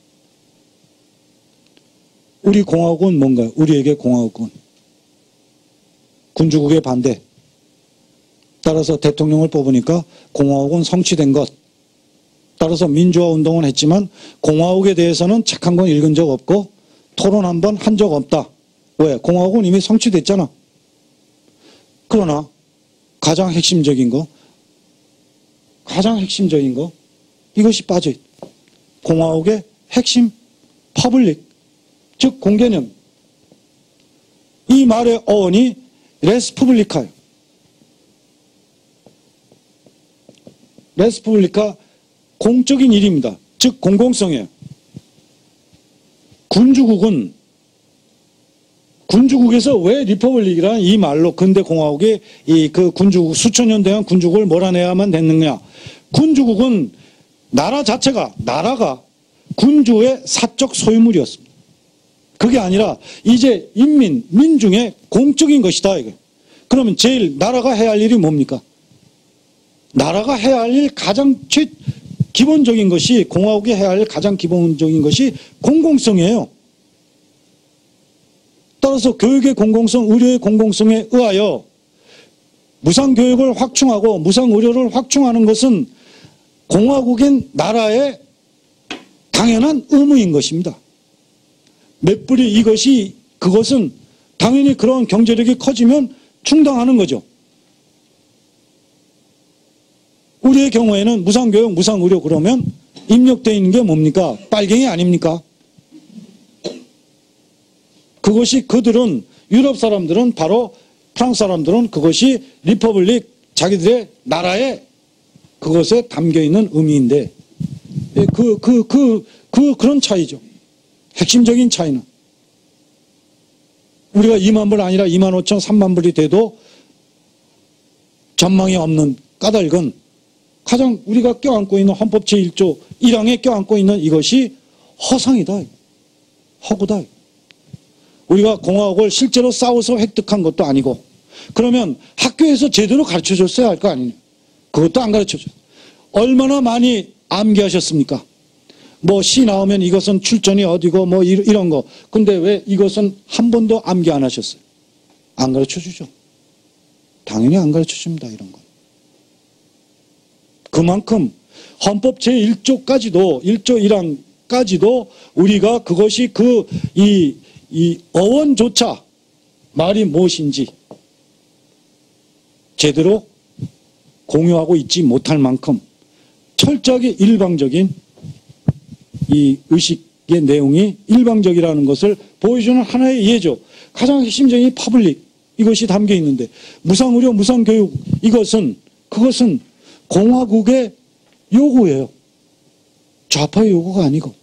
우리 공화국은 뭔가요? 우리에게 공화국은 군주국의 반대, 따라서 대통령을 뽑으니까 공화국은 성취된 것. 따라서 민주화 운동은 했지만 공화국에 대해서는 책 한 권 읽은 적 없고 토론 한 번 한 적 없다. 왜? 공화국은 이미 성취됐잖아. 그러나 가장 핵심적인 거, 가장 핵심적인 거, 이것이 빠져있다. 공화국의 핵심 퍼블릭, 즉 공개념. 이 말의 어원이 레스푸블리카예요. 레스푸블리카 공적인 일입니다. 즉 공공성이에요. 군주국은 군주국에서 왜 리퍼블릭이라는 이 말로 근대 공화국이 이 그 군주국 수천 년 동안 군주국을 몰아내야만 됐느냐? 군주국은 나라 자체가 나라가 군주의 사적 소유물이었습니다. 그게 아니라 이제 인민 민중의 공적인 것이다 이거. 그러면 제일 나라가 해야 할 일이 뭡니까? 나라가 해야 할 일 가장 최 기본적인 것이 공화국이 해야 할 가장 기본적인 것이 공공성이에요. 따라서 교육의 공공성, 의료의 공공성에 의하여 무상교육을 확충하고 무상의료를 확충하는 것은 공화국인 나라의 당연한 의무인 것입니다. 맷불이 이것이 그것은 당연히 그런 경제력이 커지면 충당하는 거죠. 우리의 경우에는 무상교육, 무상의료 그러면 입력되어 있는 게 뭡니까? 빨갱이 아닙니까? 그것이 그들은 유럽 사람들은 바로 프랑스 사람들은 그것이 리퍼블릭 자기들의 나라에 그것에 담겨있는 의미인데 그, 그, 그, 그, 그런 차이죠. 핵심적인 차이는 우리가 이만 불 아니라 이만 오천, 삼만 불이 돼도 전망이 없는 까닭은 가장 우리가 껴안고 있는 헌법 제일 조 일 항에 껴안고 있는 이것이 허상이다. 허구다. 우리가 공화국을 실제로 싸워서 획득한 것도 아니고 그러면 학교에서 제대로 가르쳐줬어야 할 거 아니냐. 그것도 안 가르쳐줘요. 얼마나 많이 암기하셨습니까? 뭐 시 나오면 이것은 출전이 어디고 뭐 이런 거. 근데 왜 이것은 한 번도 암기 안 하셨어요? 안 가르쳐주죠. 당연히 안 가르쳐줍니다. 이런 거. 그만큼 헌법 제일 조까지도 일 조 일 항까지도 우리가 그것이 그 이 이 어원조차 말이 무엇인지 제대로 공유하고 있지 못할 만큼 철저하게 일방적인 이 의식의 내용이 일방적이라는 것을 보여주는 하나의 예죠. 가장 핵심적인 퍼블릭 이것이 담겨 있는데 무상의료, 무상교육 이것은 그것은 공화국의 요구예요. 좌파의 요구가 아니고.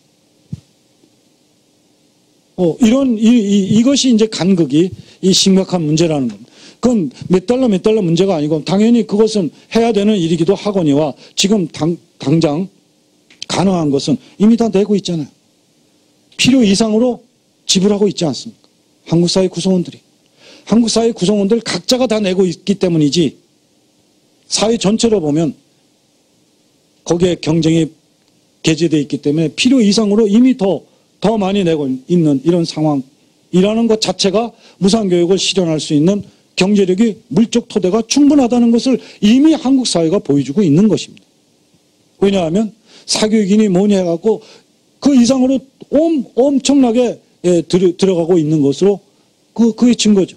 어, 이런, 이, 이, 이것이 이제 간극이 이 심각한 문제라는 겁니다. 그건 몇 달러 몇 달러 문제가 아니고 당연히 그것은 해야 되는 일이기도 하거니와 지금 당, 당장 가능한 것은 이미 다 내고 있잖아요. 필요 이상으로 지불하고 있지 않습니까? 한국 사회 구성원들이. 한국 사회 구성원들 각자가 다 내고 있기 때문이지 사회 전체로 보면 거기에 경쟁이 게재되어 있기 때문에 필요 이상으로 이미 더, 더 많이 내고 있는 이런 상황이라는 것 자체가 무상교육을 실현할 수 있는 경제력이 물적 토대가 충분하다는 것을 이미 한국 사회가 보여주고 있는 것입니다. 왜냐하면 사교육이니 뭐니 해갖고 그 이상으로 엄, 엄청나게 예, 들, 들어가고 있는 것으로 그, 그게 증거죠.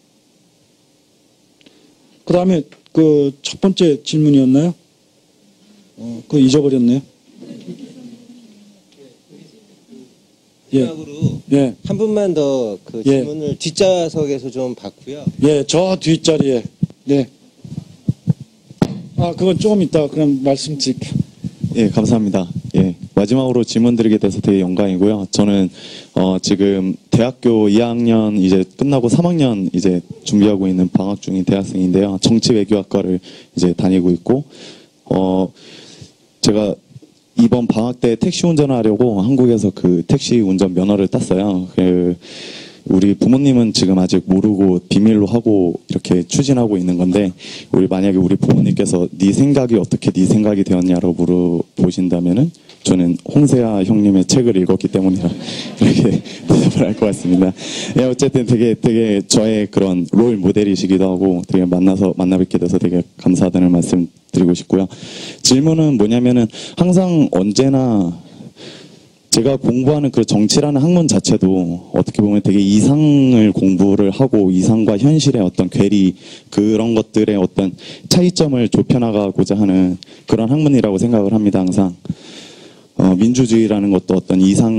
그 다음에 그 첫 번째 질문이었나요? 어, 그거 잊어버렸네요. 마지막으로 예. 한 분만 더 그 예. 질문을 뒷좌석에서 좀 받고요. 예, 저 뒷자리에. 네. 아, 그건 조금 이따 그럼 말씀드릴게요. 예, 감사합니다. 예, 마지막으로 질문 드리게 돼서 되게 영광이고요. 저는 어, 지금 대학교 이 학년 이제 끝나고 삼 학년 이제 준비하고 있는 방학 중인 대학생인데요. 정치외교학과를 이제 다니고 있고 어, 제가 이번 방학 때 택시 운전을 하려고 한국에서 그 택시 운전 면허를 땄어요. 그 우리 부모님은 지금 아직 모르고 비밀로 하고 이렇게 추진하고 있는 건데 우리 만약에 우리 부모님께서 네 생각이 어떻게 네 생각이 되었냐고 물어보신다면은 저는 홍세아 형님의 책을 읽었기 때문이라 이렇게 대답을 할 것 같습니다. 예, 어쨌든 되게 되게 저의 그런 롤 모델이시기도 하고 되게 만나서 만나 뵙게 돼서 되게 감사하다는 말씀 드리고 싶고요. 질문은 뭐냐면은 항상 언제나 제가 공부하는 그 정치라는 학문 자체도 어떻게 보면 되게 이상을 공부를 하고 이상과 현실의 어떤 괴리 그런 것들의 어떤 차이점을 좁혀나가고자 하는 그런 학문이라고 생각을 합니다. 항상 어, 민주주의라는 것도 어떤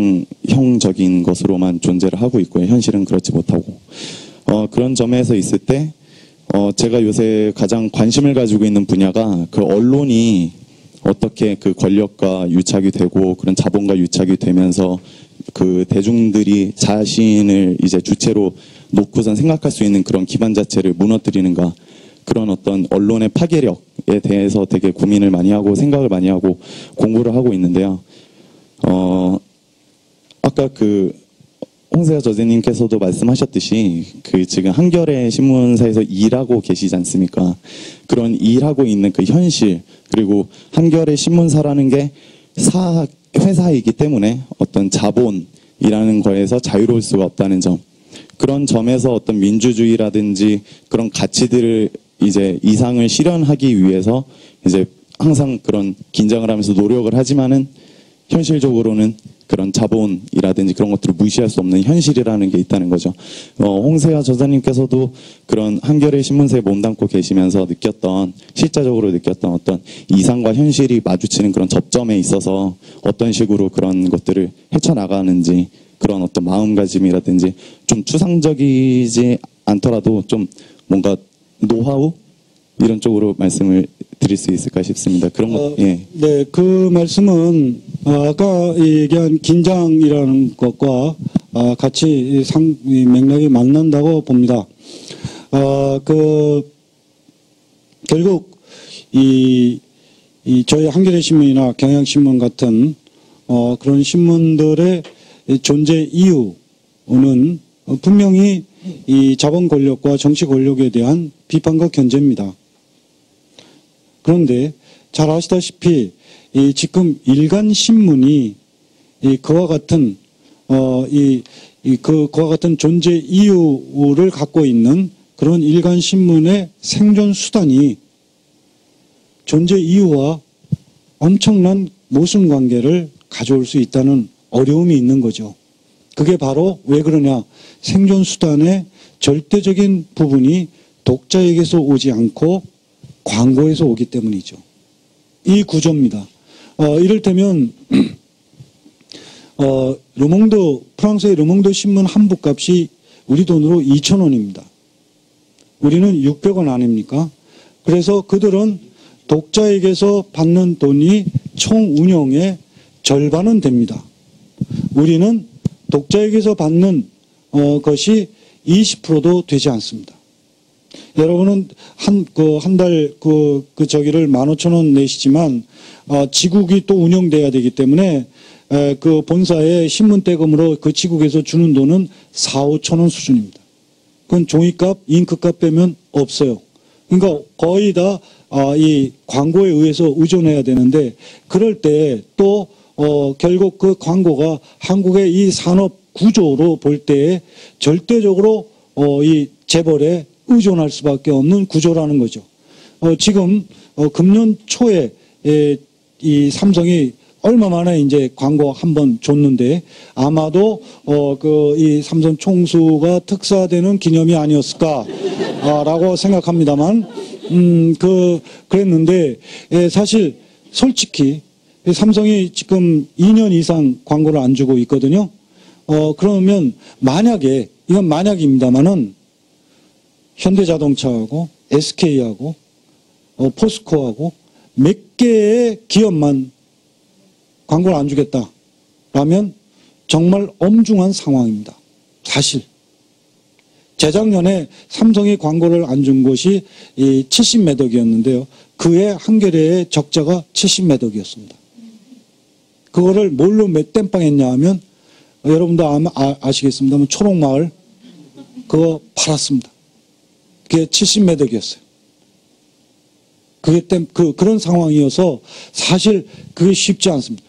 이상형적인 것으로만 존재를 하고 있고요. 현실은 그렇지 못하고 어, 그런 점에서 있을 때 어, 제가 요새 가장 관심을 가지고 있는 분야가 그 언론이 어떻게 그 권력과 유착이 되고 그런 자본과 유착이 되면서 그 대중들이 자신을 이제 주체로 놓고선 생각할 수 있는 그런 기반 자체를 무너뜨리는가 그런 어떤 언론의 파괴력에 대해서 되게 고민을 많이 하고 생각을 많이 하고 공부를 하고 있는데요. 어, 아까 그 홍세아 저자님께서도 말씀하셨듯이 그 지금 한겨레 신문사에서 일하고 계시지 않습니까? 그런 일하고 있는 그 현실 그리고 한겨레 신문사라는 게 사 회사이기 때문에 어떤 자본이라는 거에서 자유로울 수가 없다는 점 그런 점에서 어떤 민주주의라든지 그런 가치들을 이제 이상을 실현하기 위해서 이제 항상 그런 긴장을 하면서 노력을 하지만은 현실적으로는 그런 자본이라든지 그런 것들을 무시할 수 없는 현실이라는 게 있다는 거죠. 어, 홍세아 저자님께서도 그런 한겨레 신문사에 몸담고 계시면서 느꼈던 실제적으로 느꼈던 어떤 이상과 현실이 마주치는 그런 접점에 있어서 어떤 식으로 그런 것들을 헤쳐나가는지 그런 어떤 마음가짐이라든지 좀 추상적이지 않더라도 좀 뭔가 노하우 이런 쪽으로 말씀을 드릴 수 있을까 싶습니다. 그런 것, 어, 예. 네, 그 말씀은 어, 아까 얘기한 긴장이라는 것과 어, 같이 상, 이 맥락이 맞는다고 봅니다. 어, 그 결국 이, 이 저희 한겨레 신문이나 경향신문 같은 어, 그런 신문들의 존재 이유는 분명히 이 자본 권력과 정치 권력에 대한 비판과 견제입니다. 그런데 잘 아시다시피 이 지금 일간 신문이 이 그와 같은 어이 이 그 그와 같은 존재 이유를 갖고 있는 그런 일간 신문의 생존 수단이 존재 이유와 엄청난 모순 관계를 가져올 수 있다는 어려움이 있는 거죠. 그게 바로 왜 그러냐? 생존 수단의 절대적인 부분이 독자에게서 오지 않고 광고에서 오기 때문이죠. 이 구조입니다. 어, 이를테면 어, 르몽드 프랑스의 르몽드 신문 한 부값이 우리 돈으로 이천 원입니다. 우리는 육백 원 아닙니까? 그래서 그들은 독자에게서 받는 돈이 총 운영의 절반은 됩니다. 우리는 독자에게서 받는 어, 것이 이십 퍼센트도 되지 않습니다. 여러분은 한, 그, 한 달, 그, 그, 저기를 만 오천 원 내시지만, 어, 지국이 또 운영돼야 되기 때문에, 에, 그 본사의 신문대금으로 그 지국에서 주는 돈은 사, 오천 원 수준입니다. 그건 종이값, 잉크값 빼면 없어요. 그러니까 거의 다, 아, 이 광고에 의해서 의존해야 되는데, 그럴 때 또, 어, 결국 그 광고가 한국의 이 산업 구조로 볼 때 절대적으로, 어, 이 재벌에 의존할 수밖에 없는 구조라는 거죠. 어, 지금 어, 금년 초에 에, 이 삼성이 얼마 만에 이제 광고 한번 줬는데 아마도 어, 그 이 삼성 총수가 특사되는 기념이 아니었을까라고 생각합니다만, 음, 그 그랬는데 에, 사실 솔직히 삼성이 지금 이 년 이상 광고를 안 주고 있거든요. 어, 그러면 만약에 이건 만약입니다만은. 현대자동차하고 에스케이하고 어, 포스코하고 몇 개의 기업만 광고를 안 주겠다라면 정말 엄중한 상황입니다. 사실 재작년에 삼성이 광고를 안 준 것이 이 칠십 매덕이었는데요. 그해 한겨레의 적자가 칠십 매덕이었습니다. 그거를 뭘로 몇 땜빵 했냐 하면 여러분도 아마 아, 아시겠습니다만 초록마을 그거 팔았습니다. 그게 칠십 매덕이었어요. 그게 때, 그, 그런 상황이어서 사실 그게 쉽지 않습니다.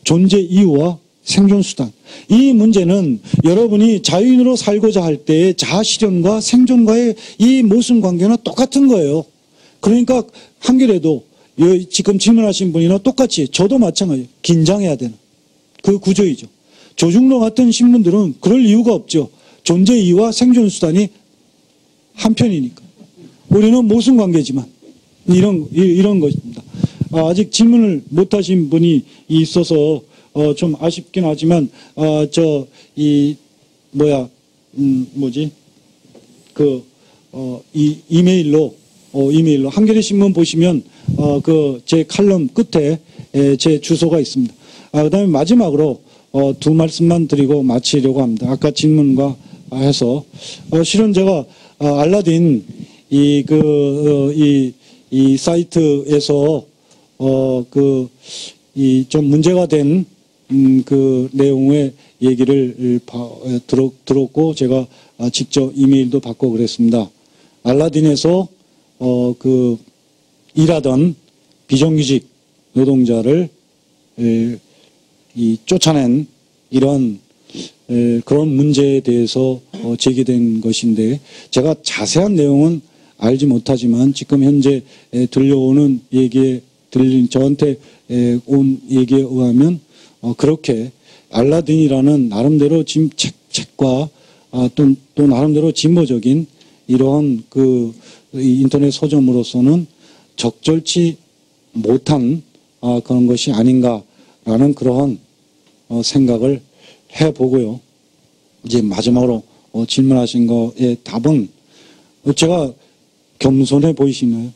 존재 이유와 생존 수단. 이 문제는 여러분이 자유인으로 살고자 할 때의 자아 실현과 생존과의 이 모순 관계는 똑같은 거예요. 그러니까 한겨레도 지금 질문하신 분이나 똑같이 저도 마찬가지예요. 긴장해야 되는 그 구조이죠. 조중로 같은 신문들은 그럴 이유가 없죠. 존재 이유와 생존 수단이 한편이니까. 우리는 모순 관계지만 이런 이런 것입니다. 아직 질문을 못 하신 분이 있어서 어, 좀 아쉽긴 하지만 어, 저 이 뭐야 음 뭐지 그 어, 이 이메일로 어, 이메일로 한겨레 신문 보시면 어, 그 제 칼럼 끝에 에, 제 주소가 있습니다. 아, 그다음에 마지막으로 어, 두 말씀만 드리고 마치려고 합니다. 아까 질문과 해서 어, 실은 제가 어, 알라딘 이 그 이 이 사이트에서 어 그 이 좀 문제가 된 음 그 내용의 얘기를 바, 들었, 들었고 제가 직접 이메일도 받고 그랬습니다. 알라딘에서 어 그 일하던 비정규직 노동자를 에, 이 쫓아낸 이런 에, 그런 문제에 대해서 어, 제기된 것인데 제가 자세한 내용은 알지 못하지만 지금 현재 에, 들려오는 얘기에 들린 저한테 에, 온 얘기에 의하면 어, 그렇게 알라딘이라는 나름대로 진, 책, 책과 아, 또, 또 나름대로 진보적인 이러한 그 인터넷 서점으로서는 적절치 못한 아, 그런 것이 아닌가라는 그러한 어, 생각을 해보고요. 이제 마지막으로 어, 질문하신 거에 답은 제가 겸손해 보이시나요?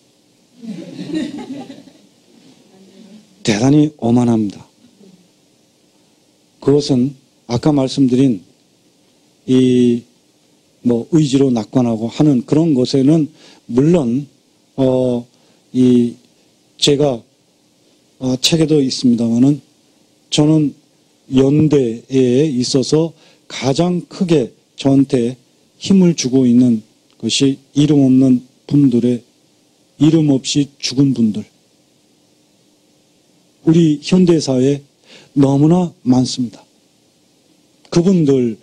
대단히 오만합니다. 그것은 아까 말씀드린 이 뭐 의지로 낙관하고 하는 그런 것에는 물론 어 이 제가 어 책에도 있습니다만은 저는 연대에 있어서 가장 크게 저한테 힘을 주고 있는 것이 이름 없는 분들의 이름 없이 죽은 분들. 우리 현대사회에 너무나 많습니다. 그분들을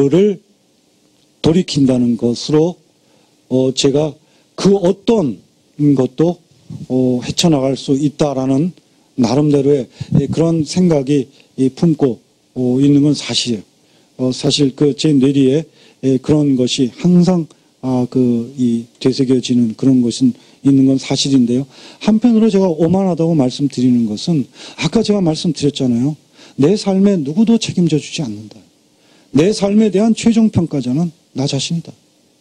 돌이킨다는 것으로 어 제가 그 어떤 것도 어 헤쳐나갈 수 있다라는 나름대로의 그런 생각이 품고 있는 건 사실이에요. 어 사실 그 제 뇌리에 그런 것이 항상 아 그 이 되새겨지는 그런 것은 있는 건 사실인데요. 한편으로 제가 오만하다고 말씀드리는 것은 아까 제가 말씀드렸잖아요. 내 삶에 누구도 책임져 주지 않는다. 내 삶에 대한 최종 평가자는 나 자신이다.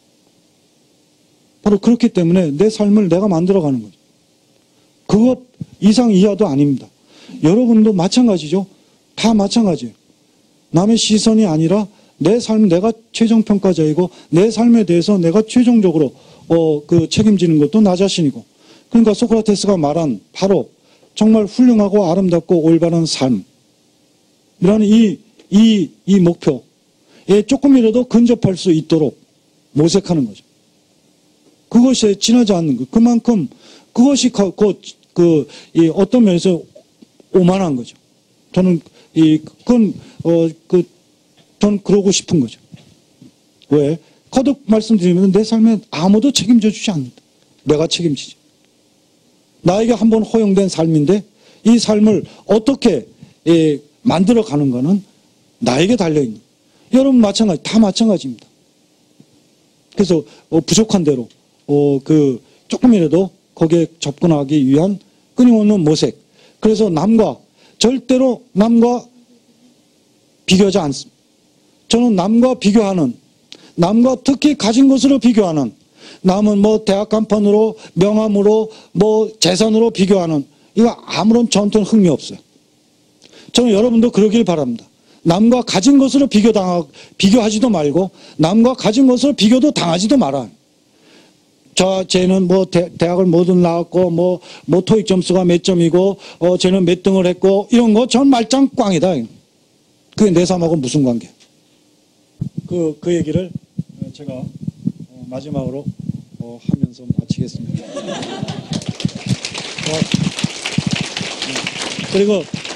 바로 그렇기 때문에 내 삶을 내가 만들어가는 거죠. 그것 이상 이하도 아닙니다. 여러분도 마찬가지죠. 다 마찬가지예요. 남의 시선이 아니라 내 삶 내가 최종 평가자이고 내 삶에 대해서 내가 최종적으로 어 그 책임지는 것도 나 자신이고. 그러니까 소크라테스가 말한 바로 정말 훌륭하고 아름답고 올바른 삶이라는 이 이 이 목표에 조금이라도 근접할 수 있도록 모색하는 거죠. 그것에 지나지 않는 것. 그만큼 그것이 그, 그, 이 어떤 면에서 오만한 거죠. 저는 이 그건 어 그 전 그러고 싶은 거죠. 왜? 거듭 말씀드리면 내 삶에 아무도 책임져 주지 않는다. 내가 책임지죠. 나에게 한번 허용된 삶인데 이 삶을 어떻게 예, 만들어가는 거는 나에게 달려있는. 여러분 마찬가지, 다 마찬가지입니다. 그래서 어, 부족한 대로 어, 그 조금이라도 거기에 접근하기 위한 끊임없는 모색. 그래서 남과 절대로 남과 비교하지 않습니다. 저는 남과 비교하는, 남과 특히 가진 것으로 비교하는, 남은 뭐 대학 간판으로, 명함으로, 뭐 재산으로 비교하는, 이거 아무런 저한테는 흥미 없어요. 저는 여러분도 그러길 바랍니다. 남과 가진 것으로 비교당하, 비교하지도 말고, 남과 가진 것으로 비교도 당하지도 말아요. 저, 쟤는 뭐 대, 대학을 뭐든 나왔고, 뭐, 뭐 토익 점수가 몇 점이고, 어, 쟤는 몇 등을 했고, 이런 거 전 말짱 꽝이다. 그게 내 삶하고 무슨 관계? 그, 그 얘기를 제가 어, 마지막으로 어, 하면서 마치겠습니다. 고맙습니다. 그리고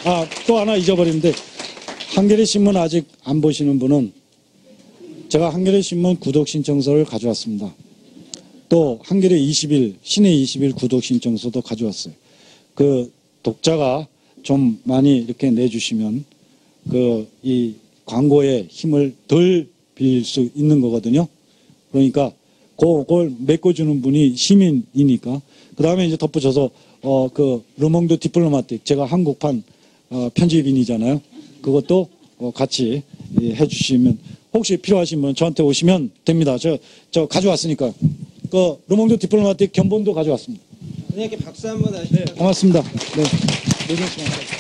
아, 또 하나 잊어버렸는데 한겨레 신문 아직 안 보시는 분은 제가 한겨레 신문 구독 신청서를 가져왔습니다. 또 한겨레 이십 일, 신의 이십 일 구독 신청서도 가져왔어요. 그 독자가 좀 많이 이렇게 내주시면 그 이 광고에 힘을 덜 빌릴 수 있는 거거든요. 그러니까 그걸 메꿔주는 분이 시민이니까. 그 다음에 이제 덧붙여서 어 그 르몽드 디플로마틱, 제가 한국판 어, 편집인이잖아요. 그것도 어, 같이 예, 해주시면, 혹시 필요하신 분 저한테 오시면 됩니다. 저 저 가져왔으니까. 그 르몽드 디플로마틱 견본도 가져왔습니다. 선생님께 박수 한번 하시죠. 고맙습니다. 네.